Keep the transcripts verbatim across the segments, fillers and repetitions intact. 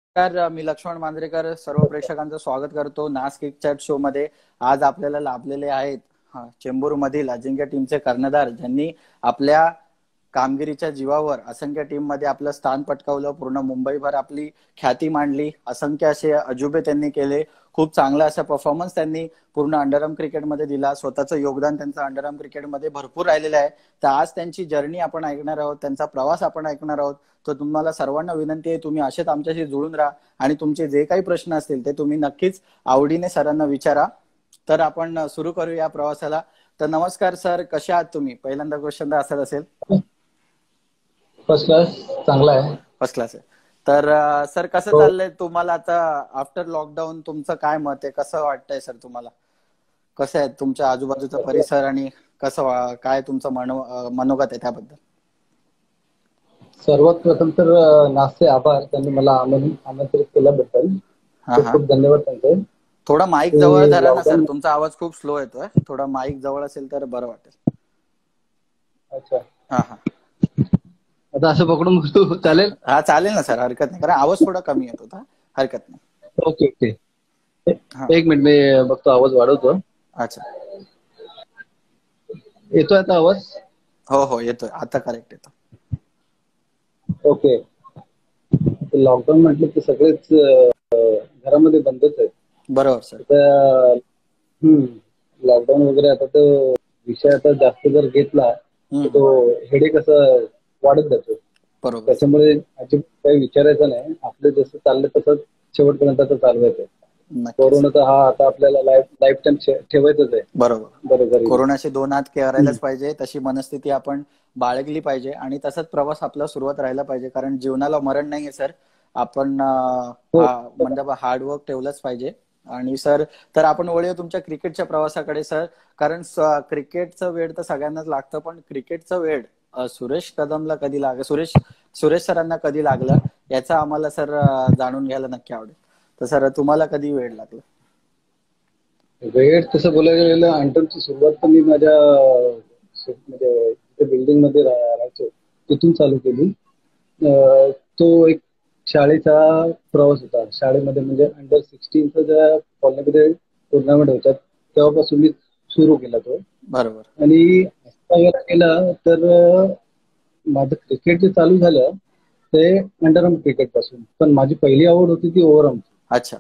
नमस्कार, मी लक्ष्मण मांजरेकर सर्व प्रेक्षकांचं स्वागत करतो नास किक चॅट शो मध्ये. आज आपल्याला लाभलेले आहेत चेंबूर मधील अजिंक्य टीमचे कर्णधार, ज्यांनी आपल्या कामगिरीच्या जीवावर असंख्य टीम मध्ये आपलं स्थान पटकावलं, पूर्ण मुंबईभर आपली ख्याती मांडली, असंख्य असे अजुबे त्यांनी केले, खूप चांगला असा परफॉर्मन्स त्यांनी पूर्ण अंडरआर्म क्रिकेटमध्ये दिला. स्वतःचं योगदान त्यांचं अंडरआर्म क्रिकेटमध्ये भरपूर राहिलेलं आहे. तर आज त्यांची जर्नी आपण ऐकणार आहोत, त्यांचा प्रवास आपण ऐकणार आहोत. तर तुम्हाला सर्वांना विनंती आहे, तुम्ही असेच आमच्याशी जुळून राहा आणि तुमचे जे काही प्रश्न असतील ते तुम्ही नक्कीच आवडीने सरांना विचारा. तर आपण सुरू करू या प्रवासाला. तर नमस्कार सर, कसे आहात तुम्ही? पहिल्यांदा क्वेश्चन असत असेल. फर्स्ट क्लास, चांगला आहे. फर्स्ट क्लास आहे. तर सर कसं चाललंय तुम्हाला आता आफ्टर लॉकडाऊन? तुमचं काय मत आहे, कसं वाटतंय सर तुम्हाला? कसं आहे तुमच्या आजूबाजूचा परिसर आणि कसं काय तुमचं मनोगत आहे त्याबद्दल? सर्वात प्रथम तर नासचे आभार, त्यांनी मला आमंत्रित केल्याबद्दल. खूप खूप धन्यवाद त्यांचे. थोडा माईक जवळ धरा ना सर, तुमचा आवाज खूप स्लो येतोय. थोडा माईक जवळ असेल तर बरं वाटेल. अच्छा, हा हा आता असं पकडून बसतो, चालेल? हा चालेल ना सर, हरकत नाही, कारण आवाज थोडा कमी येत होता. हरकत नाही. ओके ओके, एक मिनिट मी बघतो, आवाज वाढवतो. अच्छा, येतोय आता आवाज? हो हो येतोय, आता करेक्ट येतो. ओके. लॉकडाऊन म्हटलं की सगळेच घरामध्ये बंदच आहेत. बरोबर सर. हम्म लॉकडाऊन वगैरे आता तो विषय आता जास्त जर घेतला तर तो हेडेक असं वाढत जातो. बरोबर. त्याच्यामुळे अजिबात काही विचारायचं नाही, आपलं जसं चाललं तसंच शेवटपर्यंत आता चालवायचं. कोरोनाचा हा आता आपल्याला लाईफ लाईफ टाइम ठेवायचंच आहे. बरोबर बरोबर. कोरोनाशी दोन हात करायलाच पाहिजे, तशी मनस्थिती आपण बाळगली पाहिजे आणि तसंच प्रवास आपला सुरुवात राहिला पाहिजे, कारण जीवनाला मरण नाहीये सर. आपण म्हणजे हार्डवर्क ठेवलंच पाहिजे. आणि सर तर आपण वळूया तुमच्या क्रिकेटच्या प्रवासाकडे सर, कारण क्रिकेटचं वेळ तर सगळ्यांनाच लागतं, पण क्रिकेटचं वेळ सुरेश कदमला कधी लागलं, सुरेश सुरेश सरांना कधी लागलं, याचा आम्हाला सर जाणून घ्यायला नक्की आवडेल. तर सर तुम्हाला कधी वेळ लागला? वेळ तसं बोलायला गेलं, अंडरची सुरुवात तर मी माझ्या म्हणजे बिल्डिंग मध्ये राहायचो तिथून चालू केली. तो एक शाळेचा प्रवास होता. शाळेमध्ये म्हणजे अंडर सिक्स्टीनचा ज्या कॉलनीमध्ये टुर्नामेंट होतात तेव्हापासून मी सुरू केला तो. बरोबर. आणि केला तर माझं क्रिकेट जे चालू झालं ते अंडरआर्म क्रिकेट पासून, पण माझी पहिली आवड होती ती ओव्हरआर्म. अच्छा.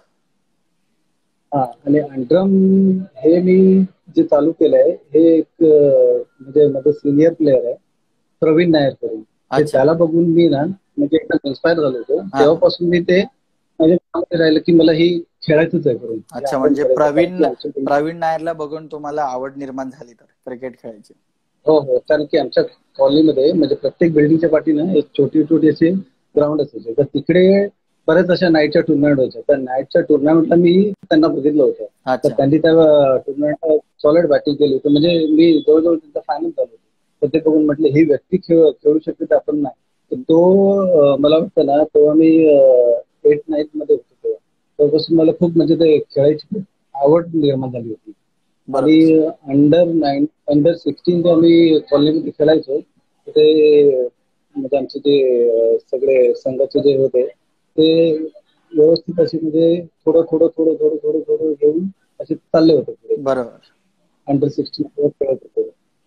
हा, आणि अंडरआर्म हे मी जे चालू केलंय हे एक म्हणजे माझं सिनियर प्लेअर आहे प्रवीण नायर करून, त्याला बघून मी ना म्हणजे एकदम इन्स्पायर झालो होतो. तेव्हापासून मी ते म्हणजे राहिलं की मला ही खेळायचंच आहे करून. अच्छा, म्हणजे प्रवीण प्रवीण नायरला बघून तुम्हाला आवड निर्माण झाली तर क्रिकेट खेळायची? हो हो, कारण की आमच्या कॉलनीमध्ये म्हणजे प्रत्येक बिल्डिंगच्या पाठीनं एक छोटी छोटी असे ग्राउंड असायचे, तर तिकडे बऱ्याच अशा नाईटच्या टुर्नामेंट व्हायच्या. तर नाईटच्या टुर्नामेंटला मी त्यांना बघितलं होतं, तर त्यांनी त्या टुर्नामेंटला सॉलिड बॅटिंग केली होती. म्हणजे मी जवळजवळ त्यांचा फॅनच झालो होतो. तर ते बघून म्हटलं ही व्यक्ती खेळ खेळू शकते तर आपण नाही. तर तो मला वाटतं ना, तेव्हा मी एट नाईन्थ मध्ये होतो, तेव्हा तेव्हापासून मला खूप म्हणजे ते खेळायची आवड निर्माण झाली होती. आणि अंडर नाईन अंडर सिक्स्टीन जे आम्ही कॉलनीमध्ये खेळायचो, ते म्हणजे आमचे जे सगळे संघाचे जे होते ते व्यवस्थित असे म्हणजे थोडं थोडं थोडं थोडं थोडं थोडं घेऊन असे चालले होते पुढे. बरोबर. अंडर सिक्स्टीन खेळत होते.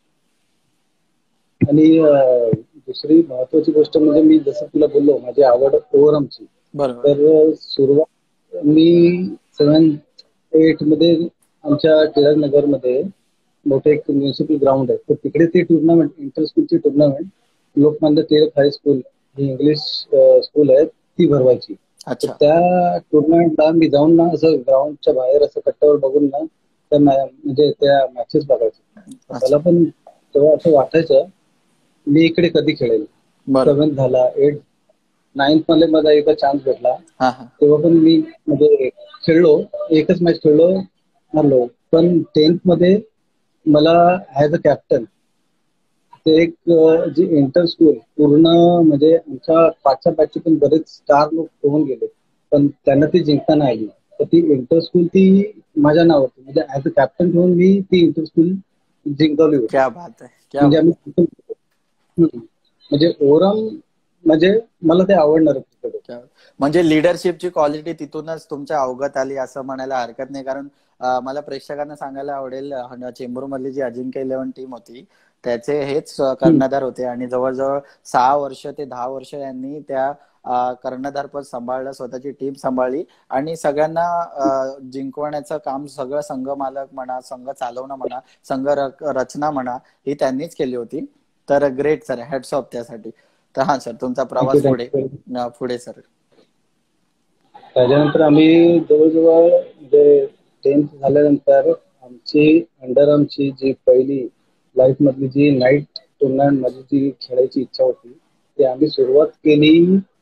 आणि दुसरी महत्वाची गोष्ट म्हणजे मी जसं तुला बोललो, माझी आवड ओव्हरआर्मची. तर सुरुवात मी सेव्हन एट मध्ये आमच्या टिळक नगर मध्ये मोठे एक म्युन्सिपल ग्राउंड आहे, तर तिकडे ती टुर्नामेंट, इंटर स्कूलची टुर्नामेंट लोकमान्य टिळक हायस्कूल ही इंग्लिश स्कूल आहे ती भरवायची. त्या टुर्नामेंटला मी जाऊन ना असं ग्राउंडच्या बाहेर असं कट्ट्यावर बघून ना त्या म्हणजे त्या मॅचेस बघायचे. मला पण तेव्हा असं वाटायचं मी इकडे कधी खेळेल. सेव्हन्थ झाला, एट नाईन्थ मध्ये मला एकदा चान्स भेटला, तेव्हा पण मी म्हणजे खेळलो, एकच मॅच खेळलो, हरलो. पण टेन्थ मध्ये मला ऍज अ कॅप्टन ते एक जी इंटर स्कूल पूर्ण म्हणजे आमच्या पाचच्या बॅचचे पण बरेच स्टार लोक होऊन गेले, पण त्यांना ती जिंकता नाही आली. तर ती इंटर स्कूल ती माझ्या नावावरती म्हणजे ऍज अ कॅप्टन ठेवून मी ती इंटर स्कूल जिंकवली होती. क्या बात आहे, क्या म्हणजे आम्ही म्हणजे ओव्हरऑल म्हणजे मला ते आवडणार. म्हणजे लिडरशिपची क्वालिटी तिथूनच तुमच्या अवगत आली असं म्हणायला हरकत नाही. कारण मला प्रेक्षकांना सांगायला आवडेल, चेंबूर मधली जी अजिंक्य इलेव्हन टीम होती त्याचे हेच कर्णधार होते आणि जवळजवळ सहा वर्ष ते दहा वर्ष यांनी त्या कर्णधारपद सांभाळलं, स्वतःची टीम सांभाळली आणि सगळ्यांना जिंकवण्याचं काम सगळं संघ मालक म्हणा, संघ चालवणं म्हणा, संघ रचना म्हणा ही त्यांनीच केली होती. तर ग्रेट सर, हॅट्स ऑफ त्यासाठी. तर हा सर, तुमचा प्रवास पुढे पुढे सर. त्याच्यानंतर आम्ही जवळजवळ म्हणजे टेन्थ झाल्यानंतर आमची अंडर आर्मची जी पहिली लाईफ मधली जी नाईट टुर्नामेंट मध्ये जी खेळायची इच्छा होती ती आम्ही सुरुवात केली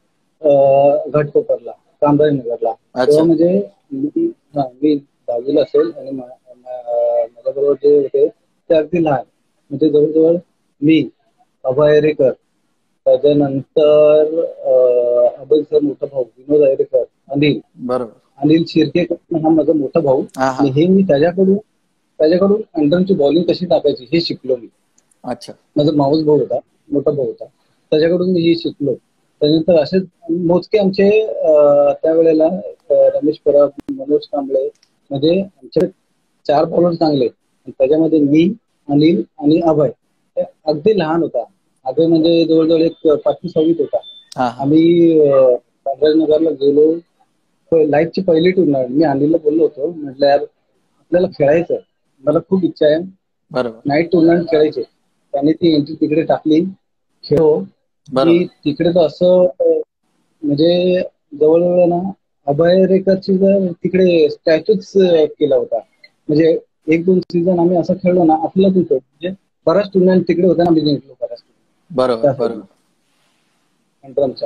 घाटकोपरला, कामराजनगरला. तेव्हा म्हणजे मी हा मी दहावीला असेल आणि माझ्याबरोबर जे होते ते अगदी लहान, म्हणजे जवळजवळ मी, अभय अरेकर, त्याच्यानंतर अभयचा मोठा भाऊ विनोद अरेकर, अनिल बरोबर अनिल शिर्केकर हा माझा मोठा भाऊ. आणि हे मी त्याच्याकडून त्याच्याकडून अंडरची बॉलिंग कशी टाकायची हे शिकलो मी. अच्छा. माझा मावस भाऊ होता, मोठा भाऊ होता, त्याच्याकडून मी हे शिकलो. त्यानंतर असे मोजके आमचे त्यावेळेला रमेश परब, मनोज कांबळे, म्हणजे आमचे चार बॉलर चांगले. त्याच्यामध्ये मी, अनिल आणि अभय अगदी लहान होता. अभय म्हणजे जवळजवळ एक पाचवी सहावीत होता. आम्ही कामराजनगरला गेलो, लाईफची पहिली टुर्नामेंट. मी अनिलला बोललो होतो, म्हटलं यार आपल्याला खेळायचं, मला खूप इच्छा आहे, बरोबर, नाईट टुर्नामेंट खेळायचे. त्याने ती एंट्री तिकडे टाकली, खेळो. की तिकडे तर असं म्हणजे जवळजवळ ना अभय रेकरची तिकडे स्टॅच्यूच केला होता. म्हणजे एक दोन सीझन आम्ही असं खेळलो ना, आपलं तिथं म्हणजे बऱ्याच टुर्नामेंट तिकडे होत्या ना, आम्ही जिंकलो बऱ्याच. बरोबर बरोबर. अंडरमच्या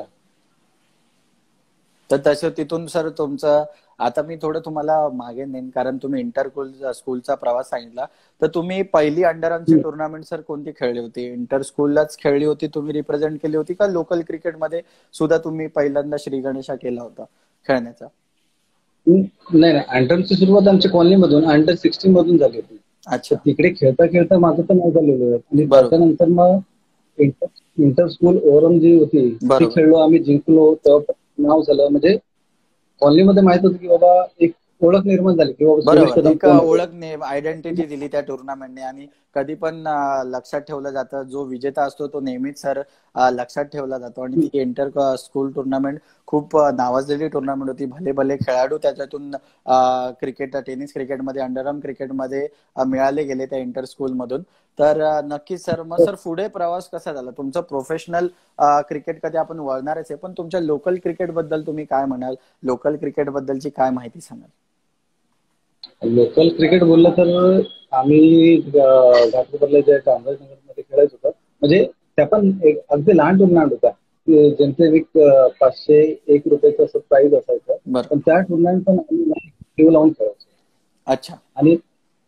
तर तसं तिथून सर तुमचं, आता मी थोडं तुम्हाला मागे नेईन कारण तुम्ही इंटर स्कूलचा प्रवास सांगितला. तर तुम्ही पहिली अंडर आर्मची टुर्नामेंट सर कोणती खेळली होती? इंटर स्कूललाच खेळली होती, तुम्ही रिप्रेझेंट केली होती का लोकल क्रिकेटमध्ये सुद्धा तुम्ही पहिल्यांदा श्री गणेशा केला होता खेळण्याचा? नाही नाही, अंडरची सुरुवात आमच्या कॉलनीमधून अंडर सिक्स्टीन मधून झाली होती. अच्छा. तिकडे खेळता खेळता माझं तर नाही झालेलं. आणि त्याच्यानंतर मग इंटर इंटर स्कूल ओव्हरऑल जी होती ती खेळलो आम्ही, जिंकलो. तेव्हा नाव झालं, म्हणजे कॉलनीमध्ये माहित होतं की बाबा एक ओळख निर्माण झाली की बाबा एक ओळख, आयडेंटिटी दिली त्या टुर्नामेंटने. आणि कधी पण लक्षात ठेवलं जातं, जो विजेता असतो तो नेहमीच सर लक्षात ठेवला जातो. आणि ती इंटर स्कूल टुर्नामेंट खूप नावाजलेली टुर्नामेंट होती. भले भले खेळाडू त्याच्यातून क्रिकेट, टेनिस क्रिकेटमध्ये, अंडरआर्म क्रिकेटमध्ये मिळाले गेले त्या इंटर स्कूल मधून. तर नक्कीच सर, मग सर पुढे प्रवास कसा झाला तुमचा? प्रोफेशनल क्रिकेट कधी आपण वळणारच आहे, पण तुमच्या लोकल क्रिकेट बद्दल तुम्ही काय म्हणाल? लोकल क्रिकेट बद्दलची काय माहिती सांगाल? लोकल क्रिकेट बोललं तर आम्ही घाटकोपरला जे कामराजनगरमध्ये खेळायचो होतो, म्हणजे त्या पण एक अगदी लहान टुर्नामेंट होता. ज्यांचे एक पाचशे एक रुपयाचं असं प्राइज असायचं. पण त्या टुर्नामेंट पण आम्ही लावून खेळायचो. अच्छा. आणि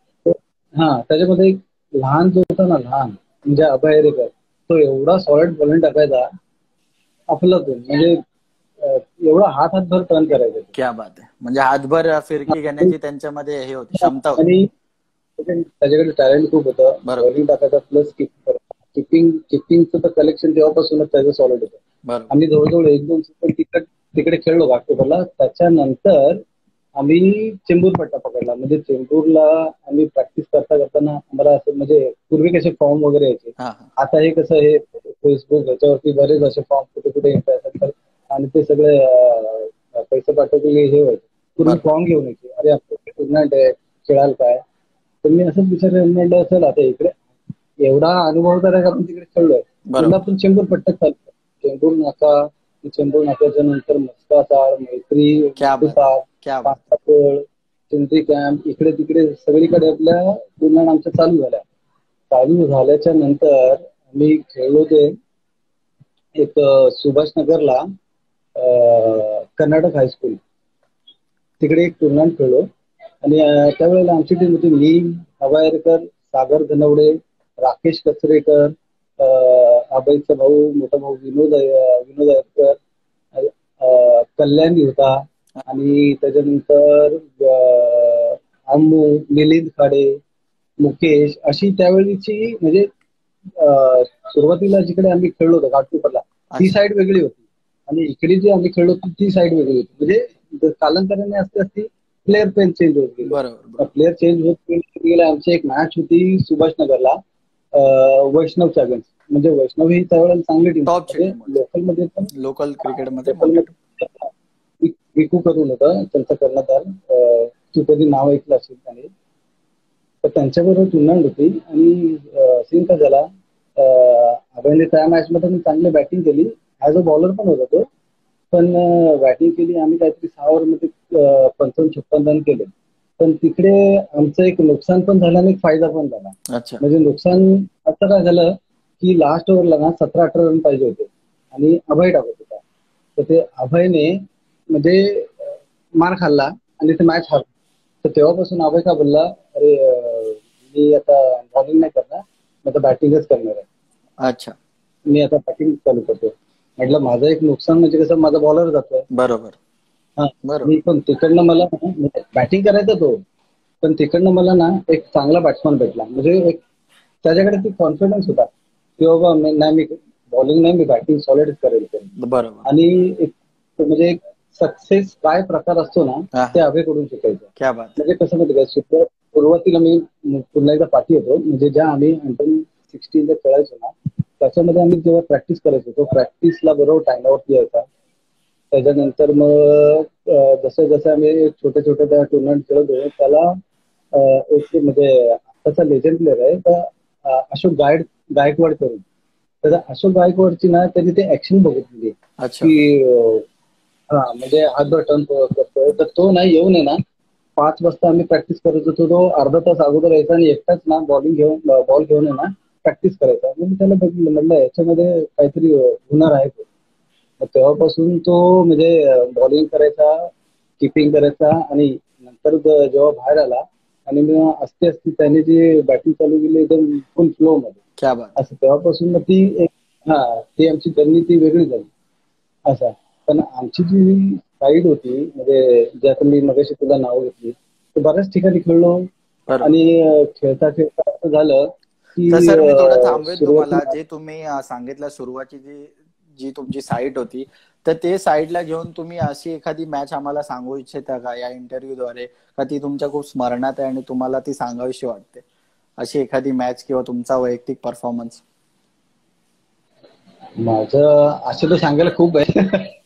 हा त्याच्यामध्ये एक लहान जो होता ना, लहान म्हणजे अभय अरेकर, तो एवढा सॉलिड बॉलिंग टाकायचा अफलातून, म्हणजे एवढा हात हातभर टर्न करायचं. क्या बात आहे. म्हणजे हातभर फिरकी घेण्याची त्यांच्यामध्ये हे होती, क्षमता होती. आणि त्याच्याकडे टॅलेंट खूप होतं, बॉलिंग टाकायचा प्लस किपिंग किपिंगचं तर कलेक्शन तेव्हापासूनच त्याचं सॉलिड होतं. आम्ही जवळजवळ एक दोन सीझन तिकडे तिकडे खेळलो घाटकोपरला. त्याच्यानंतर आम्ही चेंबूर पट्टा पकडला. म्हणजे चेंबूरला आम्ही प्रॅक्टिस करता करताना आम्हाला असं, म्हणजे पूर्वी कसे फॉर्म वगैरे यायचे, आता हे कसं हे फेसबुक याच्यावरती बरेच असे फॉर्म कुठे कुठे येतात आणि ते सगळे पैसे पाठवलेले हे व्हायचे. पूर्वी फॉर्म घेऊन यायचे, अरे आपलं टुर्नामेंट आहे, खेळाल काय? तर मी असंच विचार म्हणलं, असेल आता इकडे एवढा अनुभव तर आहे का आपण तिकडे खेळलोय, पुन्हा आपण चेंबूर पट्ट्यात चालतो. चेंबूर नाका, चेंबूर नाक्याच्या नंतर मस्का ताळ, मैत्री, पाचपळ, चिंत्री कॅम्प, इकडे तिकडे सगळीकडे आपल्या टुर्नामेंट आमच्या चालू झाल्या. चालू झाल्याच्या नंतर आम्ही खेळलो ते एक सुभाषनगरला कर्नाटक हायस्कूल, तिकडे एक टुर्नामेंट खेळलो. आणि त्यावेळेला आमची टीम होती मी, अभय अरेकर, सागर धनवडे, राकेश कचरेकर, अभयचा भाऊ, मोठा भाऊ विनोद विनोद अरेकर, कल्याणी होता, आणि त्याच्यानंतर अम्मू, मिलिंद खाडे, मुकेश, अशी त्यावेळीची म्हणजे सुरुवातीला जिकडे आम्ही खेळलो होतो घाटकोपरला ती साईड वेगळी होती आणि इकडे जी आम्ही खेळलो होतो ती साईड वेगळी होती. म्हणजे कालांतराने असते असते प्लेअर पेन चेंज होत गेले. प्लेअर चेंज होत गेले. आमची एक मॅच होती सुभाषनगरला वैष्णवच्या अगेन्स्ट. म्हणजे वैष्णव ही त्यावेळेला चांगली टीम होती. लोकल मध्ये पण लोकल क्रिकेटमध्ये विकू करून होतं त्यांचा कर्णधार. तू कधी नाव ऐकलं असेल त्याने. तर त्यांच्याबरोबर टुर्नामेंट होती आणि सीन का झाला, अभयने त्या मॅच मध्ये मी चांगली बॅटिंग केली. ऍज अ बॉलर पण होता तो. पण बॅटिंग केली आम्ही काहीतरी सहा ओव्हर मध्ये पंचावन्न छप्पन रन केले. पण तिकडे आमचं एक नुकसान पण झालं आणि एक फायदा पण झाला. म्हणजे नुकसान असं काय झालं की लास्ट ओव्हरला ना सतरा अठरा रन पाहिजे होते आणि अभय टाकत होता. तर ते अभयने म्हणजे मार खाल्ला आणि ते मॅच हारला. तर तेव्हापासून अभय का बोलला, अरे मी आता बॉलिंग नाही करणार, मी आता बॅटिंगच करणार आहे. अच्छा, मी आता बॅटिंग चालू करतो. म्हटलं माझं एक नुकसान म्हणजे कसं माझा बॉलर जातोय. बरोबर. हा, मी पण तिकडनं मला बॅटिंग करायचा तो, पण तिकडनं मला ना एक चांगला बॅट्समॅन भेटला. म्हणजे एक त्याच्याकडे ती कॉन्फिडन्स होता की बाबा नाही मी बॉलिंग नाही मी बॅटिंग सॉलिड करेल. बरोबर. आणि एक म्हणजे एक सक्सेस काय प्रकार असतो ना ते अभयकडून शिकायचं. म्हणजे कसं माहिती का, सुरुवातीला मी पुन्हा एकदा पाठी येतो. म्हणजे ज्या आम्ही अंडर सिक्स्टीन खेळायचो ना त्याच्यामध्ये आम्ही जेव्हा प्रॅक्टिस करायचो तो प्रॅक्टिसला बरोबर टाइमआउट यायचा. त्याच्यानंतर मग जसं जसं आम्ही छोट्या छोट्या त्या टुर्नामेंट खेळतो त्याला एक म्हणजे आताचा लेजंड प्लेअर आहे तर अशोक गायड गायकवाड करून. तर अशोक गायकवाडची ना त्यांनी ते ऍक्शन बघितली की हा म्हणजे हातभर टर्न करतोय. तर तो नाही येऊन आहे ना पाच वाजता आम्ही प्रॅक्टिस करत होतो. तो अर्धा तास अगोदर यायचा आणि एकटाच ना बॉलिंग घेऊन बॉल घेऊन आहे ना प्रॅक्टिस करायचा. मी त्याला बघितलं, म्हटलं याच्यामध्ये काहीतरी हुनर आहे. तेव्हापासून तो म्हणजे बॉलिंग करायचा, किपिंग करायचा आणि नंतर जेव्हा बाहेर आला आणि मग असते असते त्याने जी बॅटिंग चालू केली एकदम फुल फ्लो मध्ये असं. तेव्हापासून मग ती एक हा ती आमची जर्नी ती वेगळी झाली असं. पण आमची जी साईड होती म्हणजे जे आता मी मगाशी तुला नाव घेतली तर बऱ्याच ठिकाणी खेळलो आणि खेळता खेळता असं झालं की सर मी थोडं थांबवेन तुम्हाला. जे तुम्ही सांगितलं सुरुवातीची जी जी तुमची साईट होती तर ते साईडला घेऊन तुम्ही अशी एखादी मॅच आम्हाला सांगू इच्छिता का या इंटरव्ह्यूद्वारे, का ती तुमच्या खूप स्मरणात आहे आणि तुम्हाला ती सांगावीशी वाटते अशी एखादी मॅच किंवा तुमचा वैयक्तिक परफॉर्मन्स? माझं असं तर सांगायला खूप आहे.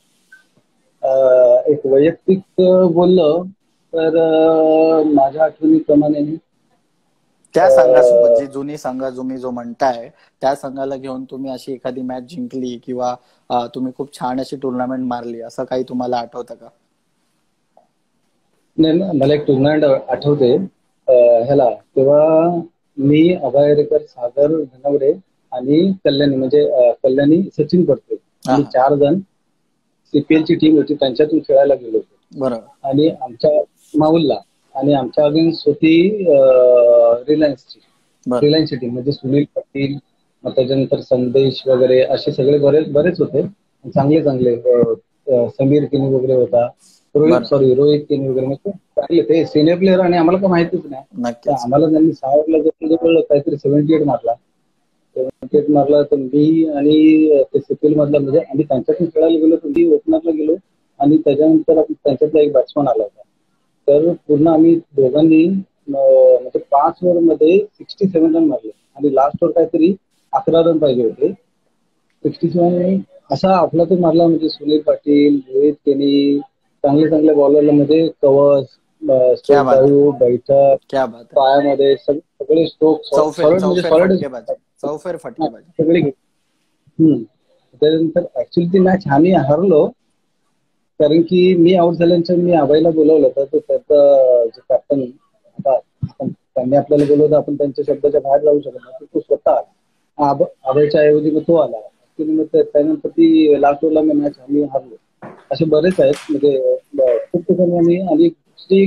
एक वैयक्तिक बोललं तर माझ्या आठवणीप्रमाणे त्या संघासोबत जी जुनी संघ तुम्ही जो म्हणताय त्या संघाला घेऊन तुम्ही अशी एखादी मॅच जिंकली किंवा तुम्ही खूप छान अशी टुर्नामेंट मारली असं काही तुम्हाला आठवतं का? नाही, मला एक टुर्नामेंट आठवते ह्याला. तेव्हा मी अभय रेकर, सागर धनवडे आणि कल्याणी म्हणजे कल्याणी सचिन पडते आणि चार जण सीपीएल ची टीम होती त्यांच्यातून खेळायला गेलो होतो. बरोबर. आणि आमच्या माऊलला आणि आमच्या अगेन्स्ट होती रिलायन्सची रिलायन्सची टीम म्हणजे सुनील पाटील, मग त्याच्यानंतर संदेश वगैरे असे सगळे बरेच बरेच होते चांगले चांगले. समीर किनी वगैरे होता, रोहित सॉरी रोहित किनी वगैरे. म्हणजे चांगले ते सिनियर प्लेअर आणि आम्हाला काय माहितीच नाही. तर आम्हाला त्यांनी सहा ओव्हरला जवळ काहीतरी सेव्हन्टी एट मारला सेव्हन्टी एट मारला तर मी आणि ते सीपीएल मधला म्हणजे आम्ही त्यांच्यातून खेळायला गेलो तर मी ओपनरला गेलो आणि त्याच्यानंतर त्यांच्यातला एक बॅट्समन आला होता. तर पूर्ण आम्ही दोघांनी म्हणजे पाच ओव्हर मध्ये सिक्स्टी सेव्हन रन मारले आणि लास्ट ओव्हर काहीतरी अकरा रन पाहिजे होते. सिक्स्टी सेव्हन असा आपला तो मारला. म्हणजे सुनील पाटील, रोहित केनी, चांगले चांगले बॉलरला म्हणजे कवच, स्ट्रोक ड्राईव्ह, बैठक, पायामध्ये सगळे स्ट्रोक सॉलिड म्हणजे सॉलिड सगळे. हम्म त्यानंतर ऍक्च्युली ती मॅच आम्ही हरलो कारण की मी आउट झाल्यानंतर मी अभयला बोलवलं होतं. तर त्याचा जो कॅप्टन आता त्यांनी आपल्याला बोलवलं आपण त्यांच्या शब्दाच्या बाहेर जाऊ शकत नाही. तो स्वतः अभयच्या ऐवजी मग तो आला. त्यानंतर ती लास्ट ओव्हरला मी मॅच आम्ही हरलो. असे बरेच आहेत म्हणजे खूप ठिकाणी आम्ही. आणि दुसरी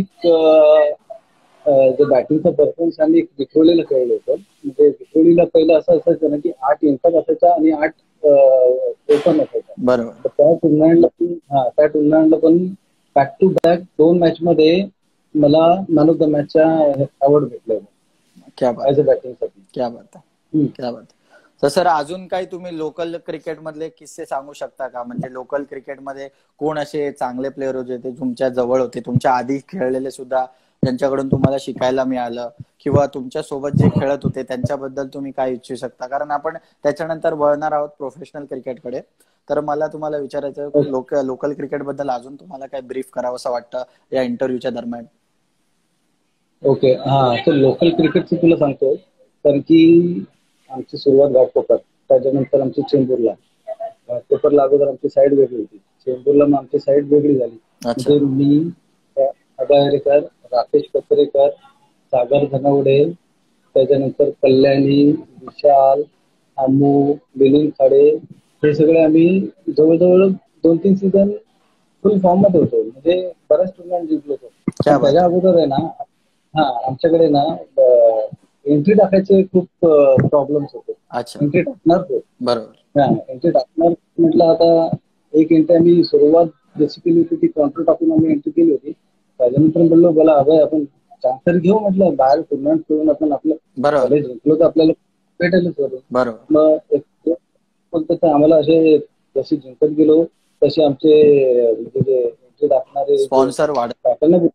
जो बॅटिंगचा परफॉर्मन्स आम्ही विखुरलेला खेळलो होतो. म्हणजे विखुरलेला पहिलं असं असायचं ना की आठ इन्फॉर्म असायचा आणि आठ ओपन असायचा. बरोबर. त्या टुर्नामेंटला पण हा त्या टुर्नामेंटला पण बॅक टू बॅक दोन मॅच मध्ये मला मॅन ऑफ द मॅचचा अवॉर्ड भेटला क्या बात ऍज अ बॅटिंग साठी. क्या बात आहे, क्या बात. तर सर अजून काही तुम्ही लोकल क्रिकेट मधले किस्से सांगू शकता का? म्हणजे लोकल क्रिकेटमध्ये कोण असे चांगले प्लेयर होते ते तुमच्या जवळ होते, तुमच्या आधी खेळलेले सुद्धा, ज्यांच्याकडून तुम्हाला शिकायला मिळालं, किंवा तुमच्या सोबत जे खेळत होते त्यांच्याबद्दल तुम्ही काय इच्छू शकता? कारण आपण त्याच्यानंतर वळणार आहोत प्रोफेशनल क्रिकेटकडे. तर मला तुम्हाला विचारायचं, लोक लोकल क्रिकेट बद्दल अजून तुम्हाला काय ब्रीफ करावं असं वाटतं या इंटरव्ह्यूच्या दरम्यान? ओके, हा. तर लोकल क्रिकेटचं तुला सांगतो, कारण की आमची सुरुवात घाटकोपर, त्याच्यानंतर आमची चेंबूरला. घाटकोपरला अगोदर आमची साईड वेगळी होती, चेंबूरला मग आमची साईड वेगळी झाली. म्हणजे मी, अडायरेकर, राकेश कचरेकर, सागर धनवडे, त्याच्यानंतर कल्याणी, विशाल, अमू, मिलिंद खाडे, हे सगळे आम्ही जवळजवळ दोन तीन सीझन फुल फॉर्म मध्ये होतो. म्हणजे बऱ्याच टुर्नामेंट जिंकलो होतो. त्याच्या अगोदर आहे ना, हा, आमच्याकडे ना एंट्री टाकायचे खूप प्रॉब्लेम्स होते. एंट्री टाकणार तो बरोबर, हा एंट्री टाकणार म्हटलं, आता एक एंट्री आम्ही सुरुवात जशी केली होती ती काउंटर टाकून आम्ही एंट्री केली होती. त्याच्यानंतर म्हणलो बोला हवंय आपण चान्स तर घेऊ, म्हटलं बाहेर टुर्नामेंट खेळून आपण आपलं कॉलेज जिंकलो तर आपल्याला भेटेलच करू. मग एक आम्हाला असे जसे जिंकत गेलो तसे आमचे म्हणजे एंट्री टाकणारे स्पॉन्सर वाढत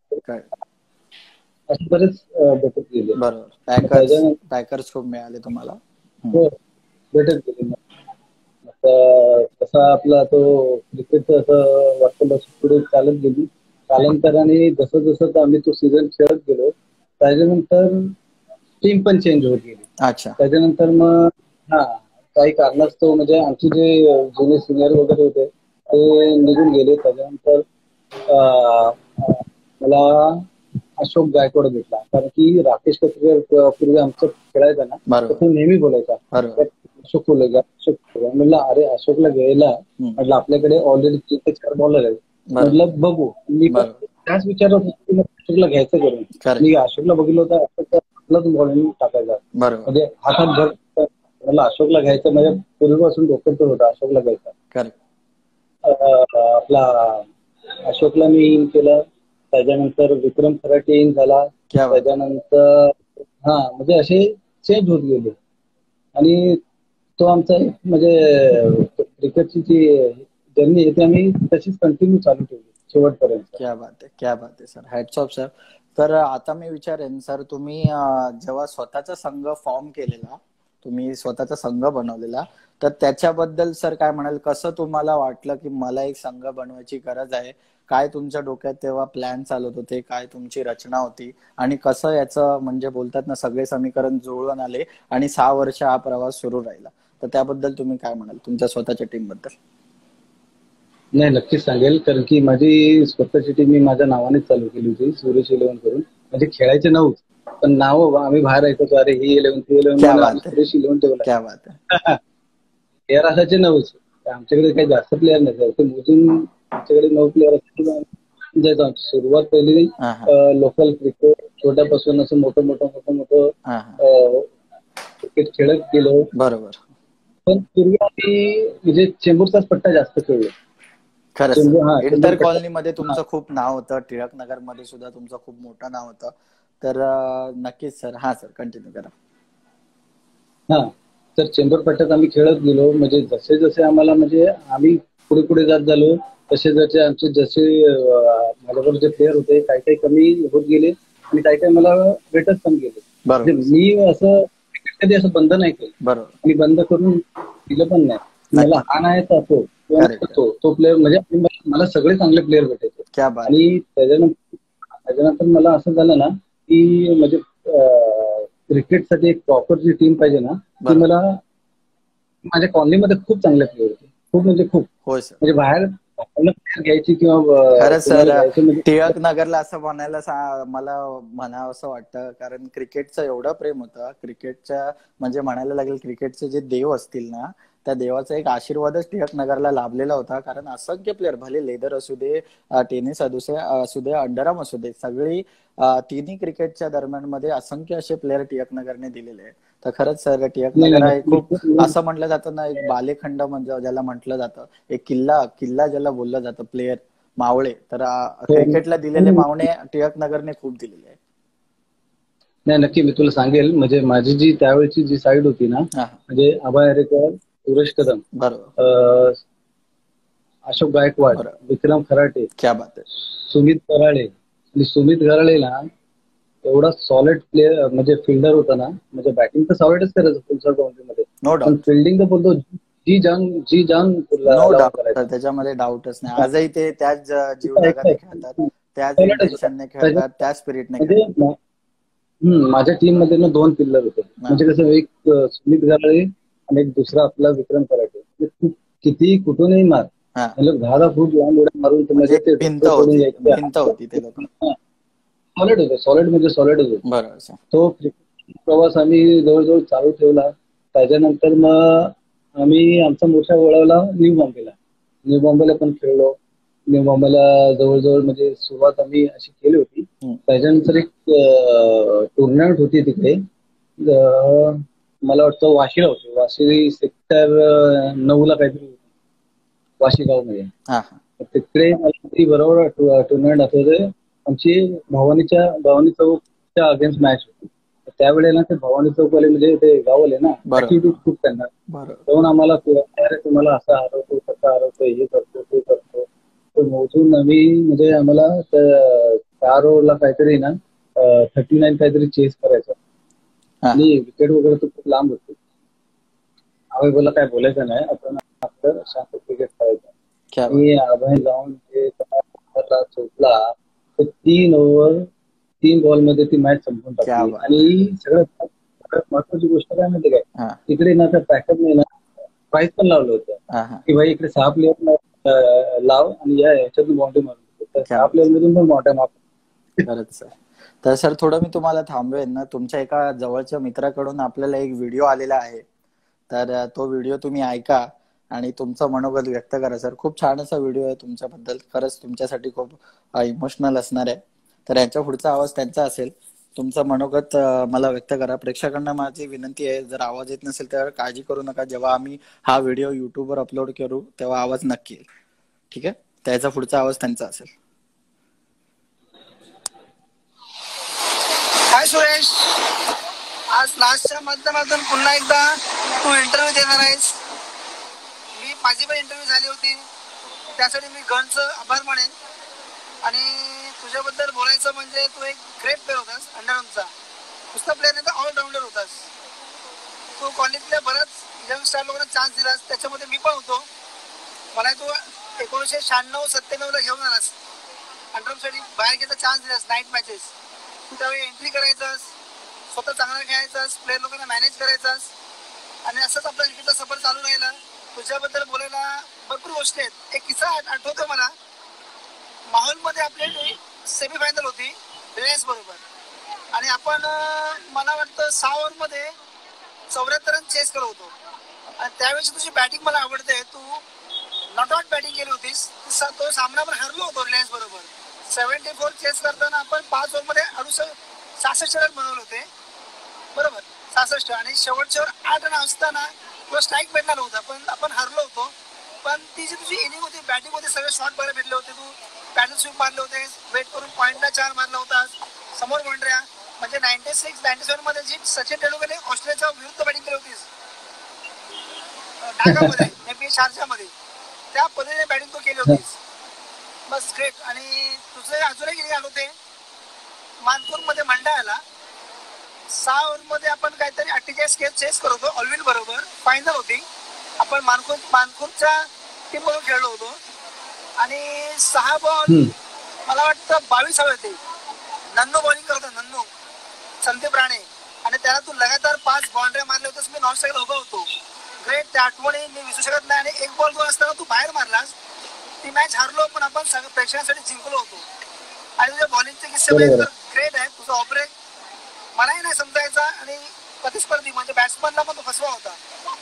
असे बरेच भेटत गेले. बरोबर, पॅकर्स खूप मिळाले तुम्हाला. हो, भेटत गेले. तसा आपला तो क्रिकेटचा असं वाटतं पुढे चालत गेली. कालांतराने जसं जसं आम्ही तो सीझन खेळत गेलो, त्याच्यानंतर टीम पण चेंज होत गेली. अच्छा. त्याच्यानंतर मग हा काही कारणास्तव म्हणजे आमचे जे जुने सिनियर वगैरे होते ते निघून गेले. त्याच्यानंतर मला अशोक गायकवाड भेटला, कारण की राकेश कचरे पूर्वी आमचं खेळायचा ना, तो नेहमी बोलायचा अशोक बोलायचा अशोक. म्हटलं अरे अशोकला घ्यायला, म्हटलं आपल्याकडे ऑलरेडी तीन ते चार बॉलर आहेत, म्हटलं बघू. मी पण त्याच विचारात अशोकला घ्यायचं करून. मी अशोकला बघितलं होतं, अशोकला बॉलिंग टाकायचा, म्हणजे हातात घर. मला अशोकला घ्यायचं, म्हणजे पूर्वीपासून डोक्यात होता अशोकला घ्यायचा. आपला अशोकला मी इन केलं. त्याच्यानंतर विक्रम खराटे इन झाला. त्याच्यानंतर हा म्हणजे असे चेंज होत गेले. आणि तो आमचा म्हणजे क्रिकेटची जी जर्नी आहे ती आम्ही तशीच कंटिन्यू चालू ठेवली शेवटपर्यंत. क्या बात आहे, क्या बात आहे सर, हॅट्स ऑफ सर. तर आता मी विचारेन सर, तुम्ही जेव्हा स्वतःचा संघ फॉर्म केलेला, तुम्ही स्वतःचा संघ बनवलेला, तर त्याच्याबद्दल सर काय म्हणाल? कसं तुम्हाला वाटलं की मला एक संघ बनवायची गरज आहे? काय तुमच्या डोक्यात तेव्हा प्लॅन चालत होते? काय तुमची रचना होती? आणि कसं याचं म्हणजे बोलतात ना सगळे समीकरण जुळून आले आणि सहा वर्ष हा प्रवास सुरू राहिला? तर त्याबद्दल तुम्ही काय म्हणाल तुमच्या स्वतःच्या टीम बद्दल? नाही, नक्कीच सांगेल, कारण की माझी स्वतःची टीम मी माझ्या नावानेच चालू केली होती, सुरेश इलेव्हन करून. म्हणजे खेळायचे नव्हत, पण नाव आम्ही बाहेर ऐकायचो, अरे ही इलेव्हन ती इलेव्हन, सुरेश इलेव्हन ठेवला. क्या बात आहे. प्लेअर असायचे नऊच, आमच्याकडे काही जास्त प्लेअर नसायचे. मोजून आमच्याकडे नऊ प्लेअर असायचे. सुरुवात पहिली लोकल क्रिकेट छोट्यापासून असं मोठं मोठं मोठं मोठं क्रिकेट खेळत गेलो. बरोबर. पण पूर्वी आम्ही म्हणजे चेंबूरचाच पट्टा जास्त खेळलो. खरंच, इंटर कॉलनीमध्ये तुमचं खूप नाव होतं, टिळक नगर मध्ये सुद्धा तुमचं खूप मोठं नाव होतं. तर नक्कीच सर. हा सर, कंटिन्यू करा. हा, तर चेंबूर पट्ट्यात आम्ही खेळत गेलो. म्हणजे जसे जसे आम्हाला म्हणजे आम्ही पुढे पुढे जात झालो तसे जसे आमचे जसे माझ्याबरोबर जे प्लेअर होते काही काही कमी होत गेले आणि काही काही मला भेटत पण गेले. मी असं कधी असं बंद नाही केलं, मी बंद करून दिलं पण नाही. मला हा नाही तो तो तो प्लेअर म्हणजे मला सगळे चांगले प्लेअर भेटायचे. आणि त्याच्यानंतर त्याच्यानंतर मला असं झालं ना की म्हणजे क्रिकेटसाठी एक प्रॉपर जी टीम पाहिजे ना, ती मला माझ्या कॉलनीमध्ये खूप चांगले प्लेअर होते, खूप म्हणजे खूप. म्हणजे बाहेर घ्यायची किंवा खरंच सर, टिळक नगरला असं म्हणायला मला म्हणावं असं वाटतं, कारण क्रिकेटचं एवढं प्रेम होतं. क्रिकेटच्या म्हणजे म्हणायला लागेल क्रिकेटचे जे देव असतील ना, त्या देवाचा एक आशीर्वादच टिळक नगरला लाभलेला होता. कारण असंख्य प्लेअर, भले लेदर असू दे, टेनिस असू दे, अंडरआर्म असू दे, सगळी तिन्ही क्रिकेटच्या दरम्यान मध्ये असंख्य असे प्लेअर टिळक नगरने दिलेले आहेत. तर खरंच सर, टिळक नगर आहे खूप असं म्हटलं जातं ना, एक बालेखंड म्हणजे ज्याला म्हटलं जातं, एक किल्ला किल्ला ज्याला बोललं जातं, प्लेअर मावळे. तर क्रिकेटला दिलेले मावणे टिळक नगरने खूप दिलेले आहेत. नाही नक्की मी तुला सांगेल. म्हणजे माझी जी त्यावेळेची जी साईड होती ना, म्हणजे आबा हेरेकर, सुरेश कदम, बरोबर, अशोक गायकवाड, विक्रम खराटे, क्या बात आहे, सुमित कराळे. आणि सुमित कराळेला एवढा सॉलिड प्लेअर म्हणजे फिल्डर होता ना, म्हणजे बॅटिंग तर सॉलिडच करायचं फुल बाउंड्री मध्ये, नो पण डाऊट, फिल्डिंग तर बोलतो जी जान जी जान नो डाऊट, त्याच्यामध्ये डाऊटच नाही. आजही ते त्याच जीवलगाने खेळतात, त्याच इंटेन्शनने खेळतात, त्याच स्पिरिटने खेळतात. हम्म माझ्या टीम मध्ये ना दोन पिल्लर होते. म्हणजे कसं, एक सुमित गाळे आणि एक दुसरा आपला विक्रम कराटे. किती कुठूनही मार, दहा दहा फूट लांब उड्या मारून म्हणजे भिंत होती, भिंत होती ते लोक. सॉलिड होते, सॉलिड म्हणजे सॉलिड होते. बरोबर. तो प्रवास आम्ही जवळजवळ चालू ठेवला. त्याच्यानंतर मग आम्ही आमचा मोठा वळवला न्यू बॉम्बेला. न्यू बॉम्बेला पण खेळलो. न्यू बॉम्बेला जवळजवळ म्हणजे सुरुवात आम्ही अशी केली होती. त्याच्यानंतर एक टुर्नामेंट होती तिकडे, मला वाटतं वाशीला होती, वाशी सेक्टर नऊ ला काहीतरी होती, वाशी गाव मध्ये. तिकडे मला बरोबर टुर्नामेंट आठवते. आमची भवानीच्या भवानी चौकच्या अगेन्स्ट मॅच होती. त्यावेळेला ते भवानी चौकवाले म्हणजे ते गाववाले ना, ऍटिट्यूड खूप त्यांना. तेव्हा आम्हाला तुम्हाला असं हरवतो, तसं हरवतो, हे करतो, ते करतो. तो मोजून आम्ही म्हणजे आम्हाला चार ओव्हरला काहीतरी ना थर्टी नाईन काहीतरी चेस करायचं. आणि विकेट वगैरे तर खूप लांब होती. आम्ही बोला काय बोलायचं नाही, आपण आपलं शांत क्रिकेट खेळायचं. आणि आम्ही जाऊन चोपला तर तीन ओव्हर तीन बॉल मध्ये ती मॅच संपून टाकली. आणि सगळ्यात सगळ्यात महत्वाची गोष्ट काय माहिती काय, तिकडे ना त्या पॅकअप ने ना प्राईज पण लावलं होतं की भाई इकडे सहा प्लेअर लाव आणि या ह्याच्यातून बाउंड्री मारून. सहा प्लेअर मधून पण मोठ्या माप. खरंच सर. तर सर थोडं मी तुम्हाला थांबवेन ना, तुमच्या एका जवळच्या मित्राकडून आपल्याला एक व्हिडिओ आलेला आहे, तर तो व्हिडिओ तुम्ही ऐका आणि तुमचं मनोगत व्यक्त करा सर. खूप छान असा व्हिडिओ आहे तुमच्याबद्दल, खरंच तुमच्यासाठी खूप इमोशनल असणार आहे. तर यांच्या पुढचा आवाज त्यांचा असेल. तुमचं मनोगत मला व्यक्त करा. प्रेक्षकांना माझी विनंती आहे, जर आवाज येत नसेल तर काळजी करू नका. जेव्हा आम्ही हा व्हिडिओ युट्यूबवर अपलोड करू तेव्हा आवाज नक्की येईल. ठीक आहे, त्याचा पुढचा आवाज त्यांचा असेल. हाय सुरेश, आज लास्टच्या माध्यमातून पुन्हा एकदा तू इंटरव्ह्यू देणार आहेस. मी माझी पण इंटरव्ह्यू झाली होती, त्यासाठी मी गणचं आभार मानेन. आणि तुझ्याबद्दल बोलायचं म्हणजे तू एक ग्रेट प्लेअर होतास. अंडरआर्मचा नुसता प्लेअर नाही तर ऑलराऊंडर होतास. तू कॉलेजला बऱ्याच यंग स्टार लोकांना चान्स दिलास, त्याच्यामध्ये मी पण होतो. मला तू एकोणीसशे शहाण्णव सत्त्याण्णव ला घेऊन आलास अंडरआर्मसाठी, बाहेर घ्यायचा चान्स दिलास नाईट मॅचेस. तू त्यावेळी एंट्री करायचास, स्वतः चांगला खेळायचास, प्लेअर लोकांना मॅनेज करायचास. आणि असंच आपला क्रिकेटचा सफर चालू राहिला. तुझ्याबद्दल बोलायला भरपूर गोष्टी आहेत. एक किस्सा आठवतो मला, माहोलमध्ये आपली सेमीफायनल होती रिलायन्स बरोबर, आणि आपण मला वाटतं सहा ओव्हर मध्ये चौऱ्याहत्तर रन चेस करत होतो. आणि त्यावेळेस तुझी बॅटिंग मला आवडते. तू नॉट आउट बॅटिंग केली होतीस. तो सामना पण हरलो होतो रिलायन्स बरोबर. सेव्हन्टी फोर चेस करताना आपण पाच ओव्हर मध्ये अडुसष्ट सहासष्ट रन बनवले होते बरोबर, सहासष्ट. आणि शेवटच्या आठ रन असताना तुला स्ट्राईक भेटणार होता, पण आपण हरलो होतो. पण ती जी तुझी इनिंग होती, बॅटिंग मध्ये सगळे शॉट बरे भेटले होते. तू पॅडल स्वीप मारले होते, वेट करून पॉईंटला चार मारला होता, समोर बाउंड्र्या. म्हणजे नाईन्टी सिक्स नाईन्टी सेव्हन मध्ये जी सचिन तेंडुलकरने ऑस्ट्रेलियाच्या विरुद्ध बॅटिंग केली होतीस ढाकामध्ये, एमपी शारजा मध्ये, त्या पद्धतीने बॅटिंग तू केली होतीस. बस ग्रेट. आणि तुझे अजूनही किती आठवते, मानपूर मध्ये मंडाळाला सहा ओव्हर मध्ये आपण काहीतरी अठ्ठेचाळीस खेळ चेस करत होतो ऑलविन बरोबर. फायनल होती, आपण मानपूर मानपूरच्या टीम बरोबर खेळलो होतो. आणि सहा बॉल मला वाटतं बावीस हवे होते. नन्नू बॉलिंग करत होता, नन्नू संदीप राणे, आणि त्याला तू लगातार पाच बाउंड्री मारले होतेस. मी नॉन स्ट्राईकला उभा होतो. ग्रेट, त्या आठवणी मी विसरू शकत नाही. आणि एक बॉल दोन असताना तू बाहेर मारलास. ती मॅच हारलो, पण आपण सगळ्या प्रेक्षकांसाठी जिंकलो होतो. आणि तुझ्या बॉलिंगचे किस्से ग्रेट आहे. तुझा ऑपरेट मलाही नाही समजायचा, आणि प्रतिस्पर्धी म्हणजे बॅट्समनला पण तो फसवा होता.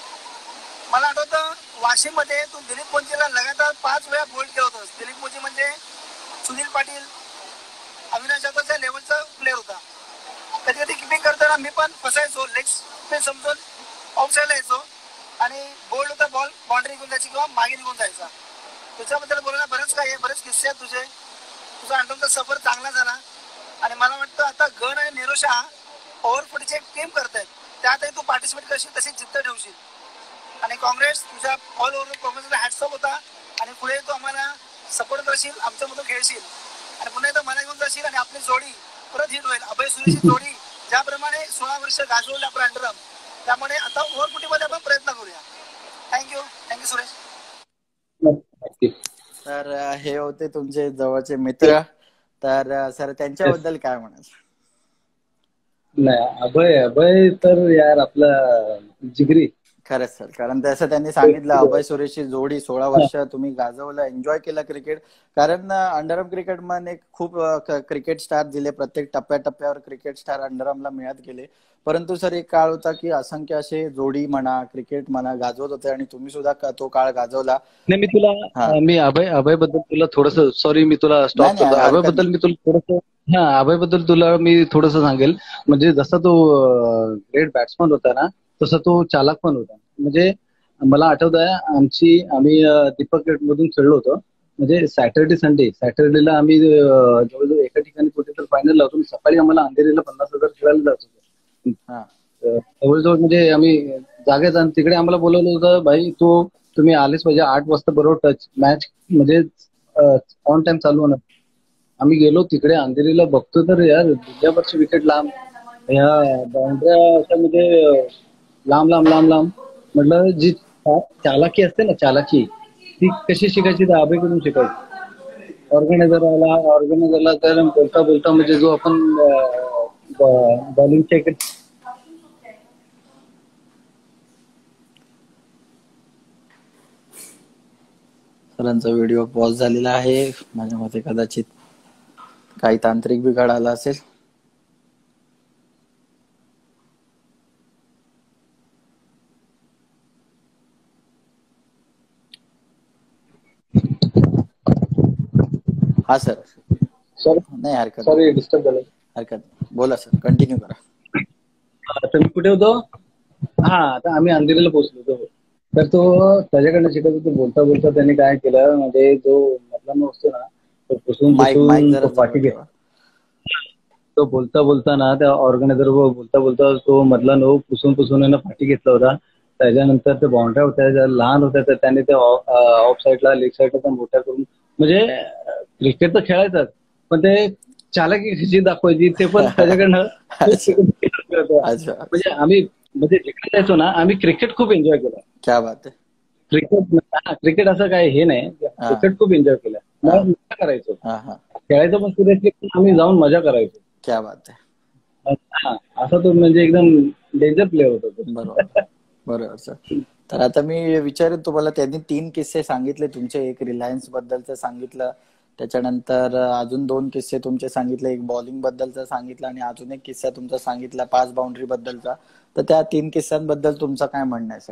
मला आठवतं वाशिम मध्ये तू दिलीप मोंचीला लगातार पाच वेळा बोल्ड केलं होतंस. दिलीप मोंची म्हणजे सुनील पाटील, अविनाश जाधवच्या लेवलचा प्लेअर होता. कधी कधी किपिंग करताना मी पण फसायचो, लेग स्पिन समजून ऑफ साईडला यायचो, आणि बोल्ड होता बॉल बाउंड्री निघून जायची किंवा मागे निघून जायचा. तुझ्याबद्दल बोलायला बरंच काही आहे, बरेच किस्से आहेत तुझे. तुझा अंडरचा सफर चांगला झाला. आणि मला वाटतं आता गण आणि निरोशा ओव्हर फोर्टीची एक टीम करतायत, त्यातही तू पार्टिसिपेट करशील, तशी जिद्द ठेवशील. आणि काँग्रेस, तुझ्या ऑल ओव्हर परफॉर्मन्सला हॅट्सऑफ होता. आणि पुढे तू आम्हाला सपोर्ट करशील, आमच्यामधून खेळशील आणि पुन्हा एकदा मला घेऊन जाशील आणि आपली जोडी परत हिट होईल. अभय सुरेशची जोडी ज्याप्रमाणे सोळा वर्ष गाजवली आपण अंडरम, त्यामुळे आता ओव्हर फोर्टीमध्ये आपण प्रयत्न करूया. Thank you thank you Suresh. तर हे होते तुमचे जवळचे मित्र. तर सर त्यांच्याबद्दल काय म्हणाल? नाही, अभय अभय तर यार आपला जिगरी. खरंच सर, कारण तसं त्यांनी सांगितलं, अभय सुरेशची जोडी सोळा वर्ष तुम्ही गाजवलं, एन्जॉय केला क्रिकेट. कारण अंडरआर्म क्रिकेट मध्ये खूप क्रिकेट स्टार दिले, प्रत्येक टप्प्याटप्प्यावर क्रिकेट स्टार अंडरआर्मला मिळत गेले. परंतु सर एक काळ होता की असंख्य असे जोडी म्हणा, क्रिकेट म्हणा गाजवत होते आणि तुम्ही सुद्धा तो काळ गाजवला. नाही, मी तुला मी अभय अभय बद्दल तुला थोडस सॉरी मी तुला स्टॉप करतो. अभय बद्दल मी तुला थोडस हा अभय बद्दल तुला मी थोडस सांगेल. म्हणजे जसा तो ग्रेट बॅट्समन होता ना, तसा तो चालक पण होता. म्हणजे मला आठवत आहे, आमची आम्ही दीपक गेट मधून खेळलो होतो. म्हणजे सॅटर्डे संडे सॅटर्डेला आम्ही जवळजवळ एका ठिकाणी कुठे तर फायनल लावतो. सकाळी आम्हाला अंधेरीला पन्नास हजार खेळायला जात होतो. जवळजवळ म्हणजे आम्ही जागेच, आणि तिकडे आम्हाला बोलवलं होतं, भाई तू तुम्ही आलेच पाहिजे, आठ वाजता बरोबर टच मॅच म्हणजे ऑन टाइम चालू होणार. आम्ही गेलो तिकडे अंधेरीला, बघतो तर यार दुनियाभरची विकेट लांब, ह्या बाउंड्र्या अशा म्हणजे लांब लांब लांब लांब. म्हटलं जी चालाकी असते ना, चालाकी ती कशी शिकायची, तर अभयकडून शिकायची. ऑर्गनायझरला ऑर्गनायझरला तर बोलता बोलता म्हणजे जो आपण बॉलिंगच्या इकडे सरांचा व्हिडिओ पॉज झालेला आहे. माझ्या मते कदाचित काही तांत्रिक बिघाड आला असेल. हा सर. सर नाही हरकत सॉरी डिस्टर्ब झालं. हरकत बोला सर, कंटिन्यू करा. तर मी कुठे होतो? हा, आता आम्ही अंधेरीला पोहोचलो होतो. तर तो त्याच्याकडनं शिकत होतो. बोलता बोलता त्यांनी काय केलं, म्हणजे जो मधला असतो ना, तो पुसून पुसून तो पाठी घेतला. तो बोलता बोलता ना त्या ऑर्गनायझर बोलता बोलता तो मधला नो पुसून पुसून फाटी घेतला होता. त्याच्यानंतर ते बाउंड्र्या होत्या, ज्या लहान होत्या, तर त्यांनी त्या ऑफ साईडला लेग साईडला पण मोठ्या करून, म्हणजे क्रिकेट तर खेळायचाच, पण ते चालाकी कशी दाखवायची ते पण त्याच्याकडनं. म्हणजे आम्ही म्हणजे जिकडे जायचो ना, आम्ही क्रिकेट खूप एन्जॉय केला. क्या बात आहे. क्रिकेट क्रिकेट असं काय हे नाही, क्रिकेट खूप एन्जॉय केलं. मजा करायचो, खेळायचो पण सिरियसली, आम्ही जाऊन मजा करायचो. क्या बात आहे. असा तो म्हणजे एकदम डेंजर प्लेअर होता तो. बरोबर बरोबर सर. तर आता मी विचारेन तुम्हाला, त्यांनी तीन किस्से सांगितले तुमचे, एक रिलायन्स बद्दलचं सांगितलं, त्याच्यानंतर अजून दोन किस्से तुमचे सांगितले, एक बॉलिंग बद्दलचा सांगितलं आणि अजून एक किस्सा तुमचा सांगितला पाच बाउंड्री बद्दलचा. तर त्या तीन किस्स्यांबद्दल तुमचं काय म्हणणं आहे सर?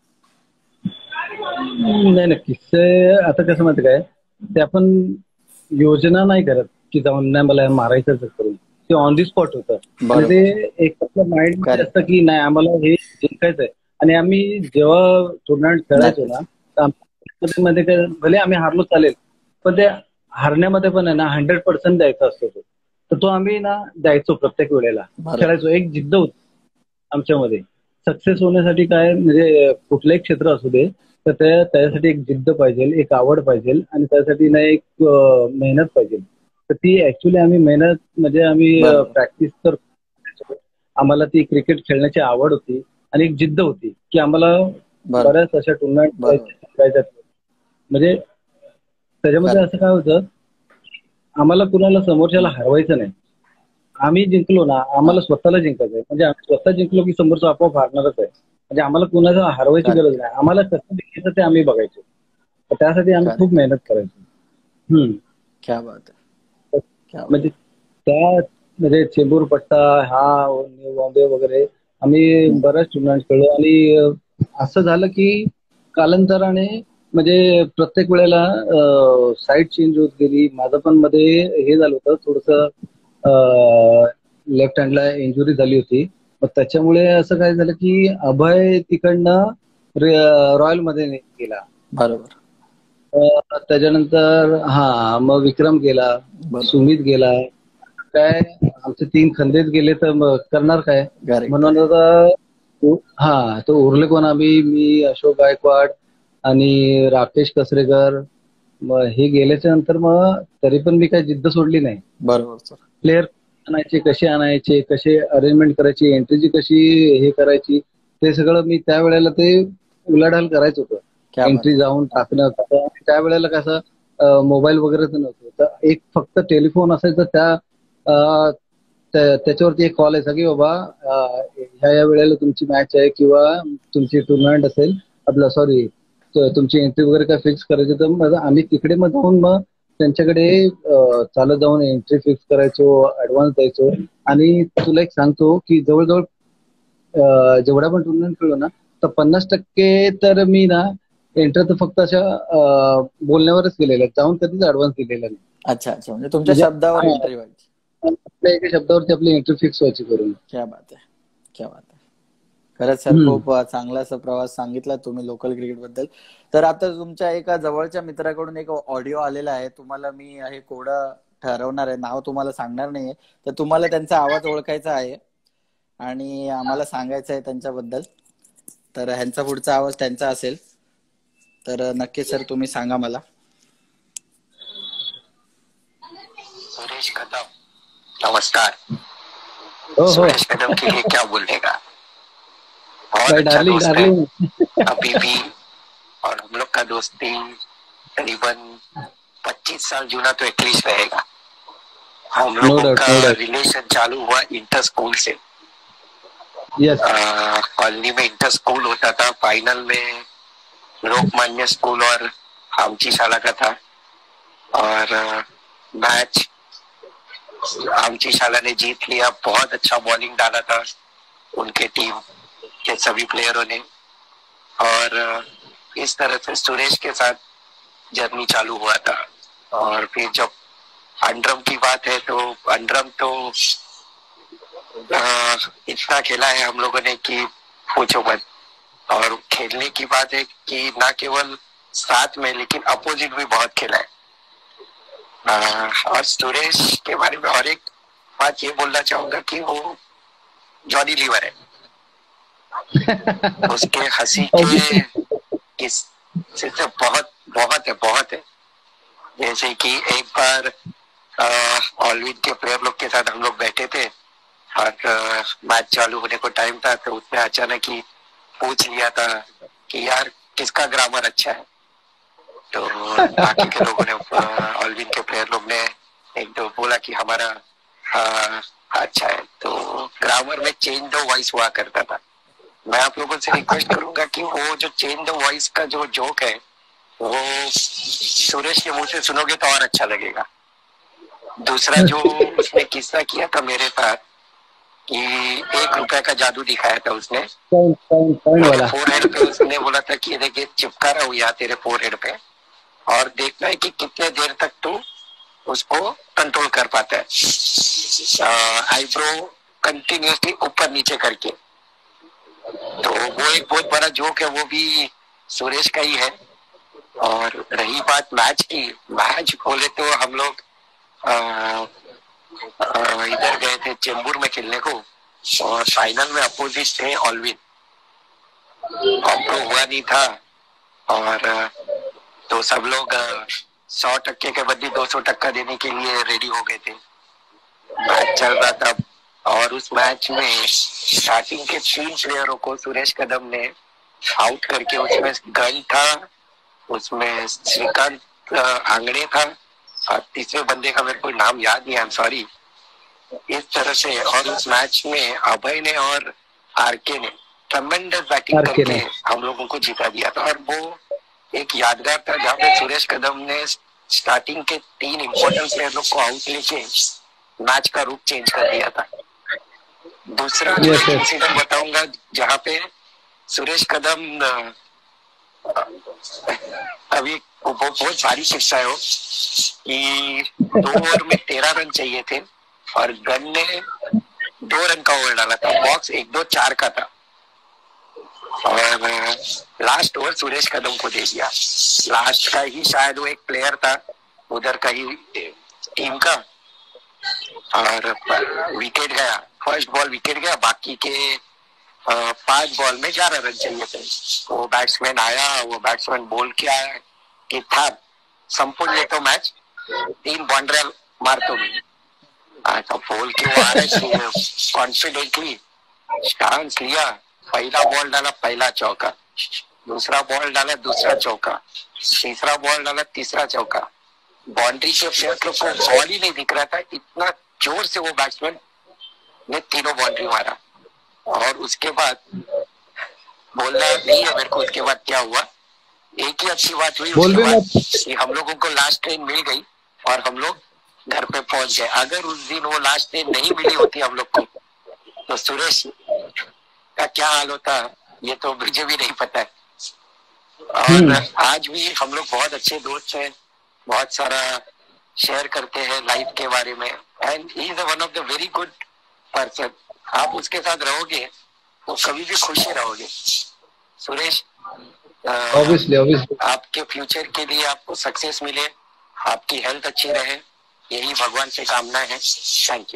नाही नाही, किस्से आता कसं माहिती काय, ते आपण योजना नाही करत की जाऊन नाही मला मारायचंच करून, ते ऑन दी स्पॉट होतं. ते एक आपलं माइंड मध्ये असतं की नाही आम्हाला हे जिंकायचंय. आणि आम्ही जेव्हा टुर्नामेंट खेळायचो ना, तर मध्ये काय भले आम्ही हारलो चालेल, पण ते हारण्यामध्ये पण आहे ना हंड्रेड पर्सेंट द्यायचा असतो तो. तर तो आम्ही ना द्यायचो प्रत्येक वेळेला, खेळायचो. एक जिद्द होती आमच्यामध्ये. सक्सेस होण्यासाठी काय म्हणजे कुठलंही क्षेत्र असू दे, तर त्याच्यासाठी एक जिद्द पाहिजे, एक आवड पाहिजे, आणि त्यासाठी ना एक मेहनत पाहिजे. तर ती ऍक्च्युली आम्ही मेहनत म्हणजे आम्ही प्रॅक्टिस तर आम्हाला ती क्रिकेट खेळण्याची आवड होती आणि एक जिद्द होती की आम्हाला बऱ्याच अशा टुर्नामेंट खेळायच्या. म्हणजे त्याच्यामध्ये असं काय होतं, आम्हाला कुणाला समोरच्याला हरवायचं नाही. आम्ही जिंकलो ना, आम्हाला स्वतःला जिंकायचं आहे. म्हणजे आम्ही स्वतः जिंकलो की समोरचा आपोआप हारणारच आहे. म्हणजे आम्हाला कुणाला हरवायची गरज नाही, आम्हाला कसं जिंकायचं ते आम्ही बघायचो. त्यासाठी आम्ही खूप मेहनत करायचो. हम्म क्या बात आहे. म्हणजे त्या म्हणजे चेंबूर पट्टा हा बॉम्बे वगैरे आम्ही बऱ्याच टुर्नामेंट खेळलो. आणि असं झालं की कालांतराने म्हणजे प्रत्येक वेळेला साईड चेंज होत गेली. माझं पण मध्ये हे झालं होतं, थोडस लेफ्ट हँडला इंजुरी झाली होती. मग त्याच्यामुळे असं काय झालं की अभय तिकडनं रॉयल मध्ये गेला. बरोबर. त्याच्यानंतर हा मग विक्रम गेला, सुमित गेला, काय आमचे तीन खंदेच गेले तर मग करणार काय. म्हणून आता हा तो उरले कोण आम्ही, मी अशोक गायकवाड आणि राकेश कसरेकर. मग हे गेल्याच्या नंतर मग तरी पण मी काही जिद्द सोडली नाही. बरोबर सर. प्लेअर आणायचे, कसे आणायचे, कसे अरेंजमेंट करायची, एंट्रीची कशी हे करायची, ते सगळं मी त्यावेळेला ते उलाढाल करायचं होतं. एंट्री जाऊन टाकणं. त्यावेळेला कसं मोबाईल वगैरे तर नव्हतं, तर एक फक्त टेलिफोन असायचं. त्या त्याच्यावरती एक कॉल यायचा की बाबा ह्या या वेळेला तुमची मॅच आहे किंवा तुमची टुर्नामेंट असेल, आपलं सॉरी तुमची एंट्री वगैरे काय फिक्स करायची. तर मग आम्ही तिकडे मग जाऊन मग त्यांच्याकडे चालत जाऊन एंट्री फिक्स करायचो, ऍडव्हान्स द्यायचो. आणि तुला एक सांगतो की जवळजवळ जेवढा पण टुर्नामेंट खेळलो ना, तर पन्नास टक्के तर मी ना एंट्री तर फक्त अशा बोलण्यावरच केलेल्या, जाऊन कधीच ऍडव्हान्स दिलेला नाही. अच्छा अच्छा, म्हणजे तुमच्या शब्दावर एंट्री व्हायची. आपल्या एका शब्दावरती आपली एंट्री फिक्स व्हायची करून. क्या बात आहे, क्या बात आहे. खरंच सर, खूप चांगला असा प्रवास सांगितला तुम्ही लोकल क्रिकेट बद्दल. तर आता तुमच्या एका जवळच्या मित्राकडून एक ऑडिओ आलेला आहे. तुम्हाला मी हे कोडं ठरवणार आहे, नाव तुम्हाला सांगणार नाहीये. तर तुम्हाला त्यांचा आवाज ओळखायचा आहे आणि आम्हाला सांगायचं आहे त्यांच्याबद्दल. तर ह्यांचा पुढचा आवाज त्यांचा असेल, तर नक्की सर तुम्ही सांगा मला. सुरेश कदम, नमस्कार. सुरेश कदम के लिए क्या बोलने का, बहुत अच्छा दोस्त है अभी भी, और हम लोग का दोस्ती करीबन पच्चीस साल जुना तो एटलीस्ट रहेगा. हम लोगों का रिलेशन चालू हुआ इंटर स्कूल से. कॉलोनी में इंटर स्कूल होता था, फाइनल में लोकमान्य स्कूल और आमची शाला का था, और मैच आमची शाला ने जीत लिया. बहुत अच्छा बॉलिंग डाला था उनके टीम के सभी प्लेयरों ने, और इस तरह से सुरेश के साथ जर्नी चालू हुआ था. और फिर जब अंडरम की बात है तो अंडरम तो आ, इतना खेला है हम लोगों ने कि पूछो मत. और खेलने की बात है कि ना केवल साथ में लेकिन अपोजिट भी बहुत खेला है. आ, और सुरेश के बारे में और एक बात ये बोलना चाहूंगा कि वो जॉनी लीवर है. उसके हंसी के किस्से से बहुत बहुत है बहुत है. जैसे कि एक बार ऑलविन के प्लेयर लोग के साथ हम लोग बैठे थे और मैच चालू होने को टाइम था, तो उसने अचानक ही पूछ लिया था कि यार किसका ग्रामर अच्छा है. तो बाकी के लोगों ने, ऑलविन के प्लेयर लोग ने एक दो बोला कि हमारा आ, अच्छा है. तो ग्रामर में चेंज द वॉइस हुआ करता था. मैं आप लोगों से रिक्वेस्ट करूंगा कि वो जो चेंज द वॉइस का जो जोक है वो सुरेश के मुंह से सुनोगे तो और अच्छा लगेगा. दूसरा जो उसने किस्सा किया था मेरे साथ कि एक रुपए का जादू दिखाया था उसने फोरहेड पे. उसने बोला था कि देखिए चिपका रहा हूँ यहाँ तेरे फोरहेड पे, और देखना है कि कितने देर तक तू उसको कंट्रोल कर पाता है, आईब्रो कंटिन्यूसली ऊपर नीचे करके. तो वो एक बहुत बड़ा जोक है, वो भी सुरेश का ही है. और रही बात मैच की, मैच बोले तो हम लोग इधर गए थे चेंबूर में खेलने को, और फाइनल में अपोजिट थे ऑलविन. कॉम्प्रो हुआ नहीं था, और तो सब लोग सौ टक्के के बदले दो सौ टक्का देने के लिए रेडी हो गए थे. मैच चल रहा था, और उस मैच में स्टार्टिंग के तीन प्लेयरों को सुरेश कदम ने आउट करके, उसमें गन था, उसमें श्रीकांत आंगड़े था, और तीसरे बंदे का मेरे को नाम याद नहीं, आई एम सॉरी. इस तरह से, और उस मैच में अभय ने और आरके ने ट्रमेंडस बैटिंग करके हम लोगों को जिता दिया था. और वो एक यादगार था जहाँ पे सुरेश कदम ने स्टार्टिंग के तीन इम्पोर्टेंट प्लेयरों को आउट लेके मैच का रूप चेंज कर दिया था. दूसरा जो इंसिडेंट बताऊंगा जहाँ पे सुरेश कदम, अभी वो बहुत भारी शिक्षा है वो, कि दो ओवर में तेरह रन चाहिए थे और गन ने दो रन का ओवर डाला था. बॉक्स एक दो चार का था, और लास्ट ओवर सुरेश कदम को दे दिया. लास्ट का ही शायद वो एक प्लेयर था उधर का ही टीम का, और विकेट गया, फर्स्ट बॉल विकेट गया, बाकी के पांच बॉल में ग्यारह रन चाहिए थे। वो बैट्समैन आया, वो बैट्समैन बोल के आया कि था संपूर्ण लेतो मैच, तीन बाउंड्री मारतो मी। आता बोल के वो आ रहा कॉन्फिडेंटली, चांस लिया, पहला बॉल डाला, पहला चौका, दूसरा बॉल डाला, दूसरा चौका, तीसरा बॉल डाला, तीसरा चौका। बाउंड्री के प्लेयर को बॉल ही नहीं दिख रहा था, इतना जोर से वो बैट्समैन ने तीनों बाउंड्री मारा। और उसके बाद बोलना नहीं है मेरे को उसके बाद क्या हुआ। एक ही अच्छी बात हुई उसके बाद कि हम लोगों को लास्ट ट्रेन मिल गई और हम लोग घर पे पहुंच गए। अगर उस दिन वो लास्ट ट्रेन नहीं मिली होती हम लोग को तो सुरेश का क्या हाल होता ये तो मुझे भी नहीं पता है। और आज भी हम लोग बहुत अच्छे दोस्त हैं, बहुत सारा शेयर करते हैं लाइफ के बारे में, and he is one of the very good person. आप उसके साथ रहोगे तो कभी भी खुश ही रहोगे। सुरेश, ऑब्वियसली ऑब्वियसली आपके फ्यूचर के लिए आपको सक्सेस मिले, आपकी हेल्थ अच्छी रहे, यही भगवान से कामना है। Thank you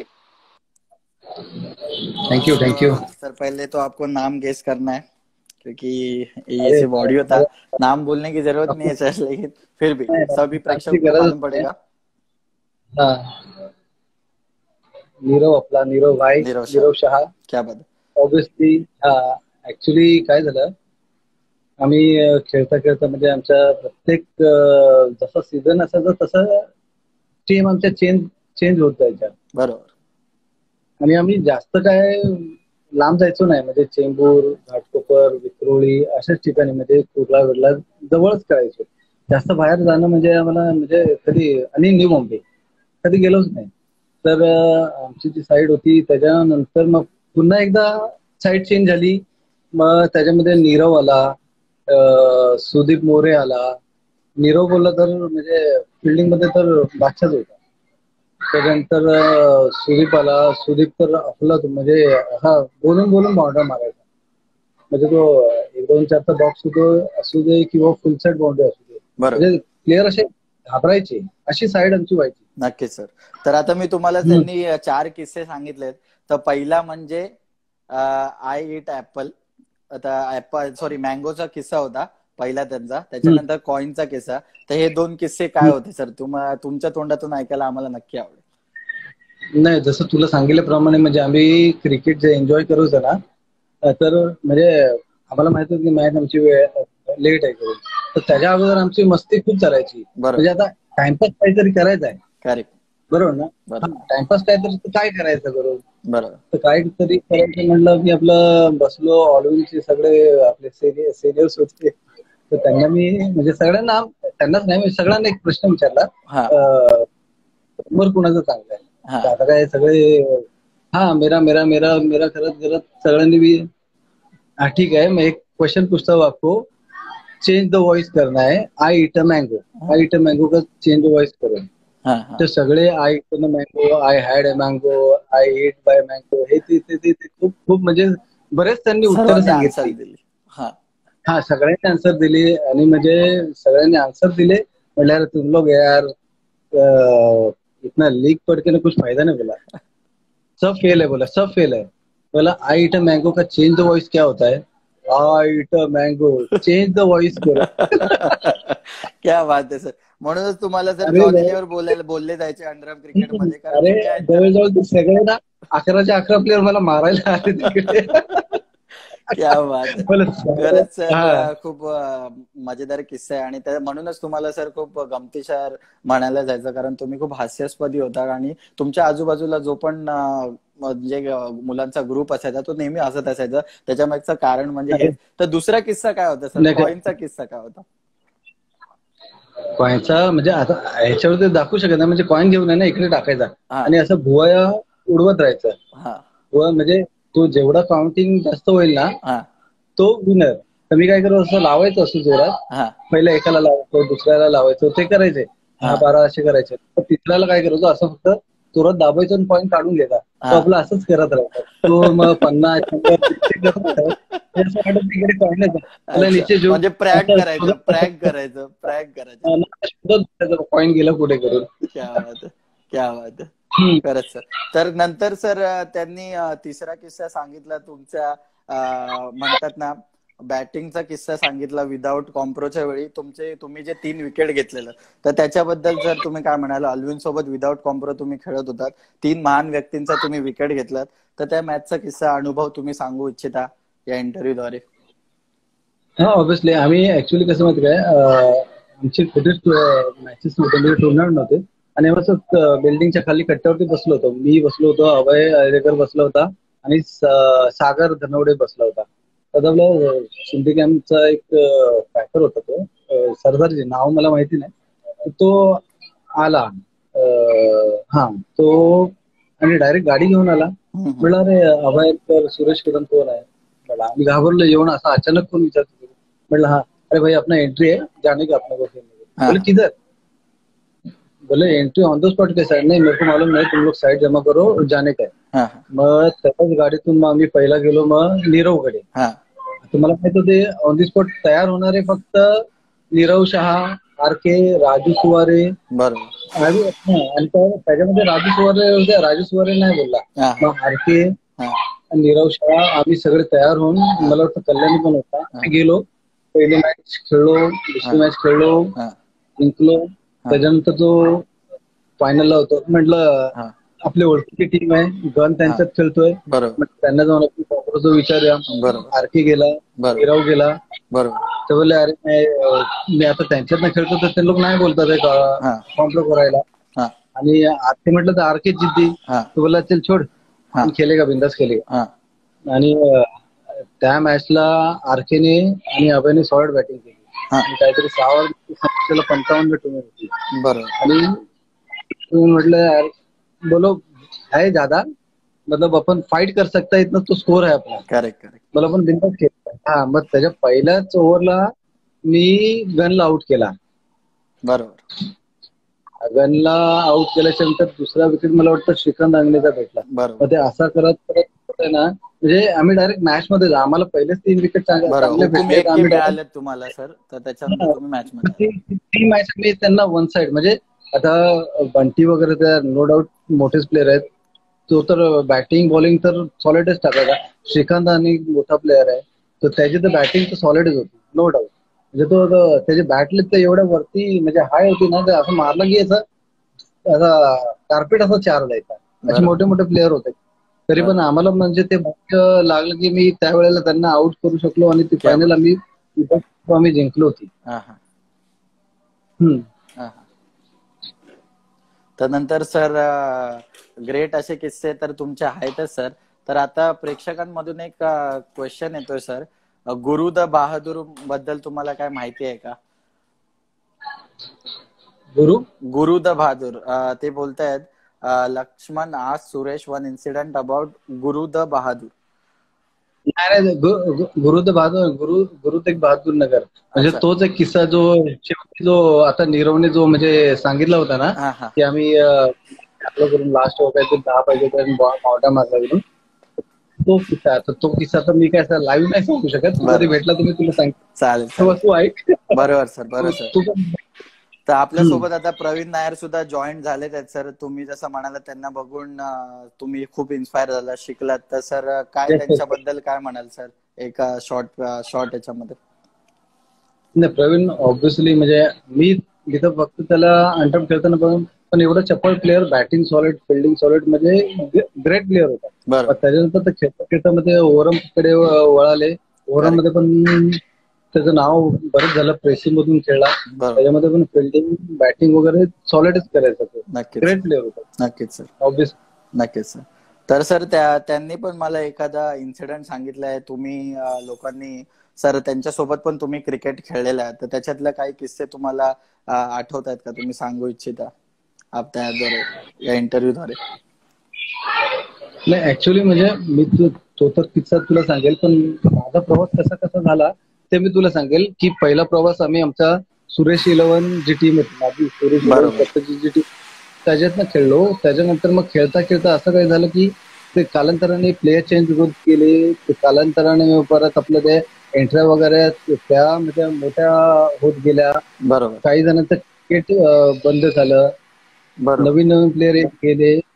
thank you thank you sir. पहले तो आपको नाम गेस करना है क्योंकि ये सिर्फ ऑडियो था, नाम बोलने की जरूरत नहीं है सर, लेकिन फिर भी सभी प्रेक्षकों को मालूम पड़ेगा। हाँ, नीरव, आपला नीरव भाई, नीरव शहा। क्या बात, ऑब्विसली ऍक्च्युली काय झालं, आम्ही खेळता खेळता म्हणजे आमच्या प्रत्येक जसा सीझन असायचा तसं टीम आमच्या चेंज चेंज होत जायच्या। बरोबर। आणि आम्ही जास्त काय लांब जायचो नाही, म्हणजे चेंबूर, घाटकोपर, विक्रोळी अशाच ठिकाणी, म्हणजे कुर्ला विर्ला जवळच करायचो। जास्त बाहेर जाणं म्हणजे आम्हाला म्हणजे कधी, आणि न्यू मुंबई कधी गेलोच नाही। तर आमची जी साईड होती त्याच्यानंतर मग पुन्हा एकदा साईड चेंज झाली, मग त्याच्यामध्ये नीरव आला, सुदीप मोरे आला। नीरव बोलला तर म्हणजे फिल्डिंग मध्ये तर बादशाच होता। त्याच्यानंतर सुदीप आला, सुदीप तर आपला म्हणजे हा बोलून बोलून बाउंड्री मारायचा, म्हणजे तो एक दोन चारचा बॉक्स होतो असू दे किंवा फुल साईड बाउंड्री असू दे, म्हणजे प्लेयर असे घाबरायचे, अशी साईड आमची व्हायची। नक्कीच सर। तर आता मी तुम्हाला त्यांनी चार किस्से सांगितलेत, तर पहिला म्हणजे आय इट ऍपल, आता ऍपल सॉरी मँगोचा किस्सा होता पहिला त्यांचा, त्याच्यानंतर कॉइनचा किस्सा। तर हे दोन किस्से काय होते सर, तुम्हाला तुमच्या तोंडातून ऐकायला आम्हाला नक्की आवडेल। नाही, जसं तुला सांगितल्याप्रमाणे म्हणजे आम्ही क्रिकेट जे एन्जॉय करायचो ना, तर म्हणजे आम्हाला माहित होतं की मॅच आमची लेट आहे करून, तर त्याच्या अगोदर आमची मस्ती खूप चालायची। म्हणजे आता टाइमपास काहीतरी करायचा आहे, करेक्ट, बरोबर ना? टाइमपास काहीतरी काय करायचं बरोबर, बरोबर, तर काहीतरी करायचं म्हणलं की आपलं बसलो, ऑलविनचे सगळे आपले सिनियर्स होते, तर त्यांना मी म्हणजे सगळ्यांना, त्यांनाच नाही सगळ्यांना एक प्रश्न विचारला, नंबर कुणाचा चांगला आहे? आता काय सगळे हा मेरा मेरा मेरा मेरा करत करत सगळ्यांनी भी हा ठीक आहे, मैं एक क्वेश्चन पूछता हूँ आपको, चेंज द वॉइस करना है, I eat a mango, I eat a mango का चेंज द वॉइस करो। तर सगळे I eat a mango, I had a mango, I eat by mango, हे ते ते खूप खूप म्हणजे बरेच त्यांनी उत्तर सांगितली। हा, सगळ्यांनी आन्सर दिली, आणि म्हणजे सगळ्यांनी आन्सर दिले म्हटल्यावर तुम लोग यार इतना लीक पढ़ के ना कुछ फायदा नहीं, बोला सब फेल है, बोला सब फेल है। बोला आई इट अ मैंगो का चेंज द वॉइस क्या होता है? I eat a mango, change the voice करो। क्या बात है सर, म्हणूनच तुम्हाला सर जॉनीवर बोलायला बोलले जायचे अंडरआर्म क्रिकेटमध्ये। अरे जवळजवळ सगळे ना अकराच्या अकरा प्लेअर मला मारायला आले तिकडे। क्या बात आहे, खरंच सर खूप मजेदार किस्सा आहे, आणि म्हणूनच तुम्हाला सर खूप गमतीशीर म्हणायला जायचं, कारण तुम्ही खूप हास्यास्पदी होता, आणि तुमच्या आजूबाजूला जो पण म्हणजे मुलांचा ग्रुप असायचा तो नेहमी हसत असायचा, त्याच्या मागचं कारण म्हणजे हे। तर दुसरा किस्सा काय होता सर, कॉइनचा किस्सा काय होता? कॉइनचा म्हणजे आता ह्याच्यावर ते दाखवू शकत नाही, म्हणजे कॉइन घेऊन आहे ना इकडे टाकायचा आणि असं भुवया उडवत राहायचं, भुवया म्हणजे तो जेवढा काउंटिंग जास्त होईल ना तो विनर। तर मी काय करतो, असं लावायचं असं जोरात, पहिल्या एकाला लावायचो, दुसऱ्याला लावायचो, ते करायचे दहा बारा असे करायचे, तर तिसऱ्याला काय करायचो, असं फक्त जोरात दाबायचं आणि पॉईंट काढून घ्यायचा, तो आपला असंच करत राहतो, तो मग पन्नास म्हणजे प्रॅग करायचं प्रॅग करायचं प्रॅग करायचं पॉईंट गेला पुढे करून। क्या बात है, क्या बात है। खरंच सर. तर नंतर सर त्यांनी तिसरा किस्सा सांगितला तुमच्या म्हणतात ना बॅटिंगचा किस्सा सांगितला विदाऊट कॉम्प्रोच्या वेळी तुमचे तुम्ही जे तीन विकेट घेतलेलं, तर त्याच्याबद्दल जर तुम्ही काय म्हणाल? अल्विन सोबत विदाऊट कॉम्प्रो तुम्ही खेळत होतात, तीन महान व्यक्तींचा तुम्ही विकेट घेतलात, तर त्या मॅचचा किस्सा अनुभव तुम्ही सांगू इच्छिता या इंटरव्ह्यूद्वारे? हा, ऑब्व्हियसली आम्ही ऍक्च्युली कसं माहिती काय, आमचे कुठेच मॅचेस नव्हते, टुर्नामेंट नव्हते, आणि असं बिल्डिंगच्या खाली कट्ट्यावरती बसलो होतो. मी बसलो होतो, अभय अयरेकर बसला होता आणि सागर धनवडे बसला होता. तर आपलं शिंदे कॅम्पचा एक फॅक्टर होता तो सरदारजी, नाव मला माहिती नाही, तो आला. हा तो आणि डायरेक्ट गाडी घेऊन आला. म्हटलं अरे अभय अयरेकर, सुरेश कदम कोण आहे? म्हटलं आम्ही घाबरलो येऊन, असं अचानक कोण विचारतो? म्हटलं हा, अरे भाई अपना एंट्री है, जाने का अपना को? बोले किधर? बोले एंट्री ऑन द स्पॉट कैसा है? नहीं मेरे को मालूम नहीं, तुम लोग साइड जमा करो, जाने का है. मग त्याच्याच गाडीतून मग आम्ही पहिला गेलो मग नीरवकडे. तुम्हाला माहित होते ऑन द स्पॉट तयार होणारे फक्त नीरव शहा, आर के, राजू सुवारे. बरोबर. आणि त्याच्यामध्ये राजू सुवारे होते, राजू सुवारे नाही बोलला. मग आर के, नीरव शहा, आम्ही सगळे तयार होऊन, मला वाटतं कल्याणी पण होता, गेलो. पहिली मॅच खेळलो, दुसरी मॅच खेळलो, जिंकलो. त्याच्यानंतर जो फायनलला होतो, म्हटलं आपली ओळखीची टीम आहे, गन त्यांच्यात खेळतोय, त्यांना जाऊन आपण कॉम्प्रोचा विचारूया. आरके गेला, नीरव गेला. ते बोलले अरे मी आता त्यांच्यात ना खेळतो, तर ते लोक नाही बोलतात कॉम्प्रो करायला. आणि आरके म्हटलं तर आरके जिद्दी, तो बोलला चल छोड, खेळेगा बिंदास खेळेगा. आणि त्या मॅचला आरकेने आणि अभयने सॉलिड बॅटिंग केली, काहीतरी सहा ओव्हर पंचावन्न टूर्नामेंट होती. बरोबर. आणि म्हटलं यार बोलो है ज्यादा, मतलब अपन फाईट कर सकता, इतना तो स्कोर आहे आपला. Correct correct. मला पण बिंदास खेळतो. हा, मग त्याच्या पहिल्याच ओव्हरला मी गनला आउट केला. बरोबर. गनला आउट केल्याच्या नंतर दुसरा विकेट मला वाटतं श्रीकांत अंगणेचा भेटला. बरोबर. ते असा करत करत होते ना, म्हणजे आम्ही डायरेक्ट मॅच मध्ये आम्हाला पहिलेच तीन विकेट चांगले मिळाले तुम्हाला सर, तर त्याच्यानंतर तुम्ही मॅच मध्ये ती मॅच मी त्यांना वन साइड, म्हणजे आता बंटी वगैरे त्या नो डाऊट मोठेच प्लेअर आहेत, तो तर बॅटिंग बॉलिंग तर सॉलिडच टाकायचा. श्रीकांत आणि मोठा प्लेअर आहे, तर त्याची तर बॅटिंग तर सॉलिडच होती, नो डाऊट. म्हणजे तो त्याची बॅटली तर एवढ्या वरती म्हणजे हाय होती ना, असं मारलं की याचा कार्पेट असं चार जायचा. असे मोठे मोठे प्लेअर होते, तरी पण आम्हाला म्हणजे ते लागलं की मी त्यावेळेला त्यांना आउट करू शकलो, आणि ती फायनल आम्ही आम्ही जिंकलो होती. तर नंतर सर ग्रेट असे किस्से तर तुमचे आहेतच सर. तर आता प्रेक्षकांमधून एक क्वेश्चन येतोय सर, गुरु द बहादूर बद्दल तुम्हाला काय माहिती आहे का? गुरु गुरु द बहादूर ते बोलतायत, लक्ष्मण आज Suresh one incident about Guru the Bahadur. नाही, गुरु द बहादूर, गुरु गुरु तेग बहादूर नगर, म्हणजे तोच एक किस्सा जो जो आता नीरवने जो म्हणजे सांगितला होता ना, की आम्ही आपलं करून लास्ट काहीतरी दहा पाहिजे पावटा मारला गेलो, तो किस्सा. तर तो किस्सा तर मी काय लाईव्ह नाही सांगू शकत, कधी भेटला तुम्ही तुला सांग. चालेल, तू ऐक. बरोबर सर, बरोबर सर. तर आपल्यासोबत आता प्रवीण नायर सुद्धा जॉईन झालेत आहेत सर. तुम्ही जसं म्हणाला त्यांना बघून तुम्ही खूप इन्स्पायर झाला, शिकलात, तर सर काय त्यांच्याबद्दल काय म्हणाल सर एका शॉर्ट शॉर्ट याच्यामध्ये? नाही, प्रवीण ऑब्व्हियसली म्हणजे मी तिथं फक्त त्याला अंटम खेळताना बघून, पण एवढा चप्पल player, batting solid, fielding solid, म्हणजे ग्रेट प्लेअर होता. त्याच्यानंतर तर खेळता खेळता मध्ये ओव्हरम कडे वळाले. ओव्हरम मध्ये पण त्याचं नाव बरंच झालं, प्रेसिंग मधून खेळला, त्याच्यामध्ये पण फिल्डिंग, बॅटिंग वगैरे सॉलिडच करायचं. ग्रेट प्लेअर होता. नक्कीच सर, ऑब्व्हियसली. नक्कीच सर. तर सर त्या त्यांनी पण मला एखादा इन्सिडेंट सांगितलाय, तुम्ही लोकांनी सर त्यांच्यासोबत पण तुम्ही क्रिकेट खेळलेला आहे, तर त्याच्यातले काही किस्से तुम्हाला आठवत आहेत का, तुम्ही सांगू इच्छिता आपल्याद्वारे या इंटरव्ह्यूद्वारे? नाही, ऍक्च्युली म्हणजे मी तो तर किस्सा तुला सांगेल, पण माझा प्रवास कसा कसा झाला ते मी तुला सांगेल. की पहिला प्रवास आम्ही आमच्या सुरेश इलेव्हन जी टीम होती माझी, सुरेश इलेव्हन जी टीम, त्याच्यातनं खेळलो. त्याच्यानंतर मग खेळता खेळता असं काही झालं की ते कालांतराने प्लेयर चेंज होत गेले, कालांतराने परत आपलं ते एंट्र्या वगैरे त्या म्हणजे मोठ्या होत गेल्या. बरोबर. काही जणांचं क्रिकेट बंद झालं, नवीन नवीन प्लेयर गेले,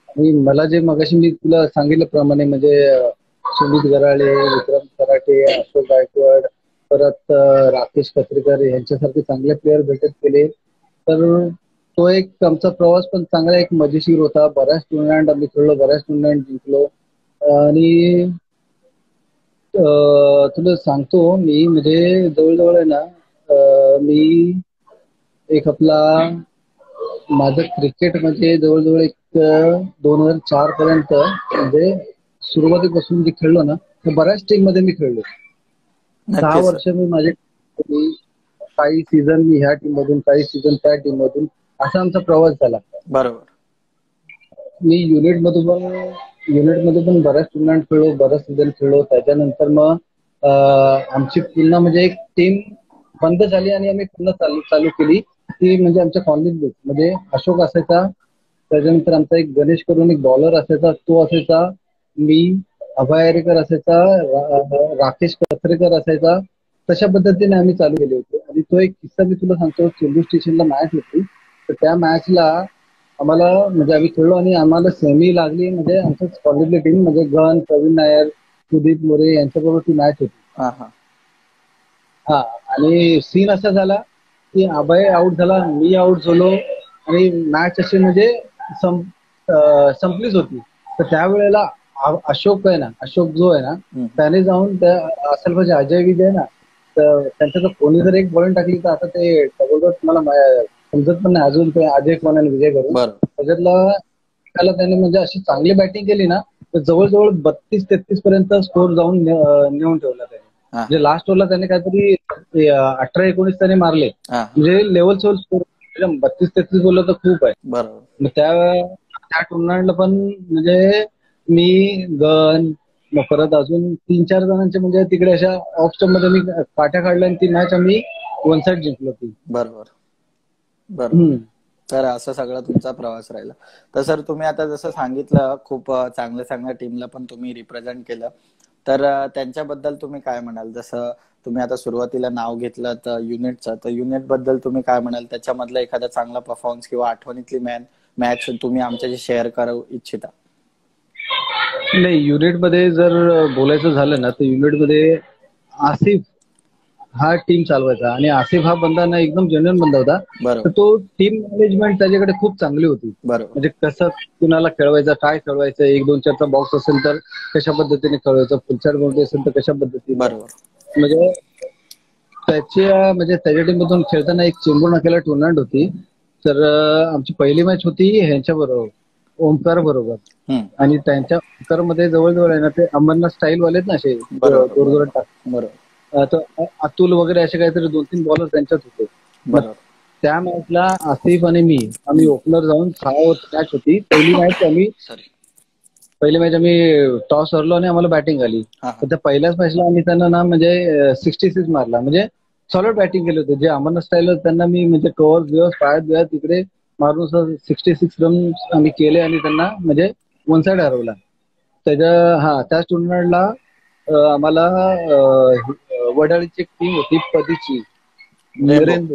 आणि मला जे मगाशी मी तुला सांगितल्याप्रमाणे म्हणजे सुमित गराळे, विक्रम कराटे, अशोक गायकवाड, परत राकेश कत्रेकर यांच्यासारखे चांगले प्लेयर भेटत गेले. तर तो एक आमचा प्रवास पण चांगला एक मजेशीर होता. बऱ्याच टुर्नामेंट आम्ही खेळलो, बऱ्याच टुर्नामेंट जिंकलो. आणि तुला सांगतो मी म्हणजे जवळजवळ आहे ना, मी एक आपला माझं क्रिकेट म्हणजे जवळजवळ एक दोन हजार चार पर्यंत म्हणजे सुरुवातीपासून जे खेळलो ना, बऱ्याच टीम मध्ये मी खेळलो. सहा वर्ष मी माझे काही सीझन मी ह्या टीम मधून, काही सीझन त्या टीम मधून, असा आमचा प्रवास झाला. बरोबर. मी युनिट मधून पण युनिट मध्ये पण बऱ्याच टुर्नामेंट खेळलो, बऱ्याच सीझन खेळलो. त्याच्यानंतर मग आमची पुन्हा म्हणजे एक टीम बंद झाली आणि आम्ही पुन्हा चालू चालू केली ती म्हणजे आमच्या कॉलनीत म्हणजे अशोक असायचा, त्याच्यानंतर आमचा एक गणेश करून एक बॉलर असायचा, तो असायचा, मी अभय असायचा, राकेश कत्रेकर असायचा. तशा पद्धतीने आम्ही चालू केले होते. आणि तो एक किस्सा मी तुला सांगतो. चेंबूर स्टेशनला मॅच होती, तर त्या मॅचला आम्हाला म्हणजे आम्ही खेळलो आणि आम्हाला सेमी लागली. म्हणजे आमच्याच कॉलेजली टीम म्हणजे गण, प्रवीण नायर, सुदीप मोरे यांच्याबरोबर ती मॅच होती. हा आणि सीन असा झाला की अभय आउट झाला, मी आउट झालो आणि मॅच अशी म्हणजे संपलीच होती. तर त्यावेळेला अशोक आहे ना, अशोक जो आहे ना, त्याने जाऊन त्या असेल म्हणजे अजय विजय ना, तर त्यांच्या कोणी जर एक बॉलिंग टाकली तर आता ते मला समजत पण नाही अजून ते अजय कोण आणि विजय करून त्याच्यातला त्याला त्याने म्हणजे अशी चांगली बॅटिंग केली ना, तर जवळजवळ बत्तीस तेहतीस पर्यंत स्कोर जाऊन नेऊन ठेवला त्याने. म्हणजे लास्ट ओव्हरला त्याने काहीतरी अठरा एकोणीस त्याने मारले, म्हणजे लेवल सोल स्कोर बत्तीस तेहतीस बोललं तर खूप आहे. मग त्या त्या टुर्नामेंटला पण म्हणजे मी गन मग परत अजून तीन चार जणांचे म्हणजे तिकडे अशा ऑफ स्टॉप मध्ये मी पाट्या काढल्या आणि ती मॅच आम्ही वन साइड जिंकलो ती. बरोबर बरोबर. तर असं सगळं तुमचा प्रवास राहिला. तर सर तुम्ही आता जसं सांगितलं खूप चांगल्या चांगल्या टीमला पण तुम्ही रिप्रेझेंट केलं, तर त्यांच्याबद्दल तुम्ही काय म्हणाल? जसं तुम्ही आता सुरुवातीला नाव घेतलं तर युनिटचं, तर युनिट बद्दल तुम्ही काय म्हणाल? त्याच्यामधला एखादा चांगला परफॉर्मन्स किंवा आठवणीतली मॅन मॅच तुम्ही आमच्याशी शेअर करू इच्छिता? नाही, युनिट मध्ये जर बोलायचं झालं ना, तर युनिट मध्ये आसिफ हा टीम चालवायचा आणि आसिफ हा बंदा ना एकदम जेन्युइन बंदा होता. तर तो टीम मॅनेजमेंट त्याच्याकडे खूप चांगली होती. म्हणजे कसं कुणाला खेळवायचं, काय खेळवायचं, एक दोन चारचा बॉक्स असेल तर कशा पद्धतीने खेळवायचं, फुलचार बोलते असेल तर कशा पद्धतीने. म्हणजे त्याच्या म्हणजे त्याच्या टीम मधून खेळताना एक चेंबूर नाक्याला टुर्नामेंट होती. तर आमची पहिली मॅच होती ह्यांच्या बरोबर, ओमकार बरोबर. आणि त्यांच्या ओमकार मध्ये जवळजवळ आहे ना ते अंबरनाथ स्टाईल वालेत ना असे जोरजोरात टाकतात. अतुल वगैरे असे काहीतरी दोन तीन बॉलर त्यांच्यात होते. त्या मॅचला आसिफ आणि मी आम्ही ओपनर जाऊन सहा ओव्हर मॅच होती. पहिली मॅच आम्ही पहिली मॅच आम्ही टॉस हरलो आणि आम्हाला बॅटिंग आली. तर त्या पहिल्याच मॅचला आम्ही त्यांना ना म्हणजे सिक्स्टी सिक्स मारला. म्हणजे सॉलिड बॅटिंग केली होती. जे अंबरनाथ स्टाईल त्यांना मी म्हणजे कव्हर दिवस पायात बियात तिकडे मारून सिक्स्टी सिक्स रन आम्ही केले आणि त्यांना म्हणजे वन साइड हरवला. त्याच्या हा त्याच टुर्नामेंटला आम्हाला वडाळीची एक टीम होती पदीची रेनबो,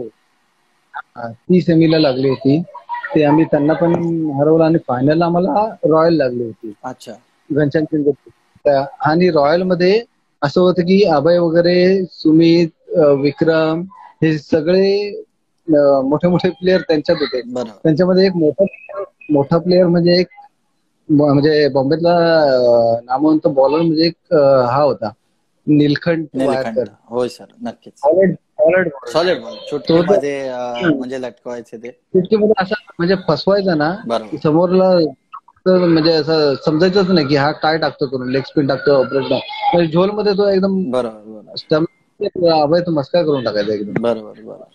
ती सेमीला लागली होती. ते आम्ही त्यांना पण हरवलं आणि फायनलला आम्हाला रॉयल लागली होती. अच्छा. घनश्याम. आणि रॉयल मध्ये असं होतं की अभय वगैरे, सुमित, विक्रम हे सगळे मोठे मोठे प्लेयर त्यांच्यात होते. त्यांच्यामध्ये एक मोठा मोठा प्लेयर म्हणजे एक म्हणजे बॉम्बेतला नामवंत बॉलर म्हणजे एक हा होता नीलखंड वायकर. होय सर, नक्कीच. सॉलिड सॉलिड बॉल चुटकीमध्ये म्हणजे लटकवायचे ते. चुटकीमध्ये असं म्हणजे फसवायचं ना, समोरला म्हणजे असं समजायचंच नाही की हा काय टाकतो करून, लेग स्पिन टाकतो, ऑपरेट टाकतो. झोल मध्ये तो एकदम बरोबर अभय तो मस्का करून टाकायचा एकदम. बरोबर बरोबर.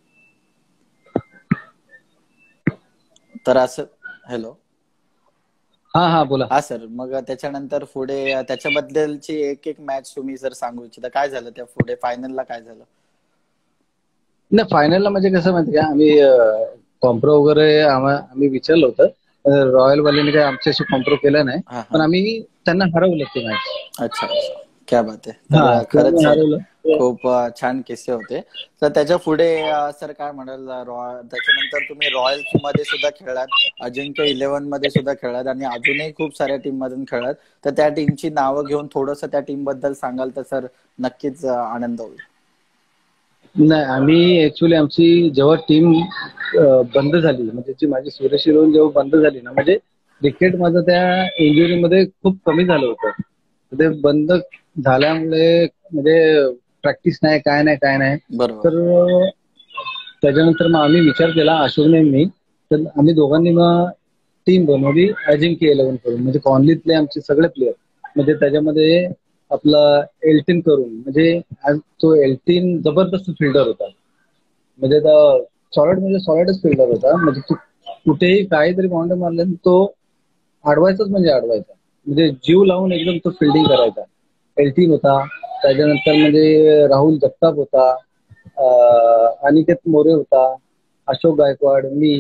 तर असं हॅलो हा हा बोला. हा सर, मग त्याच्यानंतर पुढे त्याच्याबद्दलची एक एक मॅच तुम्ही जर सांगू इच्छिता, काय झालं त्या पुढे फायनलला काय झालं? नाही, फायनलला म्हणजे कसं माहिती का, आम्ही कॉम्प्रो वगैरे आम्ही विचारलं होतं. रॉयल वाल्यांनी काही आमच्याशी कॉम्प्रो केला नाही, पण आम्ही त्यांना हरवलं ते मॅच. अच्छा अच्छा, क्या बात आहे. तर खरंच खूप छान किस्से होते. तर त्याच्या पुढे सर काय म्हणाल, त्याच्यानंतर तुम्ही रॉयल्स मध्ये सुद्धा खेळलात, अजिंक्य इलेव्हन मध्ये सुद्धा खेळलात आणि अजूनही खूप साऱ्या टीम मधून खेळलात. तर त्या टीमची नावं घेऊन थोडंसं त्या टीम बद्दल सांगाल तर सर नक्कीच आनंद होईल. नाही, आम्ही ऍक्च्युली आमची जेव्हा टीम बंद झाली, म्हणजे जी माझी सुरेश इलेव्हन जेव्हा बंद झाली ना, म्हणजे क्रिकेट माझं त्या इंजुरी मध्ये खूप कमी झालं होतं. ते बंद झाल्यामुळे म्हणजे प्रॅक्टिस नाही, काय नाही काय नाही. तर त्याच्यानंतर मग आम्ही विचार केला, अशोकने मी, तर आम्ही दोघांनी मग टीम बनवली अजिंक्य इलेव्हन करून, म्हणजे कॉलनीतले आमचे सगळे प्लेयर. म्हणजे त्याच्यामध्ये आपला एल्टीन करून, म्हणजे तो एल्टीन जबरदस्त फिल्डर होता. म्हणजे सॉलिड म्हणजे सॉलिडच फिल्डर होता. म्हणजे तू कुठेही काहीतरी बाउंड्री मारले तो अडवायचाच म्हणजे अडवायचा, म्हणजे जीव लावून एकदम तो फिल्डिंग करायचा. एल्टीन होता. त्याच्यानंतर म्हणजे राहुल जगताप होता, अनिकेत मोरे होता, अशोक गायकवाड, मी,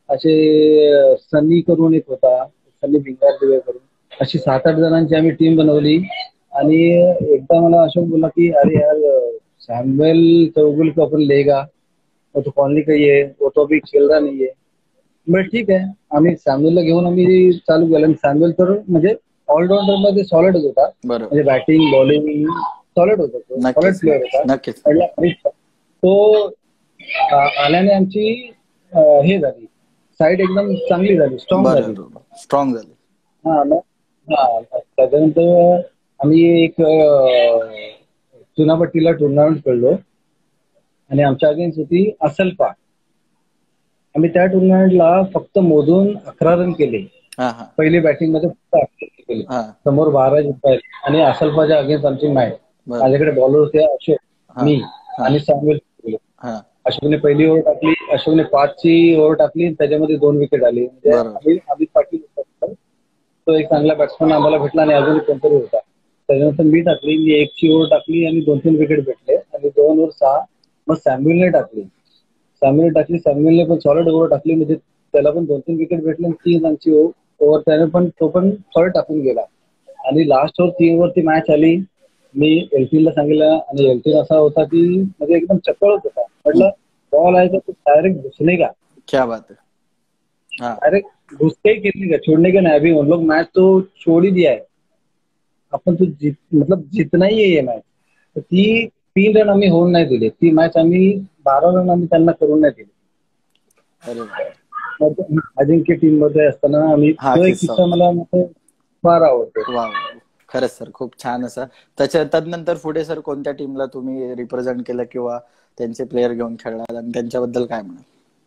असे सनी करून एक होता, सनी भिंगार दिवे करून, अशी सात आठ जणांची आम्ही टीम बनवली. आणि एकदा मला अशोक बोला की अरे यार सैमुअल चौगुले को अपन लेगा, वो तो कॉलनी का ही है, वो तो अभी खेल रहा नहीं है. बरं ठीक आहे, आम्ही सॅम्युअलला घेऊन आम्ही चालू केलं. सॅम्युअल तर म्हणजे ऑलराऊंडर मध्ये सॉलिडच होता, म्हणजे बॅटिंग बॉलिंग सॉलिड होता, तो सॉलिड प्लेअर होता. तो आल्याने आमची हे झाली, साईड एकदम चांगली झाली, स्ट्रॉंग झाली स्ट्रॉंग झाली हा हा त्याच्यानंतर आम्ही एक चुनापट्टीला टुर्नामेंट खेळलो आणि आमच्या अगेन्स्ट होती असलपा. आम्ही त्या टुर्नामेंटला फक्त मोजून अकरा रन केले. पहिली बॅटिंग मध्ये फक्त अकरा केले, समोर बारा जिंकले. आणि असलपाच्या अगेन्स्ट आमची मॅच, माझ्याकडे बॉलर होते अशोक, मी आणि सॅम्युअल. अशोकने पहिली ओव्हर टाकली, अशोकने पाचची ओव्हर टाकली, त्याच्यामध्ये दोन विकेट आली. म्हणजे अमित पाटील तो एक चांगला बॅट्समॅन आम्हाला भेटला आणि अजून कोणतरी होता. त्याच्यानंतर मी टाकली, मी एकची ओव्हर टाकली आणि दोन तीन विकेट भेटले आणि दोन ओव्हर सहा मग सॅम्युअलने टाकली. सॅम्युअल टाकली सॅम्युअलने पण सॉलिड ओव्हर टाकली, म्हणजे त्याला पण दोन तीन विकेट भेटले आणि तीन रनची ओव्हर त्याने पण तो पण सॉलिड टाकून गेला. आणि लास्ट ओव्हर तीन ओव्हर ती मॅच आली. मी एलटीनला सांगितलं आणि एलटीन असा होता की म्हणजे एकदम चक्कळच होता. म्हटलं बॉल आहे तो डायरेक्ट घुसने का, क्या बात है, डायरेक्ट घुस के ही खेलने का, छोड़ने का नहीं. अभी हम लोग मैच तो छोड़ ही दिया है, आपण तो जीत मतलब जितना ही आहे ये मॅच. तर ती तीन रन आम्ही होऊन नाही दिले, ती मॅच आम्ही बारा रन आम्ही त्यांना करून नाही दिले. अजिंक्य टीम मध्ये असताना आम्ही तो एक किस्सा मला फार आवडतो. खरंच सर, खूप छान असं. त्याच्या तदनंतर पुढे सर कोणत्या टीमला तुम्ही रिप्रेझेंट केलं किंवा त्यांचे प्लेयर घेऊन खेळला आणि त्यांच्याबद्दल काय म्हणाल?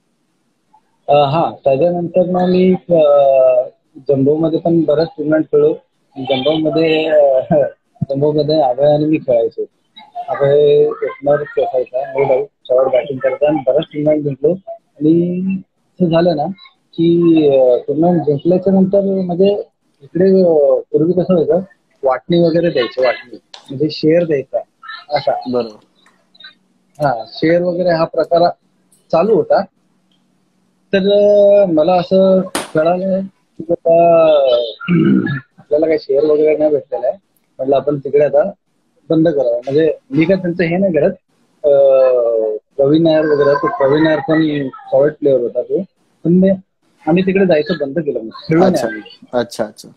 हा, त्याच्यानंतर मग मी जम्बो मध्ये पण बऱ्याच टुर्नामेंट खेळलो. जम्बो मध्ये जम्बो मध्ये अभय आणि मी खेळायचो. अभय ओपनर खेळायचा, नो डाऊट सॉलिड बॅटिंग करायचा आणि बऱ्याच टुर्नामेंट जिंकलो. आणि असं झालं ना की टुर्नामेंट जिंकल्याच्या नंतर म्हणजे इकडे पूर्वी कसं व्हायचं, वाटणी वगैरे द्यायची, वाटणी म्हणजे शेअर द्यायचा असा. बरोबर. हा, शेअर वगैरे हा प्रकार चालू होता. तर मला असं कळालं की बाबा आपल्याला काही शेअर वगैरे नाही भेटलेला आहे. म्हटलं आपण तिकडे आता बंद करावं. म्हणजे मी काय त्यांचं हे नाही करत. प्रवीण नायर वगैरे, तो प्रवीण नायर पण सॉलिड प्लेअर होता तो, पण आम्ही तिकडे जायचं बंद केलं, खेळलो नाही आम्ही. अच्छा अच्छा,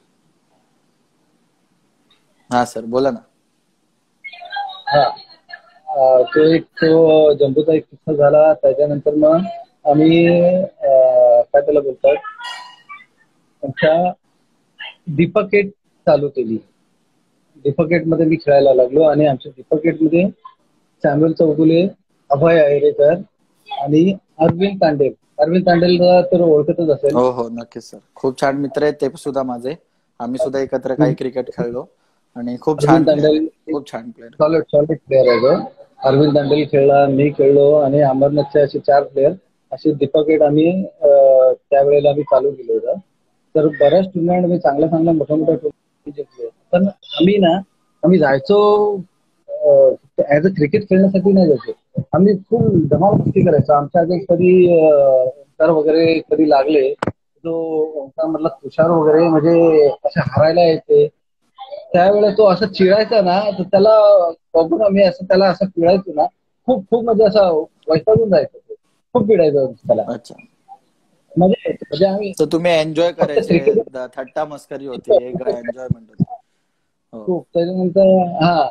हा सर बोला ना. हा, तो एक तो जम्बूचा एक किस्सा झाला. त्याच्यानंतर मग आम्ही काय त्याला बोलतात, आमच्या दीपकेट चालू केली. दीपकेट मध्ये मी खेळायला लागलो आणि आमच्या दीपकेट मध्ये सॅम्युअल चौगुले, अभय आयरेकर आणि अरविंद तांडेल. अरविंद तांडेलला तर ओळखतच असेल. हो हो नक्कीच सर, खूप छान मित्र आहेत ते सुद्धा माझे. आम्ही सुद्धा एकत्र काही क्रिकेट खेळलो आणि खूप छान तांडेल, खूप छान प्लेअर, सॉलिड सॉलिड प्लेअर आहे तो. अरविंद तांडेल खेळला, मी खेळलो आणि अमरनाथचे असे चार प्लेअर, असे दीपकेट आम्ही त्यावेळेला आम्ही चालू केलं होतं. तर बऱ्याच टुर्नामेंट मी चांगल्या चांगल्या मोठ्या मोठ्या टुर्नामेंट जिंकले. पण आम्ही ना आम्ही जायचो ऍज अ क्रिकेट खेळण्यासाठी नाही जायचो, आम्ही फुल धमाल मस्ती करायचो. आमच्या आधी कधी ओंकार वगैरे कधी लागले, तो ओंकार मधला तुषार वगैरे म्हणजे असे हारायला यायचे. त्यावेळेला तो असं चिडायचा ना, तर त्याला बघून आम्ही असं त्याला असं चिडायचो ना, खूप खूप म्हणजे असं वैतागून जायचं, खूप चिडायचो त्याला. अच्छा, म्हणजे म्हणजे आम्ही तर तुम्ही एन्जॉय करायचे, क्रिकेट थट्टा मस्करी होती, एक एन्जॉयमेंट होती. खूप. त्याच्यानंतर हा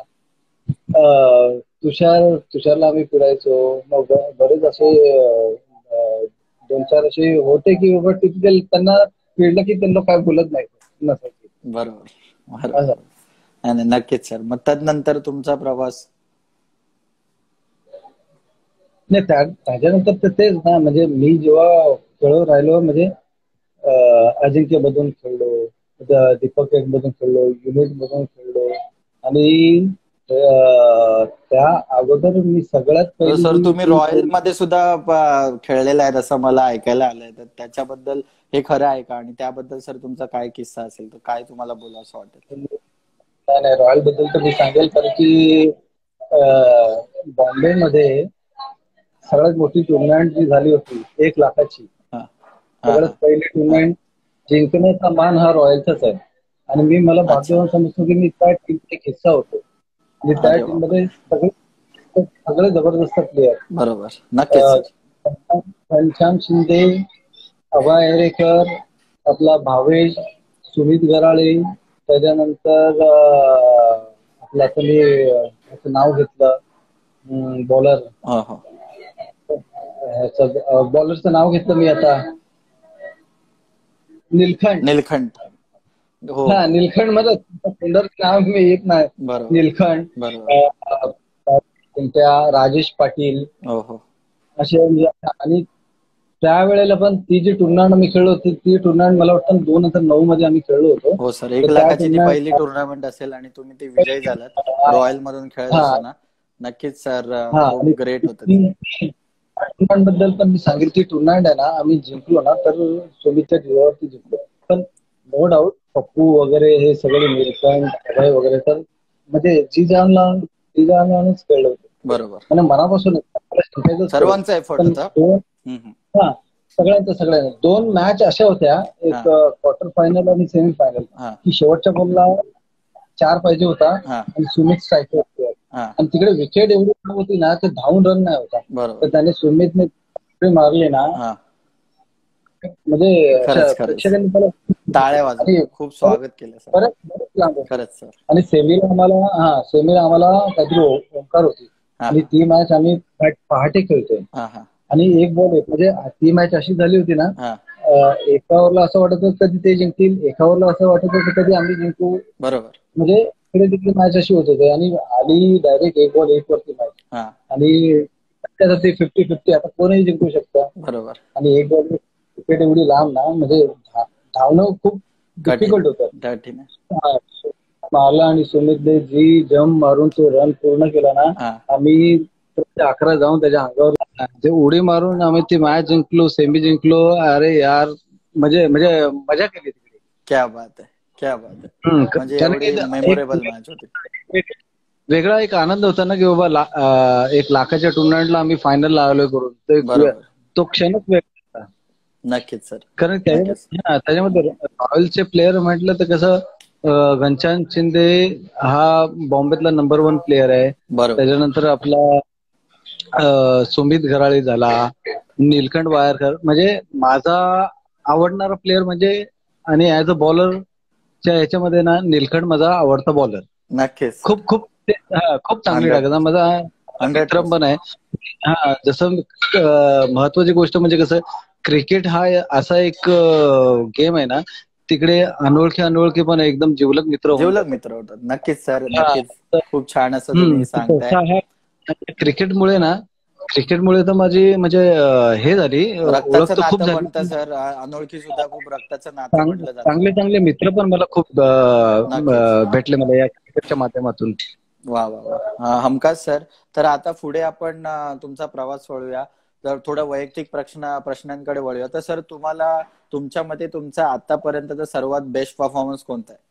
तुषार तुषारला आम्ही फिरायचो. मग बरेच असे दोन चार असे होते की बाबा टिपिकल त्यांना फिरलं की त्यांना काय बोलत नाही नसायचे. बरोबर बरोबर. नक्कीच सर. मग त्यानंतर तुमचा प्रवास? नाही त्याच्यानंतर तर तेच ना, म्हणजे मी जेव्हा खेळत राहिलो, म्हणजे अजिंक्य मधून खेळलो, दीपक एक मधून खेळलो, युनिट मधून खेळलो, आणि त्या अगोदर मी सगळ्यात पहिली सर तुम्ही रॉयल मध्ये सुद्धा खेळलेला आहे असं मला ऐकायला आलंय, तर त्याच्याबद्दल हे खरं आहे का? आणि त्याबद्दल सर तुमचा काय किस्सा असेल तर काय तुम्हाला बोला असं वाटेल? नाही नाही, रॉयल बद्दल तर मी सांगेल, कारण की बॉम्बे मध्ये सगळ्यात मोठी टुर्नामेंट जी झाली होती एक लाखाची, सगळ्यात पहिली टुर्नामेंट जिंकण्याचा मान हा रॉयलचाच आहे. आणि मी मला भाग्यवान समजतो की मी त्या टीमचा एक हिस्सा होतो. आणि त्या टीम मध्ये सगळे सगळे जबरदस्त प्लेयर. बरोबर, नक्कीच. घनश्याम शिंदे, अभय एरेकर, आपला भावेश, सुमित गराळे, त्याच्यानंतर आपलं तुम्ही त्याचं नाव घेतलं बॉलर, बॉलरचं नाव घेतलं मी आता, निलखंड. निलखंड हा, निलखंड मध्ये नाव मी येत नाही. निलखंड, त्या राजेश पाटील असे. आणि त्यावेळेला पण ती जी टुर्नामेंट आम्ही खेळलो होती, ती टुर्नामेंट मला वाटतं दोन हजार नऊ मध्ये आम्ही खेळलो होतो. हो सर, एक लाखाची ती पहिली टुर्नामेंट असेल आणि तुम्ही ती विजयी झालात रॉयल मधून खेळत असताना. नक्कीच सर, ग्रेट होतं. टुर्नामेंट बद्दल पण मी सांगेल, ती टुर्नामेंट आहे ना, आम्ही जिंकलो ना तर सोबतच्या जीवावरती जिंकलो. पण नो डाऊट पप्पू वगैरे हे सगळे निलकंठ अभय वगैरे, तर म्हणजे जी जान लावून ती जान लावूनच खेळलो होतो. बरोबर, म्हणजे मनापासून सर्वांचा एफर्ट होता. हा, सगळ्यांचा सगळ्यांना. दोन मॅच अशा होत्या, एक क्वार्टर फायनल आणि सेमी फायनल, की शेवटच्या बॉलला चार पाहिजे होता आणि सुमित स्ट्रायकर होते, आणि तिकडे विकेट एवढी होती ना, ते धावून रन नाही होता. तर त्याने सुमितने मारले ना, म्हणजे प्रेक्षकांनी त्याला टाळ्या वाजवल्या, खूप स्वागत केलं सर. खरंच सर. आणि सेमीला आम्हाला हा सेमीला आम्हाला काहीतरी ओंकार होती, आणि ती मॅच आम्ही पहाटे खेळतोय. आणि एक बॉल आहे, म्हणजे ती मॅच अशी झाली होती ना, एका ओव्हरला असं वाटत होतं कधी ते जिंकतील, एका ओव्हरला असं वाटत होतं कधी आम्ही जिंकू. बरोबर, म्हणजे इकडे तिकडे मॅच अशी होत होती. आणि आली डायरेक्ट एक बॉल एक वरती मॅच, आणि त्यासाठी फिफ्टी फिफ्टी, आता कोणीही जिंकू शकतं. बरोबर. आणि एक बॉल विकेट एवढी लांब ना, म्हणजे धावणं खूप डिफिकल्ट होतं. मारला आणि सुमितने जी जम्प मारून तो रन पूर्ण केला ना, आम्ही अकरा जाऊन त्याच्या अंगावर ते उडी मारून आम्ही ती मॅच जिंकलो, सेमी जिंकलो. अरे यार, म्हणजे म्हणजे मजा केली तिकडे. क्या बात आहे, क्या बात आहे. म्हणजे एवढी मेमोरेबल मॅच होती. वेगळा एक आनंद होता ना, की बाबा एक लाखाच्या टुर्नामेंटला आम्ही फायनल आलोय करून, तो क्षणच वेगळा. नक्कीच सर. कारण त्याच्यामध्ये रॉयलचे प्लेअर म्हटलं तर कसं, घनश्याम शिंदे हा बॉम्बेतला नंबर वन प्लेअर आहे. त्याच्यानंतर आपला सुमित गराळे झाला, निलकंठ वायरकर, म्हणजे माझा आवडणारा प्लेअर म्हणजे, आणि ऍज अ बॉलरच्या ह्याच्यामध्ये ना निलकंठ माझा आवडता बॉलर. नक्कीच, खूप खूप खूप चांगली टाकतात. माझा मित्र पण आहे. हा, जसं महत्वाची गोष्ट म्हणजे कसं, क्रिकेट हा असा एक गेम आहे ना, तिकडे अनोळखी अनोळखी पण एकदम जिवलग मित्र जिवलग मित्र होतात. नक्कीच सर, नक्कीच. खूप छान असं तुम्ही सांगताय. क्रिकेटमुळे ना, क्रिकेटमुळे तर माझी म्हणजे हे झाली ओळख तर खूप झाली सर. अनोळखी सुद्धा खूप रक्ताचं नातं म्हटलं जातं. चांगले चांगले मित्र पण मला खूप भेटले मला या क्रिकेटच्या माध्यमातून. वा वा वा, हमखास सर. तर आता पुढे आपण तुमचा प्रवास वळूया, तर थोडं वैयक्तिक प्रश्न प्रश्नांकडे वळूया. तर सर, तुम्हाला तुमच्या मते तुमचा आतापर्यंतचा सर्वात बेस्ट परफॉर्मन्स कोणता आहे?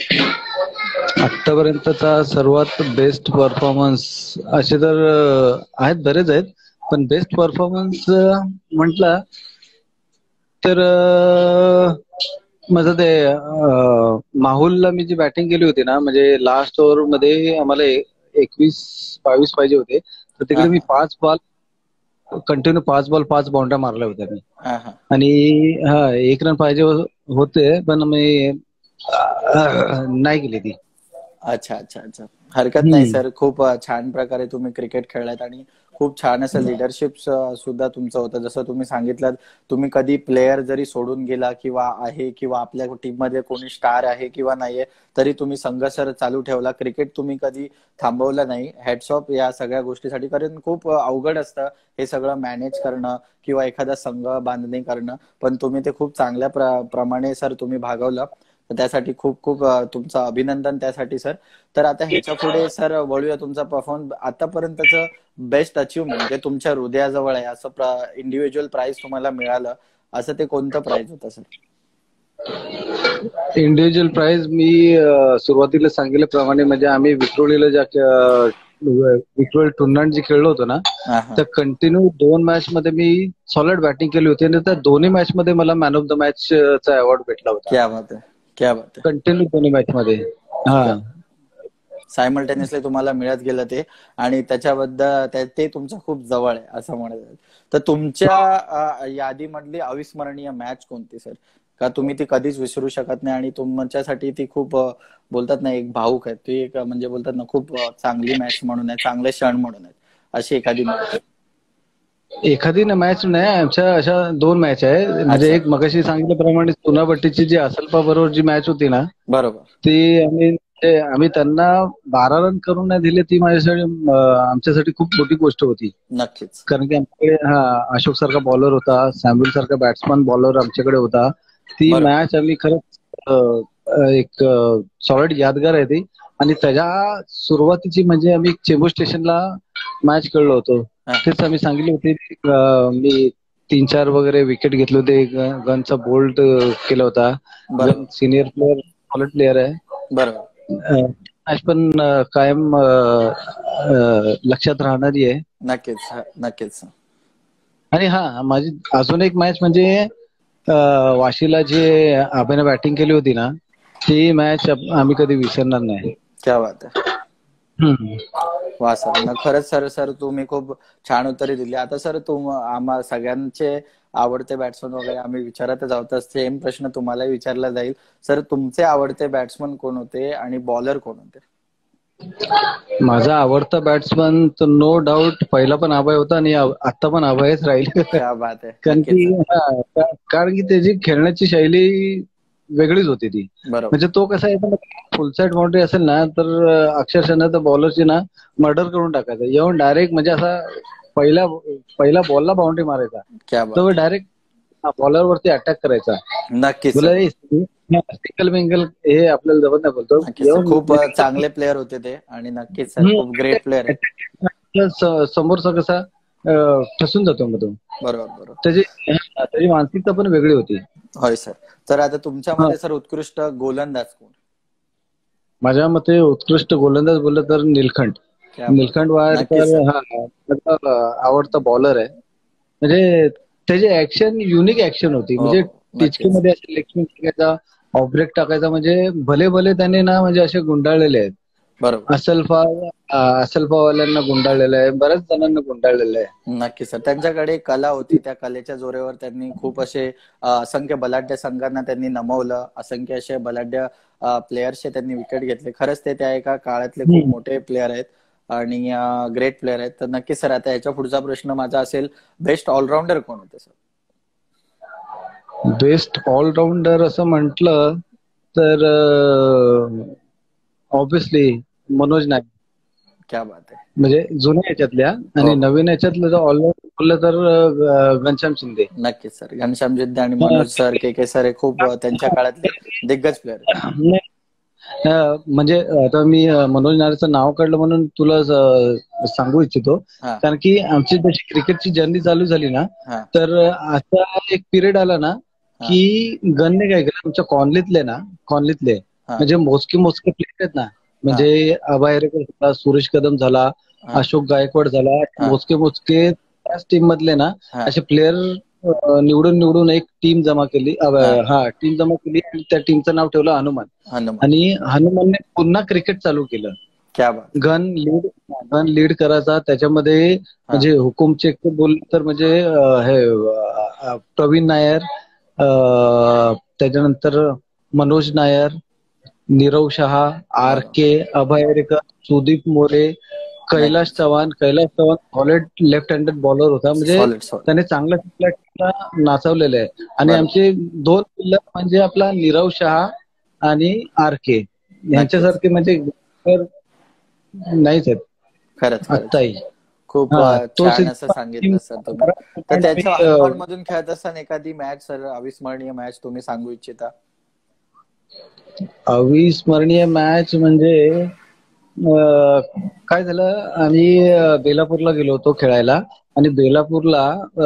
आतापर्यंतचा सर्वात बेस्ट परफॉर्मन्स असे तर आहेत, बरेच आहेत, पण बेस्ट परफॉर्मन्स म्हटलं तर माझं ते अं, माहुलला मी जी बॅटिंग केली होती ना, म्हणजे लास्ट ओव्हर मध्ये आम्हाला एकवीस बावीस पाहिजे होते, तर तिकडे मी पाच बॉल कंटिन्यू पाच बॉल पाच बाउंड्या मारल्या होत्या मी. आणि हा एक रन पाहिजे होते पण मी नाही केली ती. अच्छा अच्छा अच्छा, हरकत नाही सर. खूप छान प्रकारे तुम्ही क्रिकेट खेळलात आणि खूप छान असं लिडरशिप सुद्धा तुमचं होतं. जसं तुम्ही सांगितलं, तुम्ही कधी प्लेयर जरी सोडून गेला किंवा आहे किंवा आपल्या टीम मध्ये कोणी स्टार आहे किंवा नाहीये, तरी तुम्ही संघ सर चालू ठेवला. क्रिकेट तुम्ही कधी थांबवलं नाही. हॅट्स ऑफ या सगळ्या गोष्टीसाठी, कारण खूप अवघड असतं हे सगळं मॅनेज करणं किंवा एखादा संघ बांधणी करणं, पण तुम्ही ते खूप चांगल्या प्रमाणे सर तुम्ही भागवलं. त्यासाठी खूप खूप तुमचं अभिनंदन त्यासाठी सर. तर आता ह्याच्या पुढे सर वळूया. तुमचा परफॉर्मन्स आतापर्यंतचं बेस्ट अचिव्हमेंट जे तुमच्या हृदयाजवळ आहे, असं इंडिव्हिज्युअल प्राइज तुम्हाला मिळालं, असं ते कोणतं प्राइज होतं सर? इंडिव्हिज्युअल प्राइज मी सुरुवातीला सांगितल्याप्रमाणे, म्हणजे आम्ही विक्रोळीला ज्या विक्रोळी टुर्नामेंट जी खेळलो होतो ना, तर कंटिन्यू दोन मॅच मध्ये मी सॉलिड बॅटिंग केली होती आणि त्या दोन्ही मॅच मध्ये मला मॅन ऑफ द मॅच चा अवॉर्ड भेटला होता. क्या बात आहे, क्या बात आहे. कंटिन्यू दोन्ही मॅच मध्ये हा सायमल्टेनियसली तुम्हाला मिळत गेलं ते, आणि त्याच्याबद्दल ते तुमच्या खूप जवळ आहे असं म्हणत. तर तुमच्या यादीमधली अविस्मरणीय मॅच कोणती सर? का तुम्ही ती कधीच विसरू शकत नाही आणि तुमच्यासाठी ती खूप बोलतात ना एक भाऊक आहे, ती एक म्हणजे बोलतात ना खूप चांगली मॅच म्हणून आहे, चांगले क्षण म्हणून आहेत, अशी एखादी मॅच? एखादी ना मॅच नाही, आमच्या अशा दोन मॅच आहे. म्हणजे एक मगाशी सांगितल्याप्रमाणे चुनाभट्टीची जी असलपा बरोबर जी मॅच होती ना, बरोबर, ती आम्ही आम्ही त्यांना बारा रन करून नाही दिले, ती माझ्यासाठी आमच्यासाठी खूप मोठी गोष्ट होती. नक्कीच, कारण की आमच्याकडे हा अशोक सारखा बॉलर होता, सॅम्युअल सारखा बॅट्समन बॉलर आमच्याकडे होता. ती मॅच आम्ही खरंच एक सॉलिड यादगार आहे ती. आणि त्याच्या सुरुवातीची म्हणजे आम्ही चेंबूर स्टेशनला मॅच खेळलो होतो, तेच आम्ही सांगितले होते. मी तीन चार वगैरे विकेट घेतले होते, गनचा बोल्ट केला होता. Gun senior player, solid player आहे. बरोबर, मॅच पण कायम लक्षात राहणारी आहे. नक्कीच नक्कीच. आणि हा माझी अजून एक मॅच म्हणजे वाशीला जे अभयने बॅटिंग केली होती ना, ती मॅच आम्ही कधी विसरणार नाही. क्या बात आहे. वा सर, खरंच सर सर तुम्ही खूप छान उत्तरे दिली. आता सर तुम आम्हा सगळ्यांचे आवडते बॅट्समन वगैरे आम्ही विचारतच आहोत, सेम प्रश्न तुम्हाला विचारला जाईल. सर तुमचे आवडते बॅट्समन कोण होते आणि बॉलर कोण होते? माझा आवडता बॅट्समन तर नो डाऊट पहिला पण अभय होता आणि आता पण अभयच राहील. क्या बात आहे. कारण की कारण की त्याची खेळण्याची शैली वेगळीच होती ती. म्हणजे तो कसा आहे, फुल साईड बाउंड्री असेल ना तर अक्षरशः ना तर बॉलरची ना मर्डर करून टाकायचा, येऊन डायरेक्ट म्हणजे असा पहिला पहिला बॉलला बाउंड्री मारायचा, तो डायरेक्ट बॉलर वरती अटॅक करायचा. नक्कीच, सिंगल बिंगल हे आपल्याला जमत नाही बोलतो. खूप चांगले प्लेअर होते ते आणि नक्कीच सर खूप ग्रेट प्लेअर आहे. समोरचा कसा ठसून जातो मग तो. बरोबर बरोबर, त्याची त्याची मानसिकता पण वेगळी होती. होय सर. तर आता तुमच्यामध्ये सर उत्कृष्ट गोलंदाज कोण? माझ्या मते उत्कृष्ट गोलंदाज बोललं तर निलखंड निलखंड वायरकर हा आवडता बॉलर आहे. म्हणजे त्याची ऍक्शन युनिक ऍक्शन होती. म्हणजे टिचकीमध्ये असे लेग टाकायचा, ऑफ ब्रेक टाकायचा, म्हणजे भले भले त्याने ना म्हणजे असे गुंडाळलेले आहेत. बरोबर, असलफा असलफावाल्यांना गुंडाळलेलं आहे, बऱ्याच जणांना गुंडाळलेलं आहे. नक्की सर. त्यांच्याकडे कला होती, त्या कलेच्या जोरावर त्यांनी खूप असे असंख्य बलाढ्य संघांना त्यांनी नमवलं, असंख्य असे बलाढ्य प्लेयर्सचे त्यांनी विकेट घेतले. खरंच ते त्या एका काळातले खूप मोठे प्लेयर आहेत आणि ग्रेट प्लेयर आहेत. तर नक्की सर आता याच्या पुढचा प्रश्न माझा असेल, बेस्ट ऑलराऊंडर कोण होते सर? बेस्ट ऑलराऊंडर असं म्हटलं तर ऑब्विसली मनोज नाईक. क्या बात आहे. म्हणजे जुन्या याच्यातल्या. आणि नवीन याच्यातलं जर ऑलराऊंडर बोललं तर घनश्याम शिंदे. नक्कीच सर, घनश्याम शिंदे आणि Manoj sir, K K sir हे खूप त्यांच्या काळातले दिग्गज प्लेयर. म्हणजे आता मी मनोज नायरचं नाव काढलं म्हणून तुला सांगू इच्छितो, कारण की आमची जशी क्रिकेटची जर्नी चालू झाली ना, तर असा एक पिरियड आला ना की गनने काय केलं, आमच्या कॉलनीतले ना कॉलनीतले म्हणजे मोजके मोजके प्लेयर आहेत ना, म्हणजे अभय झाला, सुरेश कदम झाला, अशोक गायकवाड झाला, मोजके मोजके त्याच टीम मधले ना असे प्लेयर अं, निवडून निवडून एक टीम जमा केली. अं, हा टीम जमा केली आणि त्या टीमचं नाव ठेवलं हनुमान. हनुमान. आणि हनुमानने पुन्हा क्रिकेट चालू केलं. क्या बात. गन लीड गन लीड करायचा त्याच्यामध्ये. म्हणजे हुकुम चेक बोल तर म्हणजे अं, हे अं, प्रवीण नायर, अं, त्याच्यानंतर Manoj Nair, Nirav Shah, R K, Abhay Arekar, Sudeep More, Kailash Chavan. Kailash Chavan solid left handed bowler होता. म्हणजे Solid, solid. त्याने चांगल्या टीमला नाचवलेलं आहे. आणि बरोबर. आमचे दोन प्लेयर म्हणजे आपला नीरव शहा आणि आर के यांच्यासारखे म्हणजे नाहीच आहेत खरंच खरंच आत्ताही. खूप हा, अ, तो छान सिद्ध- असं सांगितलं सर तुम्ही. तर त्याच्या हनुमान मधून खेळत असताना एखादी मॅच सर, अविस्मरणीय मॅच तुम्ही सांगू इच्छिता? अविस्मरणीय मॅच म्हणजे अं, काय झालं, आम्ही अं, बेलापूरला गेलो होतो खेळायला. आणि बेलापूरला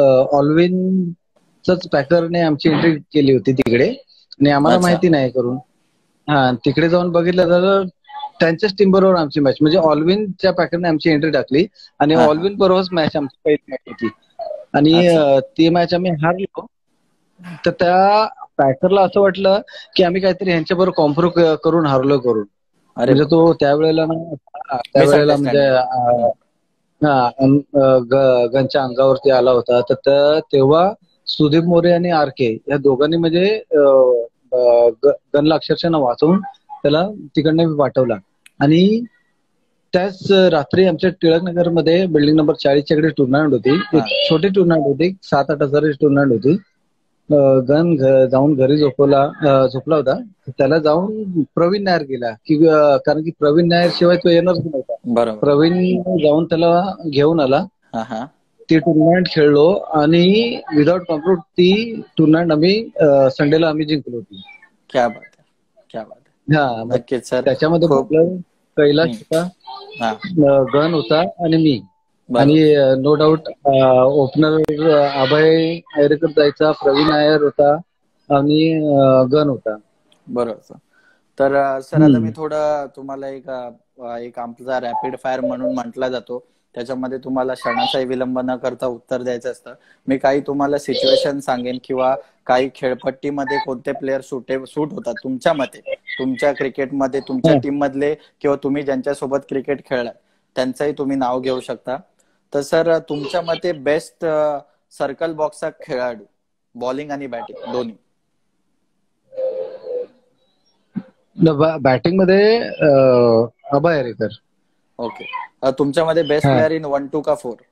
ऑलविनच पॅकरने आमची एंट्री केली होती तिकडे. आणि आम्हाला अच्छा. माहिती नाही करून. हा, तिकडे जाऊन बघितलं तर त्यांच्याच टीम बरोबर आमची मॅच, म्हणजे ऑलविनच्या पॅकरने आमची एंट्री टाकली. आणि हा, हा. ऑलविन बरोबरच मॅच आमची पहिली मॅच होती. आणि अच्छा. अं, ती मॅच आम्ही हारलो. तर त्या पॅकरला असं वाटलं की आम्ही काहीतरी ह्यांच्याबरोबर कॉम्प्रो करून हारलो करून. अरे म्हणजे तो त्यावेळेला ना त्यावेळेला म्हणजे मिसअंडरस्टँडिंग. अं, हा, अं, ग- गनच्या अंगावरती आला होता. तर त्या- तेव्हा सुदीप मोरे आणि आर के या दोघांनी म्हणजे अं, अं, ग- गनला अक्षरशः वाचवून त्याला तिकडनं पाठवला. आणि त्याच रात्री आमच्या टिळक मध्ये बिल्डिंग नंबर चाळीसच्या कडे टुर्नामेंट होती. एक छोटी टुर्नामेंट होती, सात आठ हजाराची टुर्नामेंट होती. अं, गन घ- जाऊन घरी झोपवला अं, झोपला होता. त्याला जाऊन प्रवीण नायर गेला की अं, कारण की प्रवीण नायर शिवाय तो येणारच नव्हता. बरोबर. प्रवीण जाऊन त्याला घेऊन आला. हा हा ती टुर्नामेंट खेळलो आणि विदाउट कॉम्प्रोट ती टुर्नामेंट आम्ही संडेला आम्ही जिंकलो होती. क्या बात आहे, क्या बात आहे. हा, मग नक्कीच सर. त्याच्यामध्ये खूप आपलं कैलाश हम्म. होता, हा अं, गन होता आणि मी. आणि बरोबर. No doubt opener Abhay Airekar जायचा, प्रवीण नायर होता आणि अं, गन होता. बरोबर सर. तर अ, सर आता हम्म. मी थोडं तुम्हाला एक अ, एक आमचा रॅपिड फायर म्हणून म्हटला जातो, त्याच्यामध्ये तुम्हाला क्षणाचाही विलंब न करता उत्तर द्यायचं असतं. मी काही तुम्हाला सिच्युएशन सांगेन किंवा काही खेळपट्टीमध्ये कोणते प्लेयर सुटे सूट होतात तुमच्या मते, तुमच्या क्रिकेटमध्ये तुमच्या हा. टीम मधले किंवा तुम्ही ज्यांच्यासोबत क्रिकेट खेळलात त्यांचंही तुम्ही नाव घेऊ शकता. तर सर तुमच्या मते बेस्ट सर्कल बॉक्सचा खेळाडू, बॉलिंग आणि बॅटिंग दोन्ही? बॅटिंग मध्ये अं, अभय ऐरेकर. ओके. तुमच्यामध्ये बेस्ट हा. प्लेअर इन वन टू का फोर?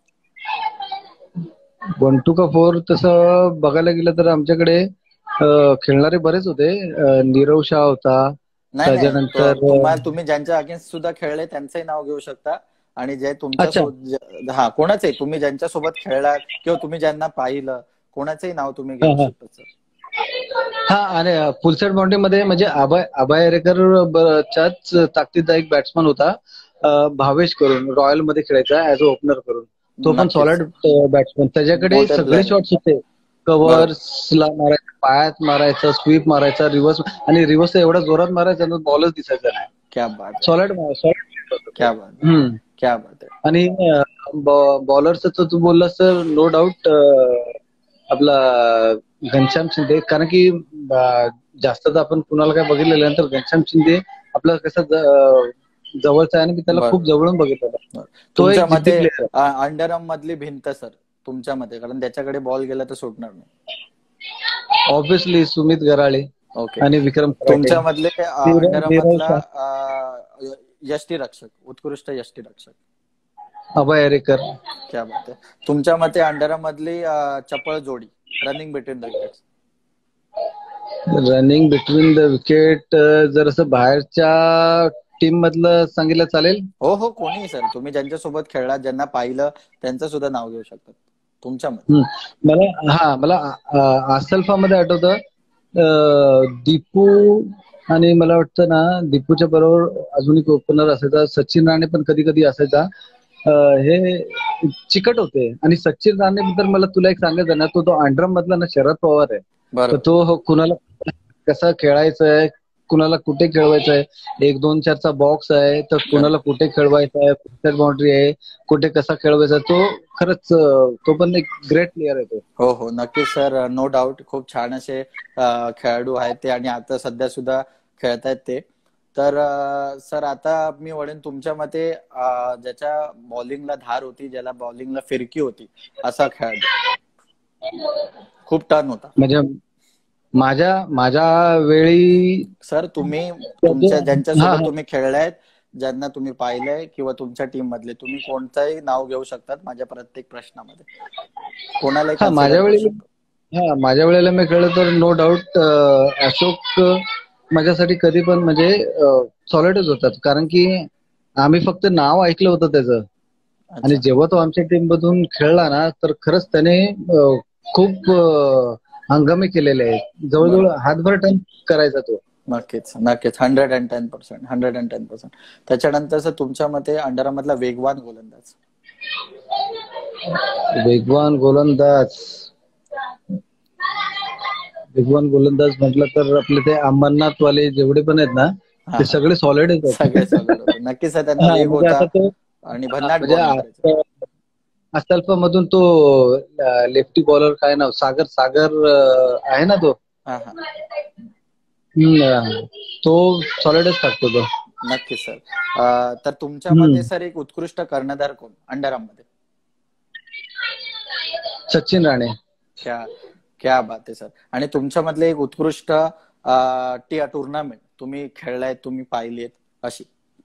वन टू का फोर तसं बघायला गेलं तर आमच्याकडे अं, खेळणारे बरेच होते. अं, नीरव शाह होता. नाही नाही, त्याच्यानंतर तो- तुम्हाला तुम्ही ज्यांच्या अगेन्स्ट सुद्धा खेळले त्यांचंही नाव घेऊ शकता. आणि जे तुमच्या अच्छा. सो- हा कोणाचंही, तुम्ही ज्यांच्या सोबत खेळलात किंवा तुम्ही ज्यांना पाहिलं कोणाचंही नाव तुम्ही हा, घेऊ हा. शकता सर. हा, आणि फुलसेट बाउंड्री मध्ये म्हणजे अभय अभय ऐरेकर च्याच ताकदीचा एक बॅट्समन होता, अं, भावेश करून, रॉयल मध्ये खेळायचा ऍज अ ओपनर करून. तो पण नक्कीच सॉलिड सर. बॅट्समन. त्याच्याकडे मोठे सगळे प्लेअर. शॉट्स होते. बरोबर. कव्हर्सला मारायचा, पायात मारायचा, स्वीप मारायचा, रिव्हर्स. आणि रिव्हर्स एवढा जोरात मारायचा ना बॉलच दिसायचा नाही. क्या बात आहे, सॉलिड सॉलिड क्या बात आहे, हम्म. क्या बात आहे. आणि बॉलरचं तर तू बोललास तर नो डाऊट आपला घनश्याम शिंदे. कारण की अं, जास्त तर आपण कुणाला काय बघितलेलं नंतर घनश्याम शिंदे आपला कसं ज- जवळचा आहे आणि मी त्याला खूप बरोबर. जवळून बघितलेला. बरोबर. तो एक तुमच्या जिद्दी मते प्लेअर आहे. अंडरआर्म मधली भिंत सर तुमच्या मते, कारण त्याच्याकडे बॉल गेला तर सुटणार नाही. Obviously Sumit Garale okay. आणि विक्रम कराटे. तुमच्या मधले नीरव- अंडरआर्म नीरव मधला शाह, अ, यष्टीरक्षक, उत्कृष्ट यष्टीरक्षक? अभय ऐरेकर. क्या बात आहे. तुमच्या मते अंडरआर्म मधली अ, चपळ जोडी, running between the wickets? Running between the wicket जर असं बाहेरच्या टीम मधलं सांगितलं चालेल? हो हो, कोणीही सर, तुम्ही ज्यांच्यासोबत खेळलात, ज्यांना पाहिलं त्यांचं सुद्धा नाव घेऊ शकतात तुमच्या मते. हम्म. मला हा मला अं, आसल्फा मध्ये आठवतं अं, दीपू. आणि मला वाटतं ना दीपूच्या बरोबर अजून एक ओपनर असायचा, सचिन राणे पण कधी कधी असायचा. अं, हे चिकट होते. आणि सचिन राणे बद्दल मला तुला एक सांगायचं ना, तो तो अंडरम मधला ना शरद पवार आहे. तर बरोबर. तो कुणाला कसं खेळायचंय, कुणाला कुठे खेळवायचंय, एक दोन चारचा बॉक्स आहे तर कुणाला कुठे खेळवायचा आहे, बाउंड्री आहे, कुठे कसा खेळवायचा, तो खरंच तो पण एक ग्रेट प्लेअर आहे तो. हो हो नक्कीच सर, नो डाऊट. खूप छान असे खेळाडू आहेत ते आणि आता सध्या सुद्धा खेळतायत ते. तर सर आता मी वळेन तुमच्या मते ज्याच्या बॉलिंगला धार होती, ज्याला बॉलिंगला फिरकी होती असा खेळाडू, खूप टर्न होता. म्हणजे माझ्या माझ्या वेळी सर तुम्ही तुमच्या ज्यांच्यासोबत तुम्ही खेळलायत, ज्यांना तुम्ही पाहिलंय किंवा तुमच्या टीम मधले, तुम्ही कोणताही नाव घेऊ शकतात माझ्या प्रत्येक प्रश्नामध्ये, कोणालाही. माझ्या वेळी हा माझ्या वेळेला मी खेळलो तर नो डाऊट अशोक माझ्यासाठी कधी पण म्हणजे सॉलिडच होतात, कारण की आम्ही फक्त नाव ऐकलं होतं त्याचं. आणि जेव्हा तो आमच्या टीम मधून खेळला ना तर खरंच त्याने खूप हंगामे केलेले आहेत, जवळजवळ हातभर टर्न करायचा तो. नक्कीच नक्कीच hundred and ten percent hundred and ten percent त्याच्यानंतर तुमच्या मते अंडरमधला वेगवान गोलंदाज? वेगवान गोलंदाज वेगवान गोलंदाज म्हटलं तर आपले ते अंबरनाथ वाले जेवढे पण आहेत ना ते सगळे सॉलिड आहेत. सगळे सॉलिड होते नक्कीच. त्यांना वेग होता आणि भन्नाट. अस्तल्फा मधून तो लेफ्टी बॉलर काय नाव, सागर सागर आहे ना तो, तो सॉलिडच टाकतो तो. नक्कीच सर. तर तुमच्या मध्ये सर एक उत्कृष्ट कर्णधार कोण अंडरआर्म मध्ये? सचिन राणे. क्या क्या बात आहे सर. आणि तुमच्या मधले एक उत्कृष्ट टी टुर्नामेंट तुम्ही खेळलाय, तुम्ही पाहिलीत अशी?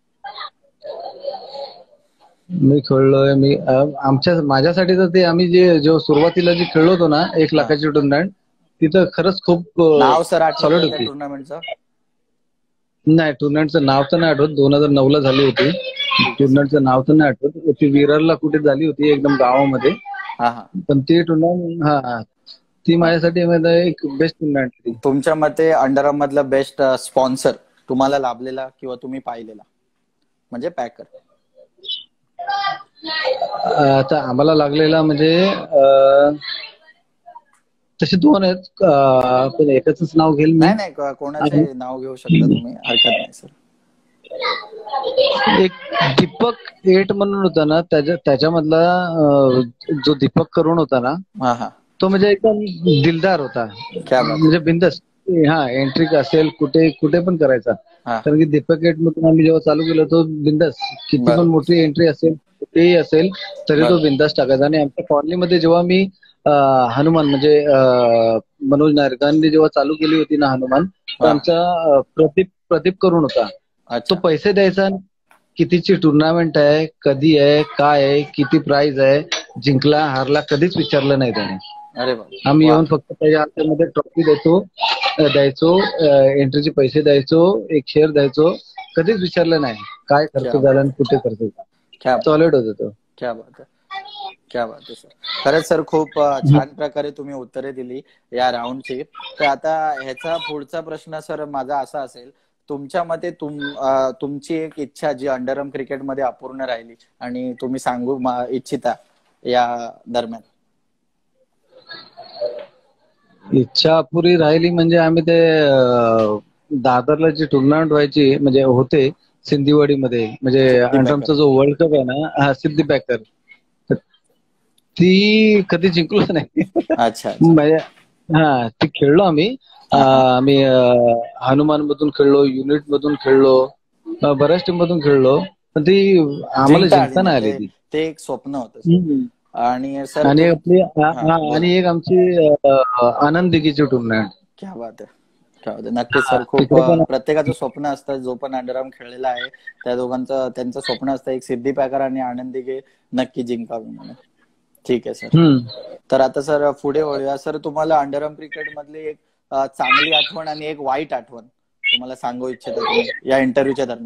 मी खेळलोय मी आमच्या माझ्यासाठी तर ते आम्ही जे जो सुरुवातीला जे खेळलो होतो ना एक लाखाची टुर्नामेंट, तिथं खरंच खूप नाव सर सॉलिड होती टुर्नामेंटचं. नाही टुर्नामेंटचं नाव तर नाही आठवत, दोन हजार नऊ ला झाली होती. टुर्नामेंटचं नाव तर नाही आठवत, ती विरारला कुठे झाली होती एकदम गावामध्ये. पण ती टुर्नामेंट हा ती माझ्यासाठी एक बेस्ट टुर्नामेंट होती. तुमच्या मते अंडरआर्म मधला बेस्ट स्पॉन्सर तुम्हाला लाभलेला किंवा तुम्ही पाहिलेला म्हणजे पॅकर? आता आम्हाला लागलेला म्हणजे तसे दोन आहेत, पण एकच नाव घेईल. नाही नाही कोणाचे नाव घेऊ शकता तुम्ही, हरकत नाही सर. एक दीपक एट म्हणून होता ना, त्याच्या त्याच्यामधला जो दीपक करून होता ना तो म्हणजे एकदम दिलदार होता, म्हणजे बिंदास. हा एंट्री असेल कुठे कुठे पण करायचा, कारण की दीपक एट मधून आम्ही जेव्हा चालू केलं तो बिंदास किती पण मोठी एंट्री असेल कुठेही असेल तरी तो बिंदास टाकायचा. आणि आमच्या कॉलनीमध्ये जेव्हा मी हनुमान म्हणजे मनोज नायरकांनी जेव्हा चालू केली होती ना हनुमान, तर आमचा प्रदीप प्रदीप करून होता. तो पैसे द्यायचा, कितीची टुर्नामेंट आहे, कधी आहे, काय आहे, किती प्राइज आहे, जिंकला हारला कधीच विचारलं नाही त्याने. अरे आम्ही येऊन फक्त त्याच्या हातामध्ये ट्रॉफी द्यायचो द्यायचो एंट्रीचे पैसे द्यायचो, एक शेअर द्यायचो, कधीच विचारलं नाही काय खर्च झाला आणि कुठे खर्च झाला. सॉलिड होत तो. क्या बात आहे, क्या बात आहे सर. खरंच सर खूप छान प्रकारे तुम्ही उत्तरे दिली या राऊंडची. तर आता ह्याचा पुढचा प्रश्न सर माझा असा असेल, तुमच्या मते तुम तुमची एक इच्छा जी अंडरआर्म क्रिकेटमध्ये अपूर्ण राहिली आणि तुम्ही सांगू इच्छिता या दरम्यान? इच्छा अपुरी राहिली म्हणजे आम्ही ते दादरला जी टुर्नामेंट व्हायची म्हणजे होते सिंधीवाडीमध्ये, म्हणजे अंडरआर्मचा जो वर्ल्ड कप आहे ना, हा सिद्धी बॅकर, ती कधी जिंकलो नाही. अच्छा. हा ती खेळलो आम्ही आम्ही हनुमान मधून खेळलो, युनिट मधून खेळलो, बऱ्याच टीम मधून खेळलो, पण ती आम्हाला जिंकता नाही आली. ती ते एक स्वप्न होतं. आणि सर आणि आपली आणि एक आमची आनंद दिघीची टुर्नामेंट. क्या बात आहे, क्या बात आहे. नक्कीच सर. खूप प्रत्येकाचं स्वप्न असतं, जो पण अंडरआर्म खेळलेला आहे त्या दोघांचं त्यांचं स्वप्न असतं एक सिद्धी पॅकर आणि आनंद दिघे नक्की जिंकावे म्हणून. ठीक आहे सर. तर आता सर पुढे वळूया. सर तुम्हाला अंडरआर्म क्रिकेट मधली एक चांगली आठवण आणि एक वाईट आठवण तुम्हाला सांगू इच्छिता तुम्ही या इंटरव्ह्यूच्या दरम्यान?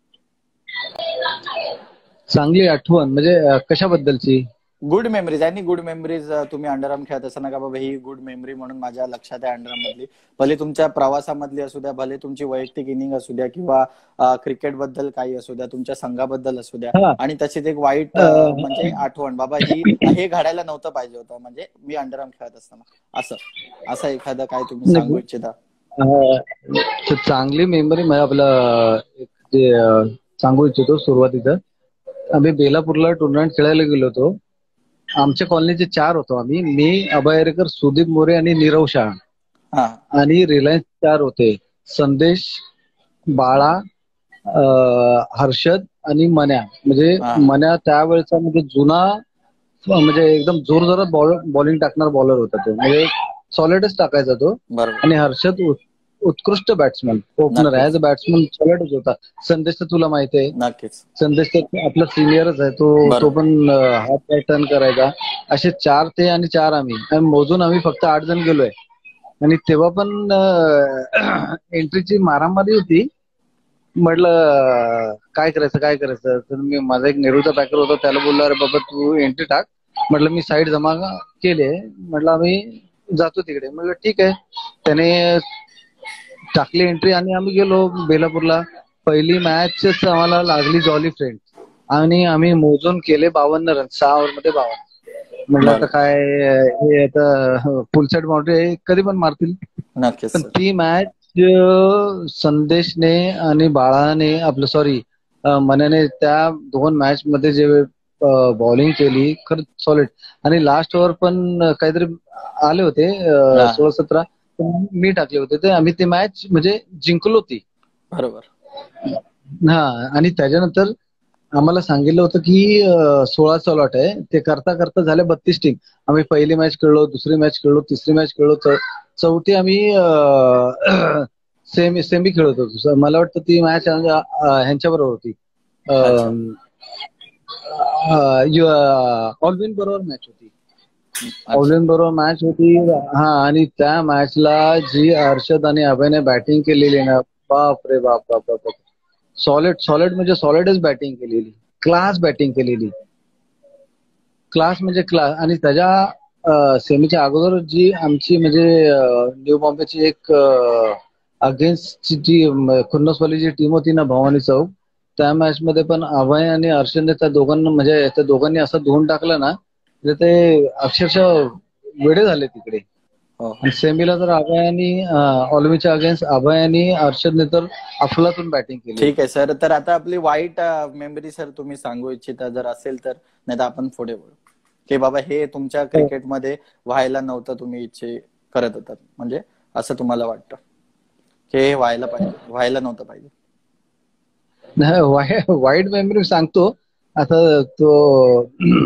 चांगली आठवण म्हणजे कशाबद्दलची? Good memories. आणि गुड मेमरीज तुम्ही अंडरआर्म खेळत असताना का बाबा ही गुड मेमरी म्हणून माझ्या लक्षात आहे अंडरआर्म मधली, भले तुमच्या प्रवासामधली असू द्या, भले तुमची वैयक्तिक इनिंग असू द्या, किंवा क्रिकेट बद्दल काही असू द्या, तुमच्या संघाबद्दल असू द्या, आणि तशीच एक वाईट म्हणजे आठवण, बाबा ही हे घडायला नव्हतं पाहिजे होतं म्हणजे मी अंडरआर्म खेळत असताना, असं असं एखादं काय तुम्ही सांगू इच्छिता? चांगली मेमरी म्हणजे आपलं जे सांगू इच्छितो, सुरुवातीचं आम्ही बेलापूरला टुर्नामेंट खेळायला गेलो होतो आमच्या कॉलनीचे चार होतो आम्ही, मी, अभय अरेकर, सुदीप मोरे आणि नीरव शहा. आणि रिलायन्स चार होते, संदेश, बाळा, हर्षद आणि मन्या. म्हणजे मन्या त्यावेळेचा म्हणजे जुना, म्हणजे एकदम जोरजोरात बॉलिंग टाकणारा बॉलर होता तो, म्हणजे सॉलिडच टाकायचा तो. आणि हर्षद उत्कृष्ट batsman, opener as a batsman सॉलिडच होता. संदेश तर तुला माहिती आहे, नक्कीच संदेश तर आपला सिनियरच आहे तो, तो पण हाफ बॅट टर्न करायचा. असे चार ते आणि चार आम्ही, आणि मोजून आम्ही फक्त आठ जण गेलोय. आणि तेव्हा पण एंट्रीची मारामारी होती. म्हटलं काय करायचं काय करायचं तर मी, माझा एक नेहरूचा पॅकर होता, त्याला बोललो अरे बाबा तू एंट्री टाक. म्हटलं मी साईड जमा केले, म्हटलं आम्ही जातो तिकडे. म्हटलं ठीक आहे. त्याने टाकली एंट्री आणि आम्ही गेलो बेलापूरला. पहिली मॅचच आम्हाला लागली जॉली फ्रेंड, आणि आम्ही मोजून केले बावन्न रन, सहा ओव्हर मध्ये बावन्न. म्हटलं आता काय हे, आता फुल साईड बाउंड्री कधी पण मारतील. नक्कीच. पण ती मॅच संदेशने आणि बाळाने, आपलं सॉरी मन्याने त्या दोन मॅच मध्ये जे बॉलिंग केली खरंच सॉलिड. आणि लास्ट ओव्हर पण काहीतरी आले होते सोळा सतरा, मी टाकले होते ते, आम्ही ती मॅच म्हणजे जिंकलो ती. बरोबर. हा, आणि त्याच्यानंतर आम्हाला सांगितलं होतं की सोळा सॉलॉट आहे, ते करता करता झाले बत्तीस टीम. आम्ही पहिली मॅच खेळलो, दुसरी मॅच खेळलो, तिसरी मॅच खेळलो, चौथी आम्ही सेमी सेमी खेळत होतो. मला वाटतं ती मॅच ह्यांच्याबरोबर होती, ऑलविन बरोबर मॅच होती. ऑलविन बरोबर मॅच होती. हा, आणि त्या मॅचला जी हर्षद आणि अभयने बॅटिंग केलेली ना, बाप रे बाप बाप बाप, सॉलिड सॉलिड म्हणजे सॉलिडच बॅटिंग केलेली, क्लास बॅटिंग केलेली, क्लास म्हणजे क्लास. आणि त्याच्या सेमीच्या अगोदर जी आमची म्हणजे न्यू बॉम्बेची एक अगेन्स्ट जी खुन्नसवाली जी टीम होती ना, भवानी चौक, त्या मॅच मध्ये पण अभय आणि हर्षदने त्या दोघांना म्हणजे त्या दोघांनी असं धुवून टाकलं ना, म्हणजे ते अक्षरशः वेडे झाले तिकडे. सेमीला तर अभय आणि ऑलवीच्या अगेन्स्ट अभय आणि हर्षदने तर अफलातून बॅटिंग केली. ठीक आहे सर, तर आता आपली वाईट मेमरी सर तुम्ही सांगू इच्छिता जर असेल तर, नाही तर आपण पुढे बोलू की बाबा हे तुमच्या क्रिकेटमध्ये व्हायला नव्हतं, तुम्ही इच्छे करत होतात, म्हणजे असं तुम्हाला वाटतं की हे व्हायला पाहिजे, व्हायला नव्हतं पाहिजे. वाईट मेमरी सांगतो आता. तो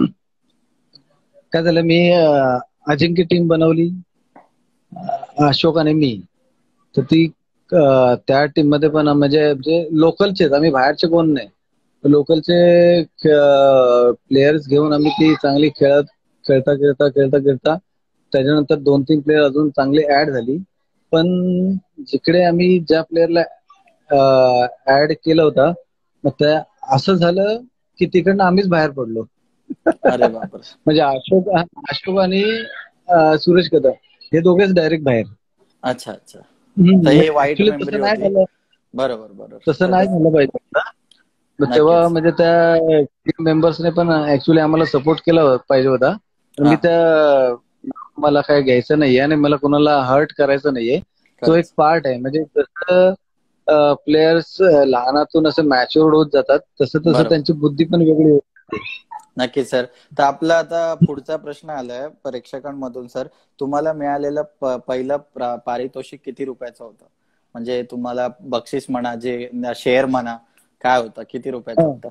काय झालं, मी अजिंक्य टीम बनवली अशोक आणि मी, तर ती त्या टीम मध्ये पण म्हणजे लोकलचेच आम्ही, बाहेरचे कोण नाही, लोकलचे प्लेयर्स घेऊन आम्ही ती चांगली खेळत खेळता खेळता खेळता खेळता त्याच्यानंतर दोन तीन प्लेयर अजून चांगली ऍड झाली. पण जिकडे आम्ही ज्या प्लेयरला ऍड केलं होता, मग त्या असं झालं की तिकडनं आम्हीच बाहेर पडलो. अरे बापरे. म्हणजे अशोक अशोक आणि सुरेश कदम हे दोघेच डायरेक्ट बाहेर. अच्छा अच्छा, हे वाईट मेमरी होती. बरोबर बरोबर, तसं नाही झालं पाहिजे. तेव्हा म्हणजे त्या टीम मेंबर्सने पण ऍक्च्युली आम्हाला सपोर्ट केला पाहिजे होता. मी त्या मला काय घ्यायचं नाहीये आणि मला कोणाला हर्ट करायचं नाहीये, तो एक पार्ट आहे. म्हणजे जसं प्लेयर्स लहानातून असं मॅच्युअर्ड होत जातात, तसं तसं त्यांची बुद्धी पण वेगळी होते. नक्कीच सर. तर आपला आता पुढचा प्रश्न आलाय प्रेक्षकांमधून. सर, तुम्हाला मिळालेलं पहिलं पारितोषिक किती रुपयाचं होतं? म्हणजे तुम्हाला बक्षीस म्हणा, जे शेअर म्हणा, काय होतं, किती रुपयाचं होतं,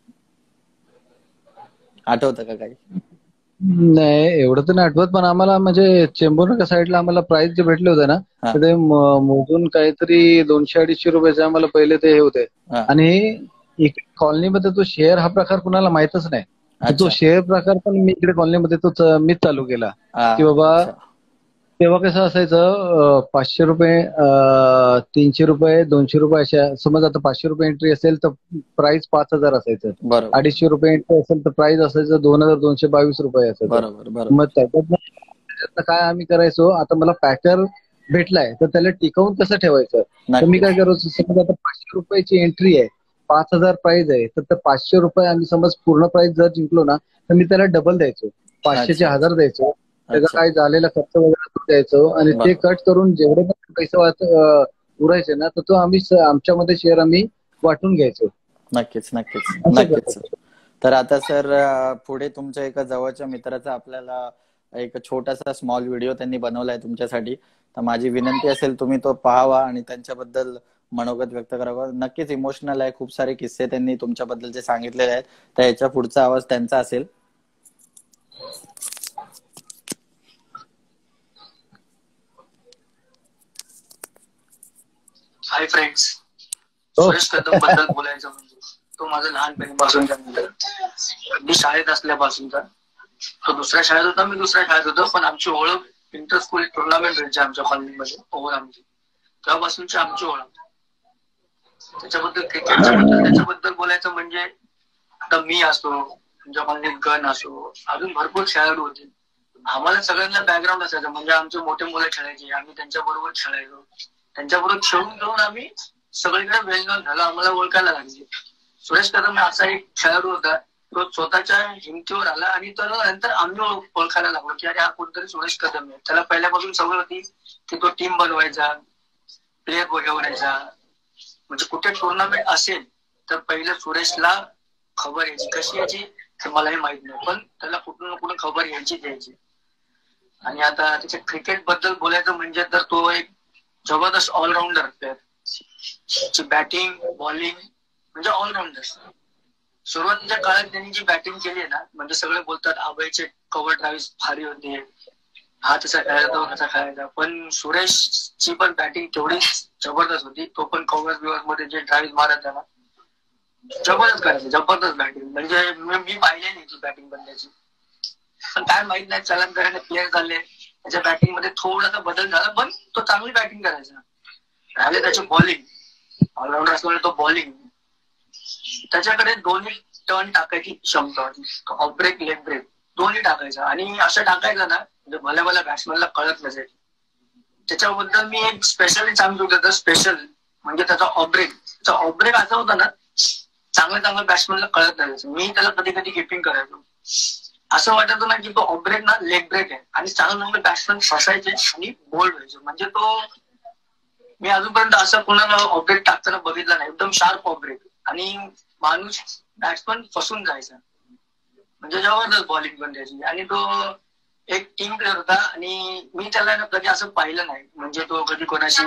आठवतं का काही? नाही एवढं तर नाही आठवत, पण आम्हाला म्हणजे चेंबूर साईडला आम्हाला प्राइस जे भेटले होते ना, ते मोजून काहीतरी दोनशे अडीचशे रुपयाचे आम्हाला पहिले ते हे होते. आणि कॉलनीमध्ये तो शेअर हा प्रकार कुणाला माहितच नाही. तो शेअर प्रकार पण मी इकडे कॉलनीमध्ये तो मीच चालू केला की बाबा, तेव्हा कसं असायचं, पाचशे रुपये तीनशे रुपये दोनशे रुपये अशा, समज आता पाचशे रुपये एंट्री असेल तर प्राइस पाच हजार असायचं, अडीचशे रुपये एंट्री असेल तर प्राइस असायचं दोन हजार दोनशे बावीस रुपये असायचं. मग त्याच्यात काय आम्ही करायचो, आता मला पॅकर भेटलाय तर त्याला टिकवून कसं ठेवायचं, तर मी काय करायचो, समज आता पाचशे रुपयाची एंट्री आहे, पाच हजार प्राइस आहे, तर त्या पाचशे रुपये आम्ही समज पूर्ण प्राइस जर जिंकलो ना, तर मी त्याला डबल द्यायचो, पाचशेचे हजार द्यायचो, त्याचा काय झालेला खर्च वगैरे द्यायचो, आणि ते कट करून जेवढे पण पैसे उरायचे ना, तर तो आम्ही आमच्यामध्ये शेअर आम्ही वाटून घ्यायचो. नक्कीच नक्कीच नक्कीच. तर आता सर पुढे तुमच्या एका जवळच्या मित्राचा आपल्याला एक छोटासा स्मॉल व्हिडिओ त्यांनी बनवलाय तुमच्यासाठी. तर माझी विनंती असेल तुम्ही तो पाहावा आणि त्यांच्याबद्दल मनोगत व्यक्त करावं. नक्कीच इमोशनल आहे, खूप सारे किस्से त्यांनी तुमच्याबद्दलचे सांगितलेले आहेत. तर याच्या पुढचा आवाज त्यांचा असेल. हाय फ्रेंड्स, सुरेश कदम बद्दल बोलायचं म्हणजे तो माझा लहानपणीपासूनचा मित्र. मी शाळेत असल्यापासूनचा. तो दुसऱ्या शाळेत होता, मी दुसऱ्या शाळेत होतो, पण आमची ओळख इंटर स्कूल टुर्नामेंट व्हायची आमच्या कॉलनीमध्ये ओव्हर आमची, तेव्हापासूनची आमची ओळख. त्याच्याबद्दल क्रिकेटच्या बद्दल त्याच्याबद्दल बोलायचं म्हणजे आता मी असो, आमच्या कॉलनीत गण असो, अजून भरपूर खेळाडू होते. आम्हाला सगळ्यांना बॅकग्राऊंड असायचं, म्हणजे आमचे मोठे मुलं खेळायचे, आम्ही त्यांच्या बरोबर खेळायचो. त्यांच्याबरोबर खेळून खेळून आम्ही सगळीकडे वेल नोन झालं, आम्हाला ओळखायला लागले. सुरेश कदम असा एक खेळाडू होता, तो स्वतःच्या हिमतीवर आला आणि त्याला नंतर आम्ही ओळखायला लागलो की अरे हा कोणतरी सुरेश कदम आहे. त्याला पहिल्यापासून सवय होती की तो टीम बनवायचा, प्लेयर बोलवायचा. म्हणजे कुठे टुर्नामेंट असेल तर पहिलं सुरेशला खबर यायची. कशी यायची ते मलाही माहित नाही, पण त्याला कुठून ना कुठून खबर यायची द्यायची. आणि आता त्याच्या क्रिकेट बद्दल बोलायचं म्हणजे तर तो एक जबरदस्त ऑलराऊंडर प्लेअर. बॅटिंग बॉलिंग म्हणजे ऑलराऊंडर. सुरुवातीच्या काळात त्यांनी जी बॅटिंग केली आहे ना, म्हणजे सगळे बोलतात अभयचे कव्हर ड्राईव्ह भारी होते, हा तसा खेळायचा तो कसा खेळायचा, पण सुरेशची पण बॅटिंग तेवढी जबरदस्त होती. तो पण कव्हर बिव्हर मध्ये जे ड्राईव्ह मारत त्याला जबरदस्त करायचं, जबरदस्त बॅटिंग. म्हणजे मी पाहिले नाही ती बॅटिंग बनल्याची, पण काय माहित नाही चलन करायला प्लेयर झाले, त्याच्या बॅटिंग मध्ये थोडासा बदल झाला, पण तो चांगली बॅटिंग करायचा. राहिले त्याची बॉलिंग, ऑलराऊंडर असल्यामुळे तो बॉलिंग, त्याच्याकडे दोन्ही टर्न टाकायची क्षमता होती. ऑफ ब्रेक लेग ब्रेक दोन्ही टाकायचा आणि असं टाकायचं ना म्हणजे भल्या भल्या बॅट्समॅनला कळत नसेल. त्याच्याबद्दल मी एक स्पेशली सांगतो त्याचा स्पेशल म्हणजे त्याचा ऑफ ब्रेक. त्याचा ऑफ ब्रेक असा होता ना, चांगल्या चांगल्या बॅट्समॅनला कळत नसायचं. मी त्याला कधी कधी किपिंग करायचो, असं वाटायचं ना की तो ऑफ ब्रेक ना लेग ब्रेक आहे आणि चांगले चांगले बॅट्समॅन फसायचे आणि बोल्ड व्हायचे. म्हणजे तो मी अजूनपर्यंत असं कोणाला ऑफ ब्रेक टाकताना बघितलं नाही. एकदम शार्प ऑफ ब्रेक आणि माणूस बॅट्समॅन फसून जायचा. म्हणजे जबरदस्त बॉलिंग पण त्याची. आणि तो एक टीम प्लेअर होता आणि मी त्याला कधी असं पाहिलं नाही, म्हणजे तो कधी कोणाशी.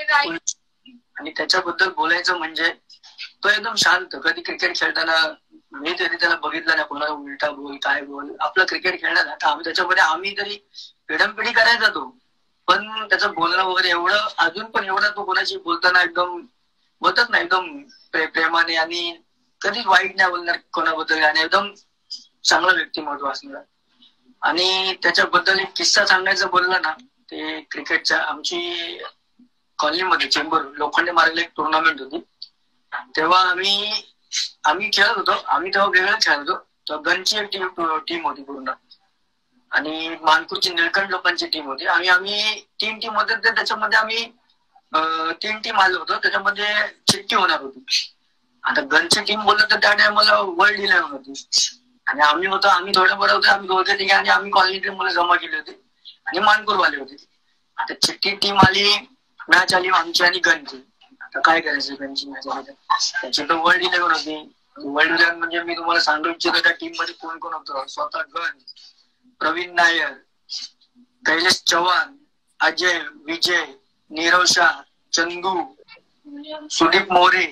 आणि त्याच्याबद्दल बोलायचं म्हणजे तो एकदम शांत. कधी क्रिकेट खेळताना मी तरी त्याला बघितलं नाही कोणाला उलटा बोल काय बोल. आपलं क्रिकेट खेळणार आता आम्ही त्याच्यामध्ये आम्ही तरी पिढमपिढी करायचा तो, पण त्याचं बोलणं वगैरे एवढं अजून पण एवढा तो कोणाशी बोलताना एकदम बोलतात ना एकदम प्रेमाने आणि कधीच वाईट नाही बोलणार कोणाबद्दल आणि एकदम चांगलं व्यक्तिमत्व असणार. आणि त्याच्याबद्दल एक किस्सा सांगायचं बोललं ना, ते क्रिकेटच्या आमची कॉलनीमध्ये चेंबूर लोखंडे मार्गला एक टुर्नामेंट होती. तेव्हा आम्ही आम्ही खेळत होतो, आम्ही तेव्हा वेगळं खेळत होतो. तेव्हा गनची एक टीम टीम होती पूर्ण आणि मानपूरची निळकंठ लोकांची टीम होती. आणि आम्ही तीन टीम होते, त्याच्यामध्ये आम्ही तीन टीम आलो होतो. त्याच्यामध्ये चिठ्ठी होणार होती. आता गनची टीम बोललं तर त्या टायमाला वर्ल्ड इलेव्हन होती आणि आम्ही होतो आम्ही थोडं बरं होतो आम्ही दोघे तिघे आणि आम्ही कॉलनीतले मुलं जमा केली होती आणि मानपूरवाले होते. आता चिठ्ठी टीम आली, मॅच आली आमची आणि गनची. आता काय करायचं गनची मॅच आली त्याची तर वर्ल्ड इलेव्हन होती. वर्ल्ड इलेव्हन म्हणजे मी तुम्हाला सांगू इच्छितो त्या टीम मध्ये कोण कोण होतं. स्वतः गन, प्रवीण नायर, कैलेश चव्हाण, अजय, विजय, नीरव शाह, चंदू, सुदीप मोरे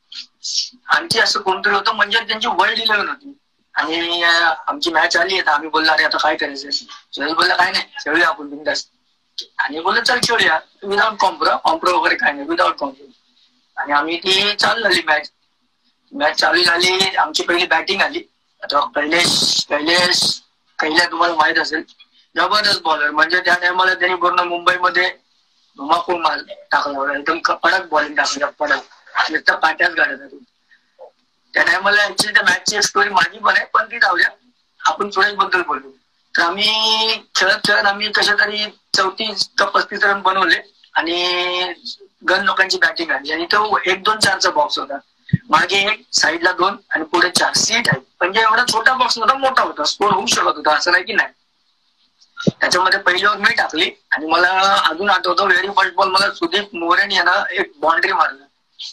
आणखी असं कोणतरी होतं. म्हणजे त्यांची वर्ल्ड इलेव्हन होती. आणि आमची मॅच आली आहे आम्ही बोललो अरे आता काय करायचं. सुरेश बोलला काय नाही खेळूया आपण बिनधास्त. आणि बोललो चल खेळूया विदाउट कॉम्प्रो कॉम्प्रो वगैरे काय नाही विदाउट कॉम्प्रो. आणि आम्ही ती चालू झाली मॅच. मॅच चालू झाली, आमची पहिली बॅटिंग आली. आता कैलेश कैलेश कैल्या तुम्हाला माहित असेल जबरदस्त बॉलर. म्हणजे त्या टायमाला त्यांनी पूर्ण मुंबईमध्ये धुमाकूळ मार टाकला, एकदम कडक बॉलिंग टाकली कडक, नुसतं पाट्याच गाडत होती त्या टायमाला. ऍक्च्युली त्या मॅचची स्टोरी माझी पण आहे, पण ती जाऊया आपण सुरेश बद्दल बोलू. तर आम्ही खेळत खेळत आम्ही कशा तरी चौतीस का पस्तीस रन बनवले आणि गन लोकांची बॅटिंग आली आणि तो एक दोन चारचा बॉक्स होता. मागे एक, साईडला दोन आणि पुढे चार सीट आहे. म्हणजे एवढा छोटा बॉक्स नव्हता, मोठा होता, स्कोर होऊ शकत होता असं नाही की नाही. त्याच्यामध्ये पहिली ओव्हर मी टाकली आणि मला अजून आठवतं व्हेरी फर्स्ट बॉल मला सुदीप मोरेने यांना एक बाउंड्री मारलं.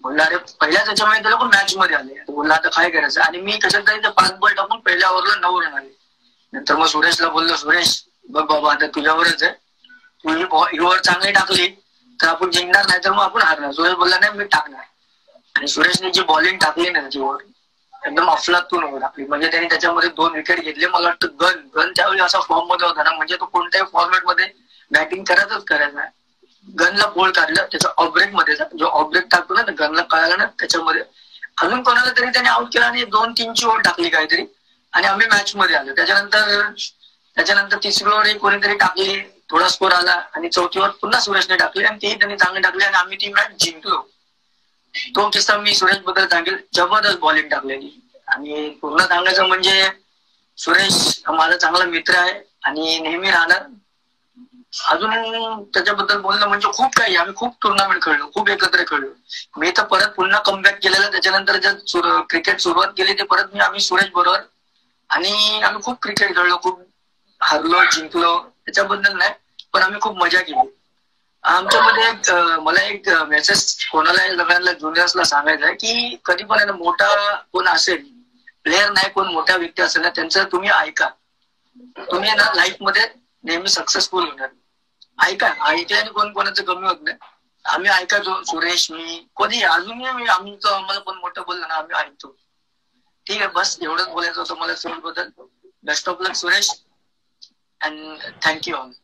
म्हणलं अरे पहिल्याच याच्यामध्ये त्याला पण मॅच मध्ये आले. बोलला आता काय करायचं, आणि मी कशात तरी पाच बॉल टाकून पहिल्या ओव्हरला नऊ रन आले. नंतर मग सुरेशला बोललो, सुरेश बघ बाबा आता तुझ्यावरच आहे, तू ही ओव्हर चांगली टाकली तर आपण जिंकणार, नाही तर मग आपण हारणार. सुरेश बोलला नाही मी टाकणार. आणि सुरेशने जी बॉलिंग टाकली ना त्याची ओव्हर एकदम अफलातून ओव्हर टाकली. म्हणजे त्यांनी त्याच्यामध्ये दोन विकेट घेतले. मला वाटतं गन गन त्यावेळी असा फॉर्म मध्ये होता ना, म्हणजे तो कोणत्याही फॉर्मॅट मध्ये बॅटिंग करायचंच करायचा. गनला बोल काढलं त्याचा ऑफब्रेक मध्ये, जो ऑफब्रेक टाकतो ना गनला कळाला ना त्याच्यामध्ये, अजून कोणाला तरी त्याने आउट केला आणि दोन तीनची ओव्हर टाकली काहीतरी, आणि आम्ही मॅच मध्ये आलो. त्याच्यानंतर त्याच्यानंतर तिसरी ओव्हर कोणीतरी टाकली, थोडा स्कोर आला, आणि चौथी ओव्हर पुन्हा सुरेशने टाकली आणि तेही त्यांनी चांगली टाकली आणि आम्ही ती मॅच जिंकलो. तो किस्सा मी सुरेश बद्दल सांगेल. जबरदस्त बॉलिंग टाकलेली. आणि पूर्ण सांगायचं म्हणजे सुरेश माझा चांगला मित्र आहे आणि नेहमी राहणार. अजून त्याच्याबद्दल बोलणं म्हणजे खूप काही, आम्ही खूप टुर्नामेंट खेळलो, खूप एकत्र खेळलो. मी तर परत पुन्हा कमबॅक केलेला. त्याच्यानंतर जे क्रिकेट सुरुवात केली ते परत मी आम्ही सुरेश बरोबर, आणि आम्ही खूप क्रिकेट खेळलो, खूप हारलो जिंकलो, त्याच्याबद्दल नाही, पण आम्ही खूप मजा केली. आमच्यामध्ये मला एक मेसेज कोणाला सगळ्यांना ज्युनियर्सला सांगायचं आहे की कधी पण मोठा कोण असेल, प्लेअर नाही कोण मोठ्या व्यक्ती असेल ना, त्यांचं तुम्ही ऐका. तुम्ही ना लाईफ मध्ये नेहमी सक्सेसफुल होणार. ऐका, ऐकल्याने कोण कोणाचं कमी होत नाही. आम्ही ऐकायचो, सुरेश मी कोणी अजूनही मी आमचं आम्हाला कोण मोठं बोललं ना आम्ही ऐकतो. ठीक आहे, बस एवढंच बोलायचं होतं मला सुरेश बद्दल. Best of luck Suresh and thank you all.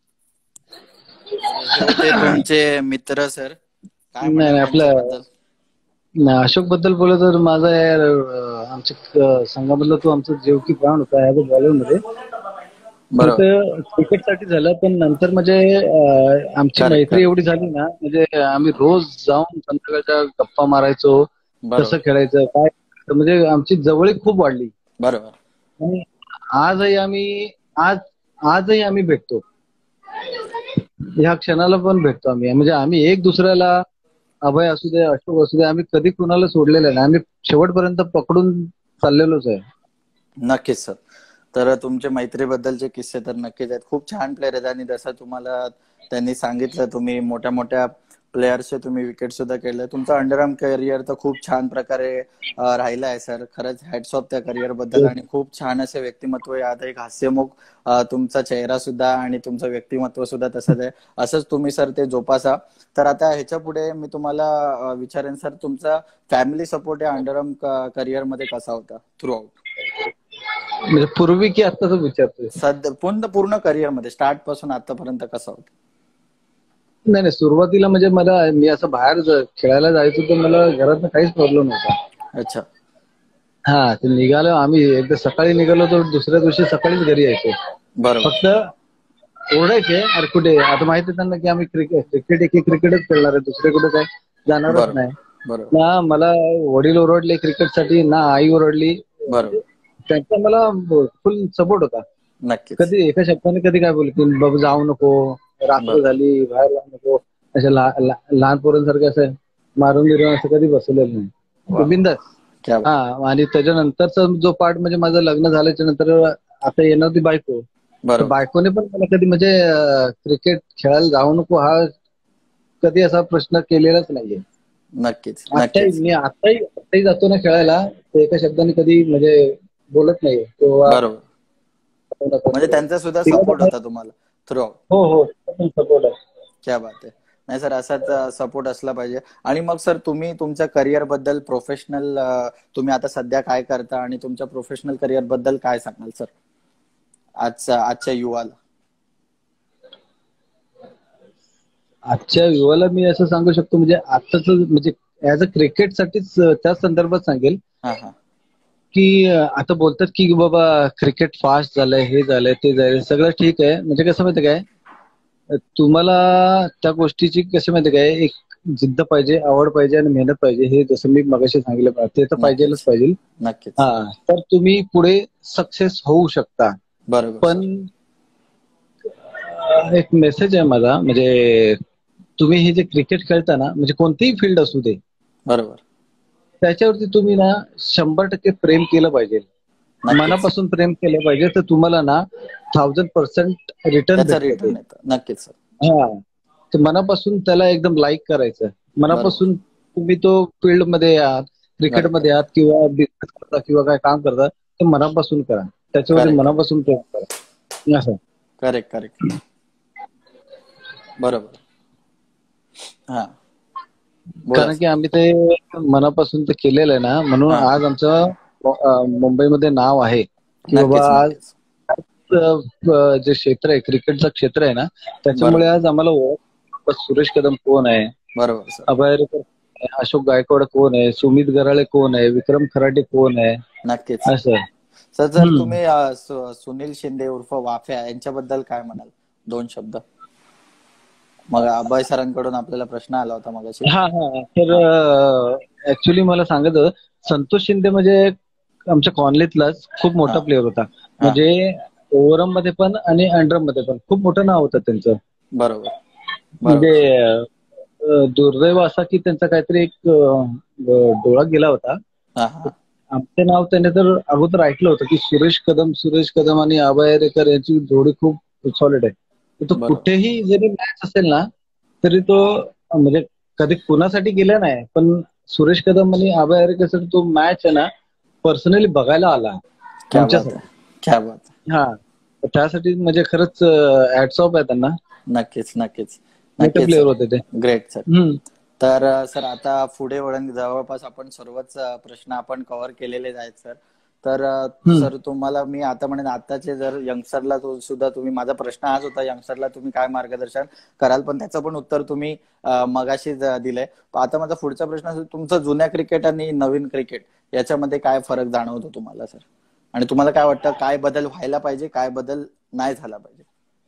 ते तुमचे मित्र सर काय नाही आपलं अशोक बद्दल बोलत तर माझा यार आमच्या संघामधला तो आमचा जीव की प्राण होता ऍज अ बॉलर मध्ये. क्रिकेट साठी झालं, पण नंतर म्हणजे आमची मैत्री एवढी झाली ना, म्हणजे आम्ही रोज जाऊन संध्याकाळच्या गप्पा मारायचो, कसं खेळायचं काय, म्हणजे आमची जवळीक खूप वाढली. बरोबर. आणि आजही आम्ही आज आजही आम्ही भेटतो, ह्या क्षणाला पण भेटतो आम्ही. म्हणजे आम्ही एक दुसऱ्याला, अभय असू दे अशोक असू दे, आम्ही कधी कुणाला सोडलेलं नाही, आम्ही शेवटपर्यंत पकडून चाललेलोच आहे. नक्कीच सर. तर तुमच्या मैत्रीबद्दलचे किस्से तर नक्कीच आहेत, खूप छान प्लेअर आहेत. आणि जसं तुम्हाला त्यांनी सांगितलं तुम्ही मोठ्या मोठ्या प्लेयर्सचे तुम्ही विकेट सुद्धा केले. तुमचं अंडरआर्म करिअर तर खूप छान प्रकारे राहिलं आहे सर. खरंच हॅट्स ऑफ त्या करिअर बद्दल. आणि खूप छान असे व्यक्तिमत्व आहे. आता एक हास्यमुख तुमचा चेहरा सुद्धा आणि तुमचं व्यक्तिमत्व सुद्धा तसंच आहे. असंच तुम्ही सर ते जोपासा. तर आता ह्याच्या पुढे मी तुम्हाला विचारेन सर, तुमचा फॅमिली सपोर्ट या अंडरआर्म करिअर मध्ये कसा होता थ्रू आउट? म्हणजे पूर्वी की आताच विचारतोय? सध्या पूर्ण पूर्ण करिअर मध्ये स्टार्ट पासून आतापर्यंत कसा होता? नाही नाही, सुरुवातीला म्हणजे मला मी असं बाहेर खेळायला जायचो तर मला घरात काहीच प्रॉब्लेम नव्हता. अच्छा. हा, ते निघालो आम्ही एकदा सकाळी निघालो तर दुसऱ्या दिवशी सकाळीच घरी यायचो. बरोबर. फक्त ओरडायचे अरे कुठे, आता माहिती आहे त्यांना की आम्ही क्रिकेट क्रिकेट एक क्रिकेटच खेळणार आहे, दुसरे कुठे काय जाणारच नाही. ना मला वडील ओरडले क्रिकेटसाठी, ना आई ओरडली. बरोबर. त्यांचा मला फुल सपोर्ट होता. नक्की. कधी एका शब्दाने कधी काय बोलले की बाबा जाऊ नको, रात्र झाली बाहेर जाऊ नको, अशा लहान पोरांसारखं असं मारून बिरून असं कधी बसवलेलं नाही, बिंदास. हा, आणि त्याच्यानंतरचा जो पार्ट म्हणजे माझं लग्न झाल्याच्या नंतर आता येणार ती बायको. बायकोने पण मला कधी म्हणजे क्रिकेट खेळायला जाऊ नको हा कधी असा प्रश्न केलेलाच नाहीये. नक्कीच. आताही मी आताही आताही जातो ना खेळायला, ते एका शब्दाने कधी म्हणजे बोलत नाही. बरोबर. म्हणजे त्यांचा सुद्धा सपोर्ट होता तुम्हाला थ्रू आउट? हो हो, सपोर्ट आहे. क्या बात आहे. नाही सर, असाच सपोर्ट असला पाहिजे. आणि मग सर तुम्ही तुमच्या करिअर बद्दल, प्रोफेशनल तुम्ही आता सध्या काय करता आणि तुमच्या प्रोफेशनल करिअर बद्दल काय सांगाल सर आजच्या आजच्या युवाला? आजच्या युवाला मी असं सांगू शकतो, म्हणजे आताच म्हणजे ऍज अ क्रिकेटसाठीच त्याच संदर्भात सांगेल की आता बोलतात की बाबा क्रिकेट फास्ट झालंय, हे झालंय ते झालंय, सगळं ठीक आहे. म्हणजे कसं माहिती काय, तुम्हाला त्या गोष्टीची कसं माहिती काय, एक जिद्द पाहिजे, आवड पाहिजे आणि मेहनत पाहिजे. हे जसं मी मगाशी सांगितलं ते तर पाहिजेलच पाहिजे. नक्कीच. हा, तर तुम्ही पुढे सक्सेस होऊ शकता. बरोबर. पण एक मेसेज आहे माझा, म्हणजे तुम्ही हे जे क्रिकेट खेळता ना, म्हणजे कोणतीही फील्ड असू दे, बरोबर, त्याच्यावरती तुम्ही ना शंभर टक्के प्रेम केलं पाहिजे, मनापासून प्रेम केलं पाहिजे, तर तुम्हाला ना थाउजंड पर्सेंट रिटर्न नक्कीच. हा, तर मनापासून त्याला एकदम लाईक करायचं, मनापासून तुम्ही तो फील्ड मध्ये आहात, क्रिकेटमध्ये आहात किंवा बिझनेस करता किंवा काय काम करता, ते मनापासून करा, त्याच्यामध्ये मनापासून प्रेम करा असं. करेक्ट करेक्ट बरोबर. हा कारण की आम्ही ते मनापासून ते केलेलं आहे ना, म्हणून आज आमचं मुंबईमध्ये नाव आहे की बाबा आज जे क्षेत्र आहे क्रिकेटचं क्षेत्र आहे ना, त्याच्यामुळे आज आम्हाला ओळख सुरेश कदम कोण आहे, बरोबर, अभय अशोक गायकवाड कोण आहे, सुमित गराळे कोण आहे, विक्रम खराटे कोण आहे. नक्कीच असं. सर जर तुम्ही सुनील शिंदे उर्फ वाफ्या यांच्याबद्दल काय म्हणाल, दोन शब्द. मग अभय सरांकडून आपल्याला प्रश्न आला होता मगाशी. हा हा तर ऍक्च्युली मला सांगत संतोष शिंदे म्हणजे आमच्या कॉलनीतलाच खूप मोठा प्लेअर होता, म्हणजे ओव्हरऑल मध्ये पण आणि अंडरम मध्ये पण खूप मोठं नाव होतं त्यांचं. बरोबर. म्हणजे दुर्दैव असा की त्यांचा काहीतरी एक डोळा गेला होता. आमचं नाव त्याने तर अगोदर ऐकलं होतं की सुरेश कदम सुरेश कदम आणि अभय अरेकर यांची जोडी खूप सॉलिड आहे. तो कुठेही जरी मॅच असेल ना तरी तो म्हणजे कधी कुणासाठी गेला नाही, पण सुरेश कदम आणि अभय अरेकर तो मॅच आहे ना पर्सनली बघायला आला आमच्यासाठी. हा त्यासाठी म्हणजे खरंच हॅट्स ऑफ आहे त्यांना. नक्कीच नक्कीच नक्कीच प्लेअर होते ते. Great sir. तर सर आता पुढे वळण, जवळपास आपण सर्वच प्रश्न आपण कव्हर केलेले आहेत सर. तर सर तुम्हाला मी आता म्हणेन आताचे जर यंगस्टरला सुद्धा तुम्ही, माझा प्रश्न हाच होता यंगस्टरला तुम्ही काय मार्गदर्शन कराल, पण त्याचं पण उत्तर तुम्ही मगाशी दिलंय. आता माझा पुढचा प्रश्न, तुमचं जुन्या क्रिकेट आणि नवीन क्रिकेट याच्यामध्ये काय फरक जाणवतो तुम्हाला सर, आणि तुम्हाला काय वाटतं काय बदल व्हायला पाहिजे, काय बदल नाही झाला पाहिजे.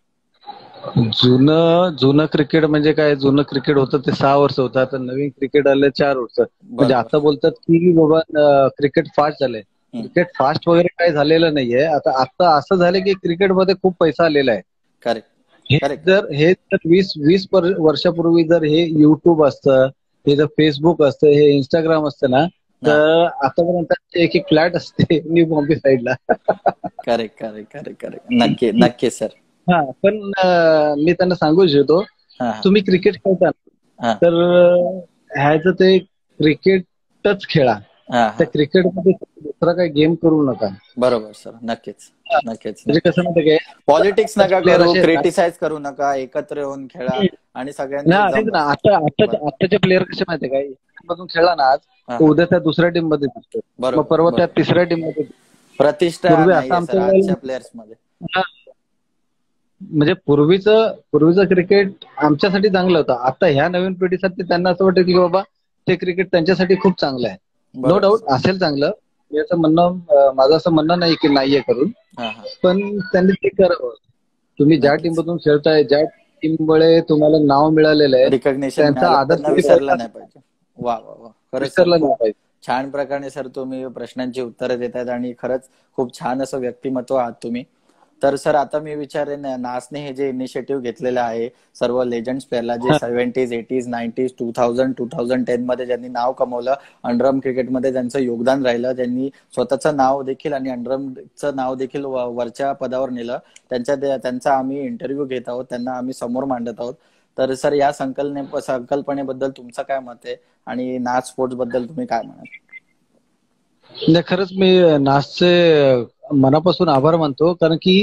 जुनं जुनं क्रिकेट म्हणजे काय, जुनं क्रिकेट होतं ते सहा वर्ष होतं, आता नवीन क्रिकेट आलं चार वर्ष. म्हणजे आता बोलतात की बाबा क्रिकेट फास्ट झालंय, क्रिकेट फास्ट वगैरे काही झालेलं नाहीये. आता आता असं झालं की क्रिकेटमध्ये खूप पैसा आलेला आहे. करेक्ट. जर हे जर वीस वीस वर्षापूर्वी जर हे युट्यूब असतं, हे जर फेसबुक असतं, हे इंस्टाग्राम असतं ना, तर आतापर्यंत एक एक फ्लॅट असते न्यू बॉम्बे साईडला. करेक्ट करेक्ट करेक्ट करेक्ट नक्की नक्की सर. हा पण मी त्यांना सांगू इच्छितो, तुम्ही क्रिकेट खेळता तर ह्याचं ते क्रिकेटच खेळा, त्या क्रिकेटमध्ये दुसरा काही गेम करू नका. बरोबर सर. नक्कीच नक्कीच. म्हणजे कसं माहिती काय, पॉलिटिक्स नका करू, क्रिटिसाइज करू नका, एकत्र येऊन खेळा आणि सगळ्यांना. आता आताचे प्लेअर कसे माहितीये काय, मधून खेळला ना आज, उद्या त्या दुसऱ्या टीम मध्ये दिसतो, मग परवा त्या तिसऱ्या टीम मध्ये प्रतिष्ठा प्लेयर्स मध्ये. म्हणजे पूर्वीचं पूर्वीचं क्रिकेट आमच्यासाठी चांगलं होतं. आता ह्या नवीन पिढीसाठी त्यांना असं वाटतं की बाबा ते क्रिकेट त्यांच्यासाठी खूप चांगलं आहे. नो डाऊट असेल चांगलं, याचं म्हणणं माझं असं म्हणणं नाही की नाहीये करून, पण त्यांनी ते करावं. तुम्ही ज्या टीम मधून खेळताय, ज्या टीम मुळे तुम्हाला नाव मिळालेलं आहे, रिकॉग्निशन, त्यांचा आदर विसरला नाही पाहिजे. वा वा वा, विसरला नाही पाहिजे. छान प्रकारे सर तुम्ही प्रश्नांची उत्तरं देत आहेत आणि खरंच खूप छान असं व्यक्तिमत्व आहात तुम्ही. तर सर आता मी विचारेन, नासने हे जे इनिशिएटिव्ह घेतलेलं आहे सर्व लेजंड्स प्लेअरला, जे seventies eighties nineties two thousand two thousand ten मध्ये ज्यांनी नाव कमवलं, अंडरआर्म क्रिकेटमध्ये ज्यांचं योगदान राहिलं, ज्यांनी स्वतःचं नाव देखील आणि अंडरआर्मचं नाव देखील वरच्या पदावर नेलं, त्यांच्या त्यांचा आम्ही इंटरव्ह्यू घेत आहोत, त्यांना आम्ही समोर मांडत आहोत. तर सर या संकल्पने संकल्पनेबद्दल तुमचं काय मत आहे आणि नास स्पोर्ट्स बद्दल तुम्ही काय म्हणाल? नाही, खरंच मी नासचे मनापासून आभार मानतो, कारण की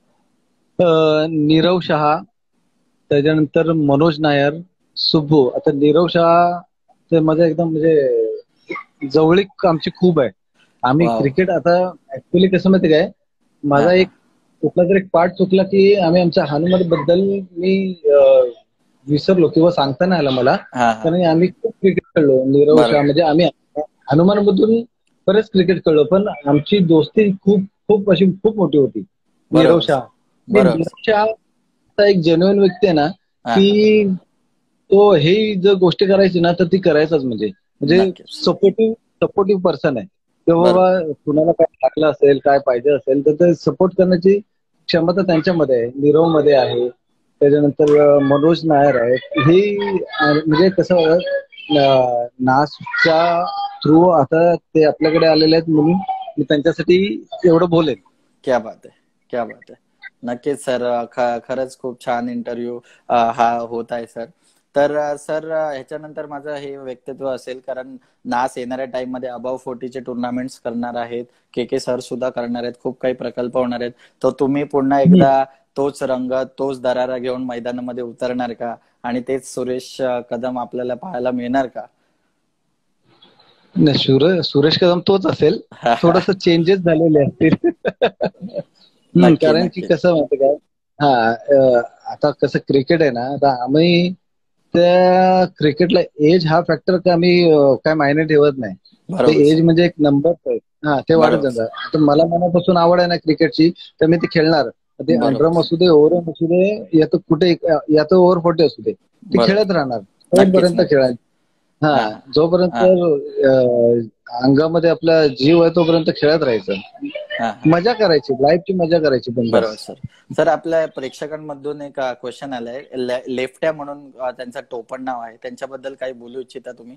नीरव शहा, त्याच्यानंतर मनोज नायर, सुब्बू, आता नीरव शहा ते माझं एकदम म्हणजे जवळीक आमची खूप आहे. आम्ही क्रिकेट आता ऍक्च्युली कसं माहिती काय, माझा एक कुठला तरी एक पार्ट चुकला की आम्ही आमच्या हनुमान बद्दल मी विसरलो किंवा सांगता नाही आलं मला, कारण आम्ही खूप क्रिकेट खेळलो. नीरव शहा म्हणजे आम्ही हनुमान मधून बरेच क्रिकेट खेळलो, पण आमची दोस्ती खूप खूप अशी खूप मोठी होती. नीरव शहा नीरव शहा एक जेन्युइन व्यक्ती आहे ना, की तो हे जर गोष्टी करायची ना तर ती करायचंच, म्हणजे म्हणजे सपोर्टिव्ह सपोर्टिव्ह पर्सन आहे. किंवा बाबा कुणाला काय लागलं असेल, काय पाहिजे असेल तर ते सपोर्ट करण्याची क्षमता त्यांच्यामध्ये आहे, नीरव मध्ये आहे. त्याच्यानंतर मनोज नायर आहे. हे म्हणजे कसं नासच्या थ्रू आता ते आपल्याकडे आलेले आहेत म्हणून मी त्यांच्यासाठी एवढं बोलेन. क्या बात आहे, क्या बात आहे. नक्कीच सर, खरंच खूप छान इंटरव्ह्यू हा होत आहे सर. तर सर ह्याच्यानंतर माझं हे व्यक्तित्व असेल, कारण नास येणाऱ्या टाइम मध्ये अबाव फोर्टीचे टुर्नामेंट्स करणार आहेत, के के सर सुद्धा करणार आहेत, खूप काही प्रकल्प होणार आहेत. तर तुम्ही पुन्हा एकदा तोच रंग तोच दरारा घेऊन मैदानामध्ये उतरणार का आणि तेच सुरेश कदम आपल्याला पाहायला मिळणार का? नाही, सुरेश कदम तोच असेल, थोडस चेंजेस झालेले असतील. कारण की कसं माहिती का, हा आता कसं क्रिकेट आहे ना, आता आम्ही त्या क्रिकेटला एज हा फॅक्टर का आम्ही काय मायने ठेवत नाही. ते एज म्हणजे एक नंबर आहे, हा ते वाढत जातात. तर मला मनापासून आवड आहे ना क्रिकेटची, तर मी ते खेळणार. ते अंडरम असू दे, ओव्हरम असू दे, या तर कुठे या तर ओव्हर फोर्टी असू दे, ते खेळत राहणार तोपर्यंत खेळायचं. हा जोपर्यंत अंगामध्ये आपला जीव आहे तोपर्यंत खेळत राहायचं, मजा करायची, लाईफची मजा करायची. बरोबर सर. सर आपल्या प्रेक्षकांमधून एक क्वेश्चन आलाय, लेफ्ट्या म्हणून त्यांचं टोपण नाव आहे, त्यांच्याबद्दल काही बोलू इच्छिता तुम्ही?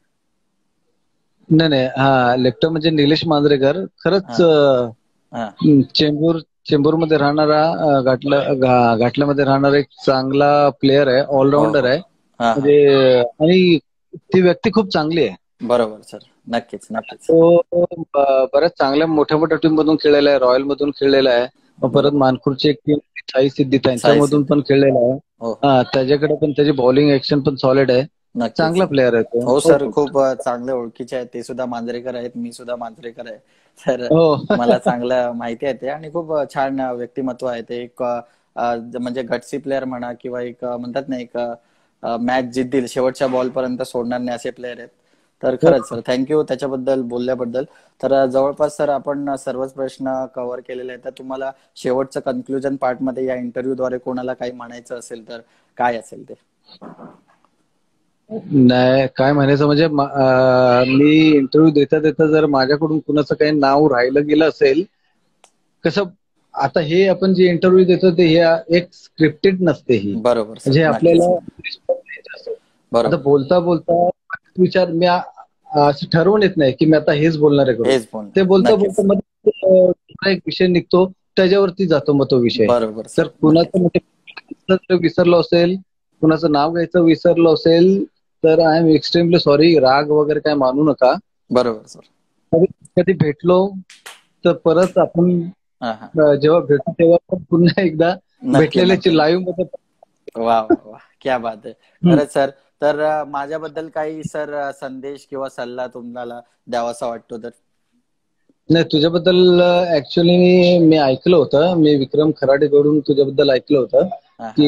नाही नाही, हा लेफ्ट म्हणजे निलेश मांजरेकर. खरंच चेंबूर चेंबूरमध्ये राहणारा, घाटला घाटल्यामध्ये राहणारा एक चांगला प्लेअर आहे, ऑलराऊंडर आहे. म्हणजे आणि ती व्यक्ती खूप चांगली आहे. बरोबर सर, नक्कीच नक्कीच. तो बऱ्याच चांगल्या मोठ्या मोठ्या टीम मधून खेळलेला आहे, रॉयल मधून खेळलेला आहे, परत मानखुरची एक टीम साई सिद्धी त्यांच्यामधून पण खेळलेला आहे. हा त्याच्याकडे पण त्याची बॉलिंग ऍक्शन पण सॉलिड आहे, चांगला प्लेअर आहे तो. हो सर, खूप चांगले ओळखीचे आहेत, ते सुद्धा मांजरेकर आहेत, मी सुद्धा मांजरेकर आहे सर, मला चांगलं माहिती आहे ते. आणि खूप छान व्यक्तिमत्व आहे ते, एक म्हणजे गटसी प्लेअर म्हणा किंवा एक म्हणतात ना एक मॅच जिद्दील, शेवटच्या बॉल पर्यंत सोडणार नाही असे प्लेअर आहेत. तर खरंच सर थँक्यू त्याच्याबद्दल बोलल्याबद्दल. तर जवळपास सर आपण सर्वच प्रश्न कव्हर केलेले आहेत. तर तुम्हाला शेवटचं कन्क्लुजन पार्ट मध्ये या इंटरव्ह्यूद्वारे कोणाला काही म्हणायचं असेल तर काय असेल ते? नाही, काय म्हणायचं म्हणजे मी इंटरव्ह्यू देता देता जर माझ्याकडून कुणाचं काही नाव राहिलं गेलं असेल, कसं आता हे आपण जे इंटरव्ह्यू देतो ते हे एक स्क्रिप्टेड नसते ही. बरोबर. म्हणजे आपल्याला आता बोलता बोलता विचार मी असं ठरवून येत नाही की मी आता हेच बोलणार आहे, ते बोलता बोलता मग एक विषय निघतो, त्याच्यावरती जातो मग तो विषय. बरोबर. तर कुणाचं विसरलो असेल, कुणाचं नाव घ्यायचं विसरलो असेल तर आय एम एक्स्ट्रीमली सॉरी, राग वगैरे काय मानू नका. बरोबर सर. कधी कधी भेटलो तर परत आपण जेव्हा भेटू तेव्हा पुन्हा एकदा भेटलेल्याची लाईव्ह मध्ये. वा वा, क्या बात आहे खरंच सर. तर माझ्याबद्दल काही सर संदेश किंवा सल्ला तुम्हाला द्यावासा वाटतो तर? नाही, तुझ्याबद्दल ऍक्च्युली मी ऐकलं होतं, मी विक्रम खराडेकडून तुझ्याबद्दल ऐकलं होतं की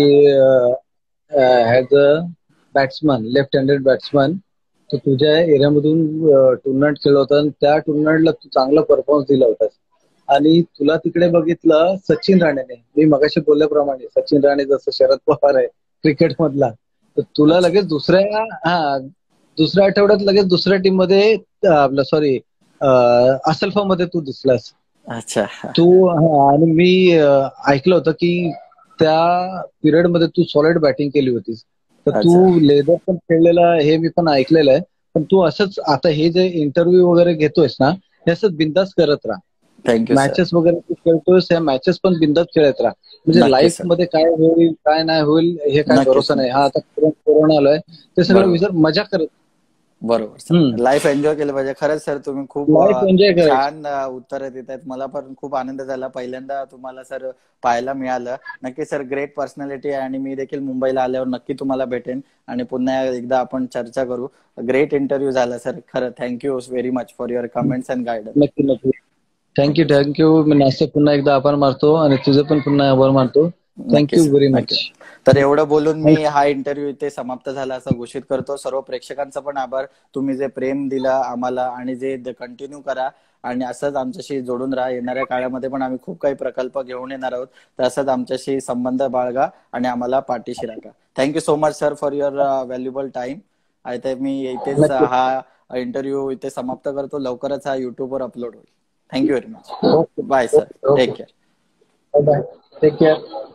as a batsman, left handed batsman, तो तुझ्या एरियामधून टुर्नामेंट खेळला होता आणि त्या टुर्नामेंटला तू चांगला परफॉर्मन्स दिला होतास. आणि तुला तिकडे बघितलं सचिन राणेने, मी मगाशी बोलल्याप्रमाणे सचिन राणे जसं शरद पवार आहे क्रिकेट मधला, तर तुला लगेच दुसऱ्या हा दुसऱ्या आठवड्यात लगेच दुसऱ्या टीम मध्ये आपलं सॉरी असल्फा मध्ये तू दिसलास. अच्छा. तू आणि मी ऐकलं होतं की त्या पिरियड मध्ये तू सॉलिड बॅटिंग केली होतीस. तर तू लेदर पण खेळलेला हे मी पण ऐकलेलं आहे. पण तू असंच आता हे जे इंटरव्ह्यू वगैरे घेतोयस ना, हे असंच बिंदास करत राहा. थँक्यू. मॅचेस वगैरे तू खेळतोयस, या मॅचेस पण बिंदास खेळत राहा. म्हणजे लाईफ मध्ये काय होईल काय नाही होईल हे काय भरोसा नाही. हा आता कोरोना आलाय, ते सगळं विसर, मजा करत. बरोबर सर, लाईफ एन्जॉय केलं पाहिजे. खरंच सर तुम्ही खूप छान उत्तर देत आहेत, मला पण खूप आनंद झाला पहिल्यांदा तुम्हाला सर पाहायला मिळालं. नक्की सर, ग्रेट पर्सनॅलिटी आहे आणि मी देखील मुंबईला आल्यावर नक्की तुम्हाला भेटेन आणि पुन्हा एकदा आपण चर्चा करू. ग्रेट इंटरव्ह्यू झाला सर, खरं thank you very much for your comments and guidance. नक्की नक्की, थँक्यू थँक्यू. मी नाश्ता पुन्हा एकदा आभार मानतो आणि तुझं पण पुन्हा आभार मानतो. Thank you very much. तर एवढं बोलून मी हा इंटरव्ह्यू इथे समाप्त झाला असं घोषित करतो. सर्व प्रेक्षकांचा पण आभार, तुम्ही जे प्रेम दिलं आम्हाला आणि जे कंटिन्यू करा आणि असंच आमच्याशी जोडून राहा. येणाऱ्या काळामध्ये पण आम्ही खूप काही प्रकल्प घेऊन येणार आहोत, तर असंच आमच्याशी संबंध बाळगा आणि आम्हाला पाठीशी राखा. Thank you so much sir for your valuable time. आता मी इथेच हा इंटरव्ह्यू इथे समाप्त करतो. लवकरच हा युट्यूबवर अपलोड होईल. Thank you very much. Bye sir, take care. Bye, take care.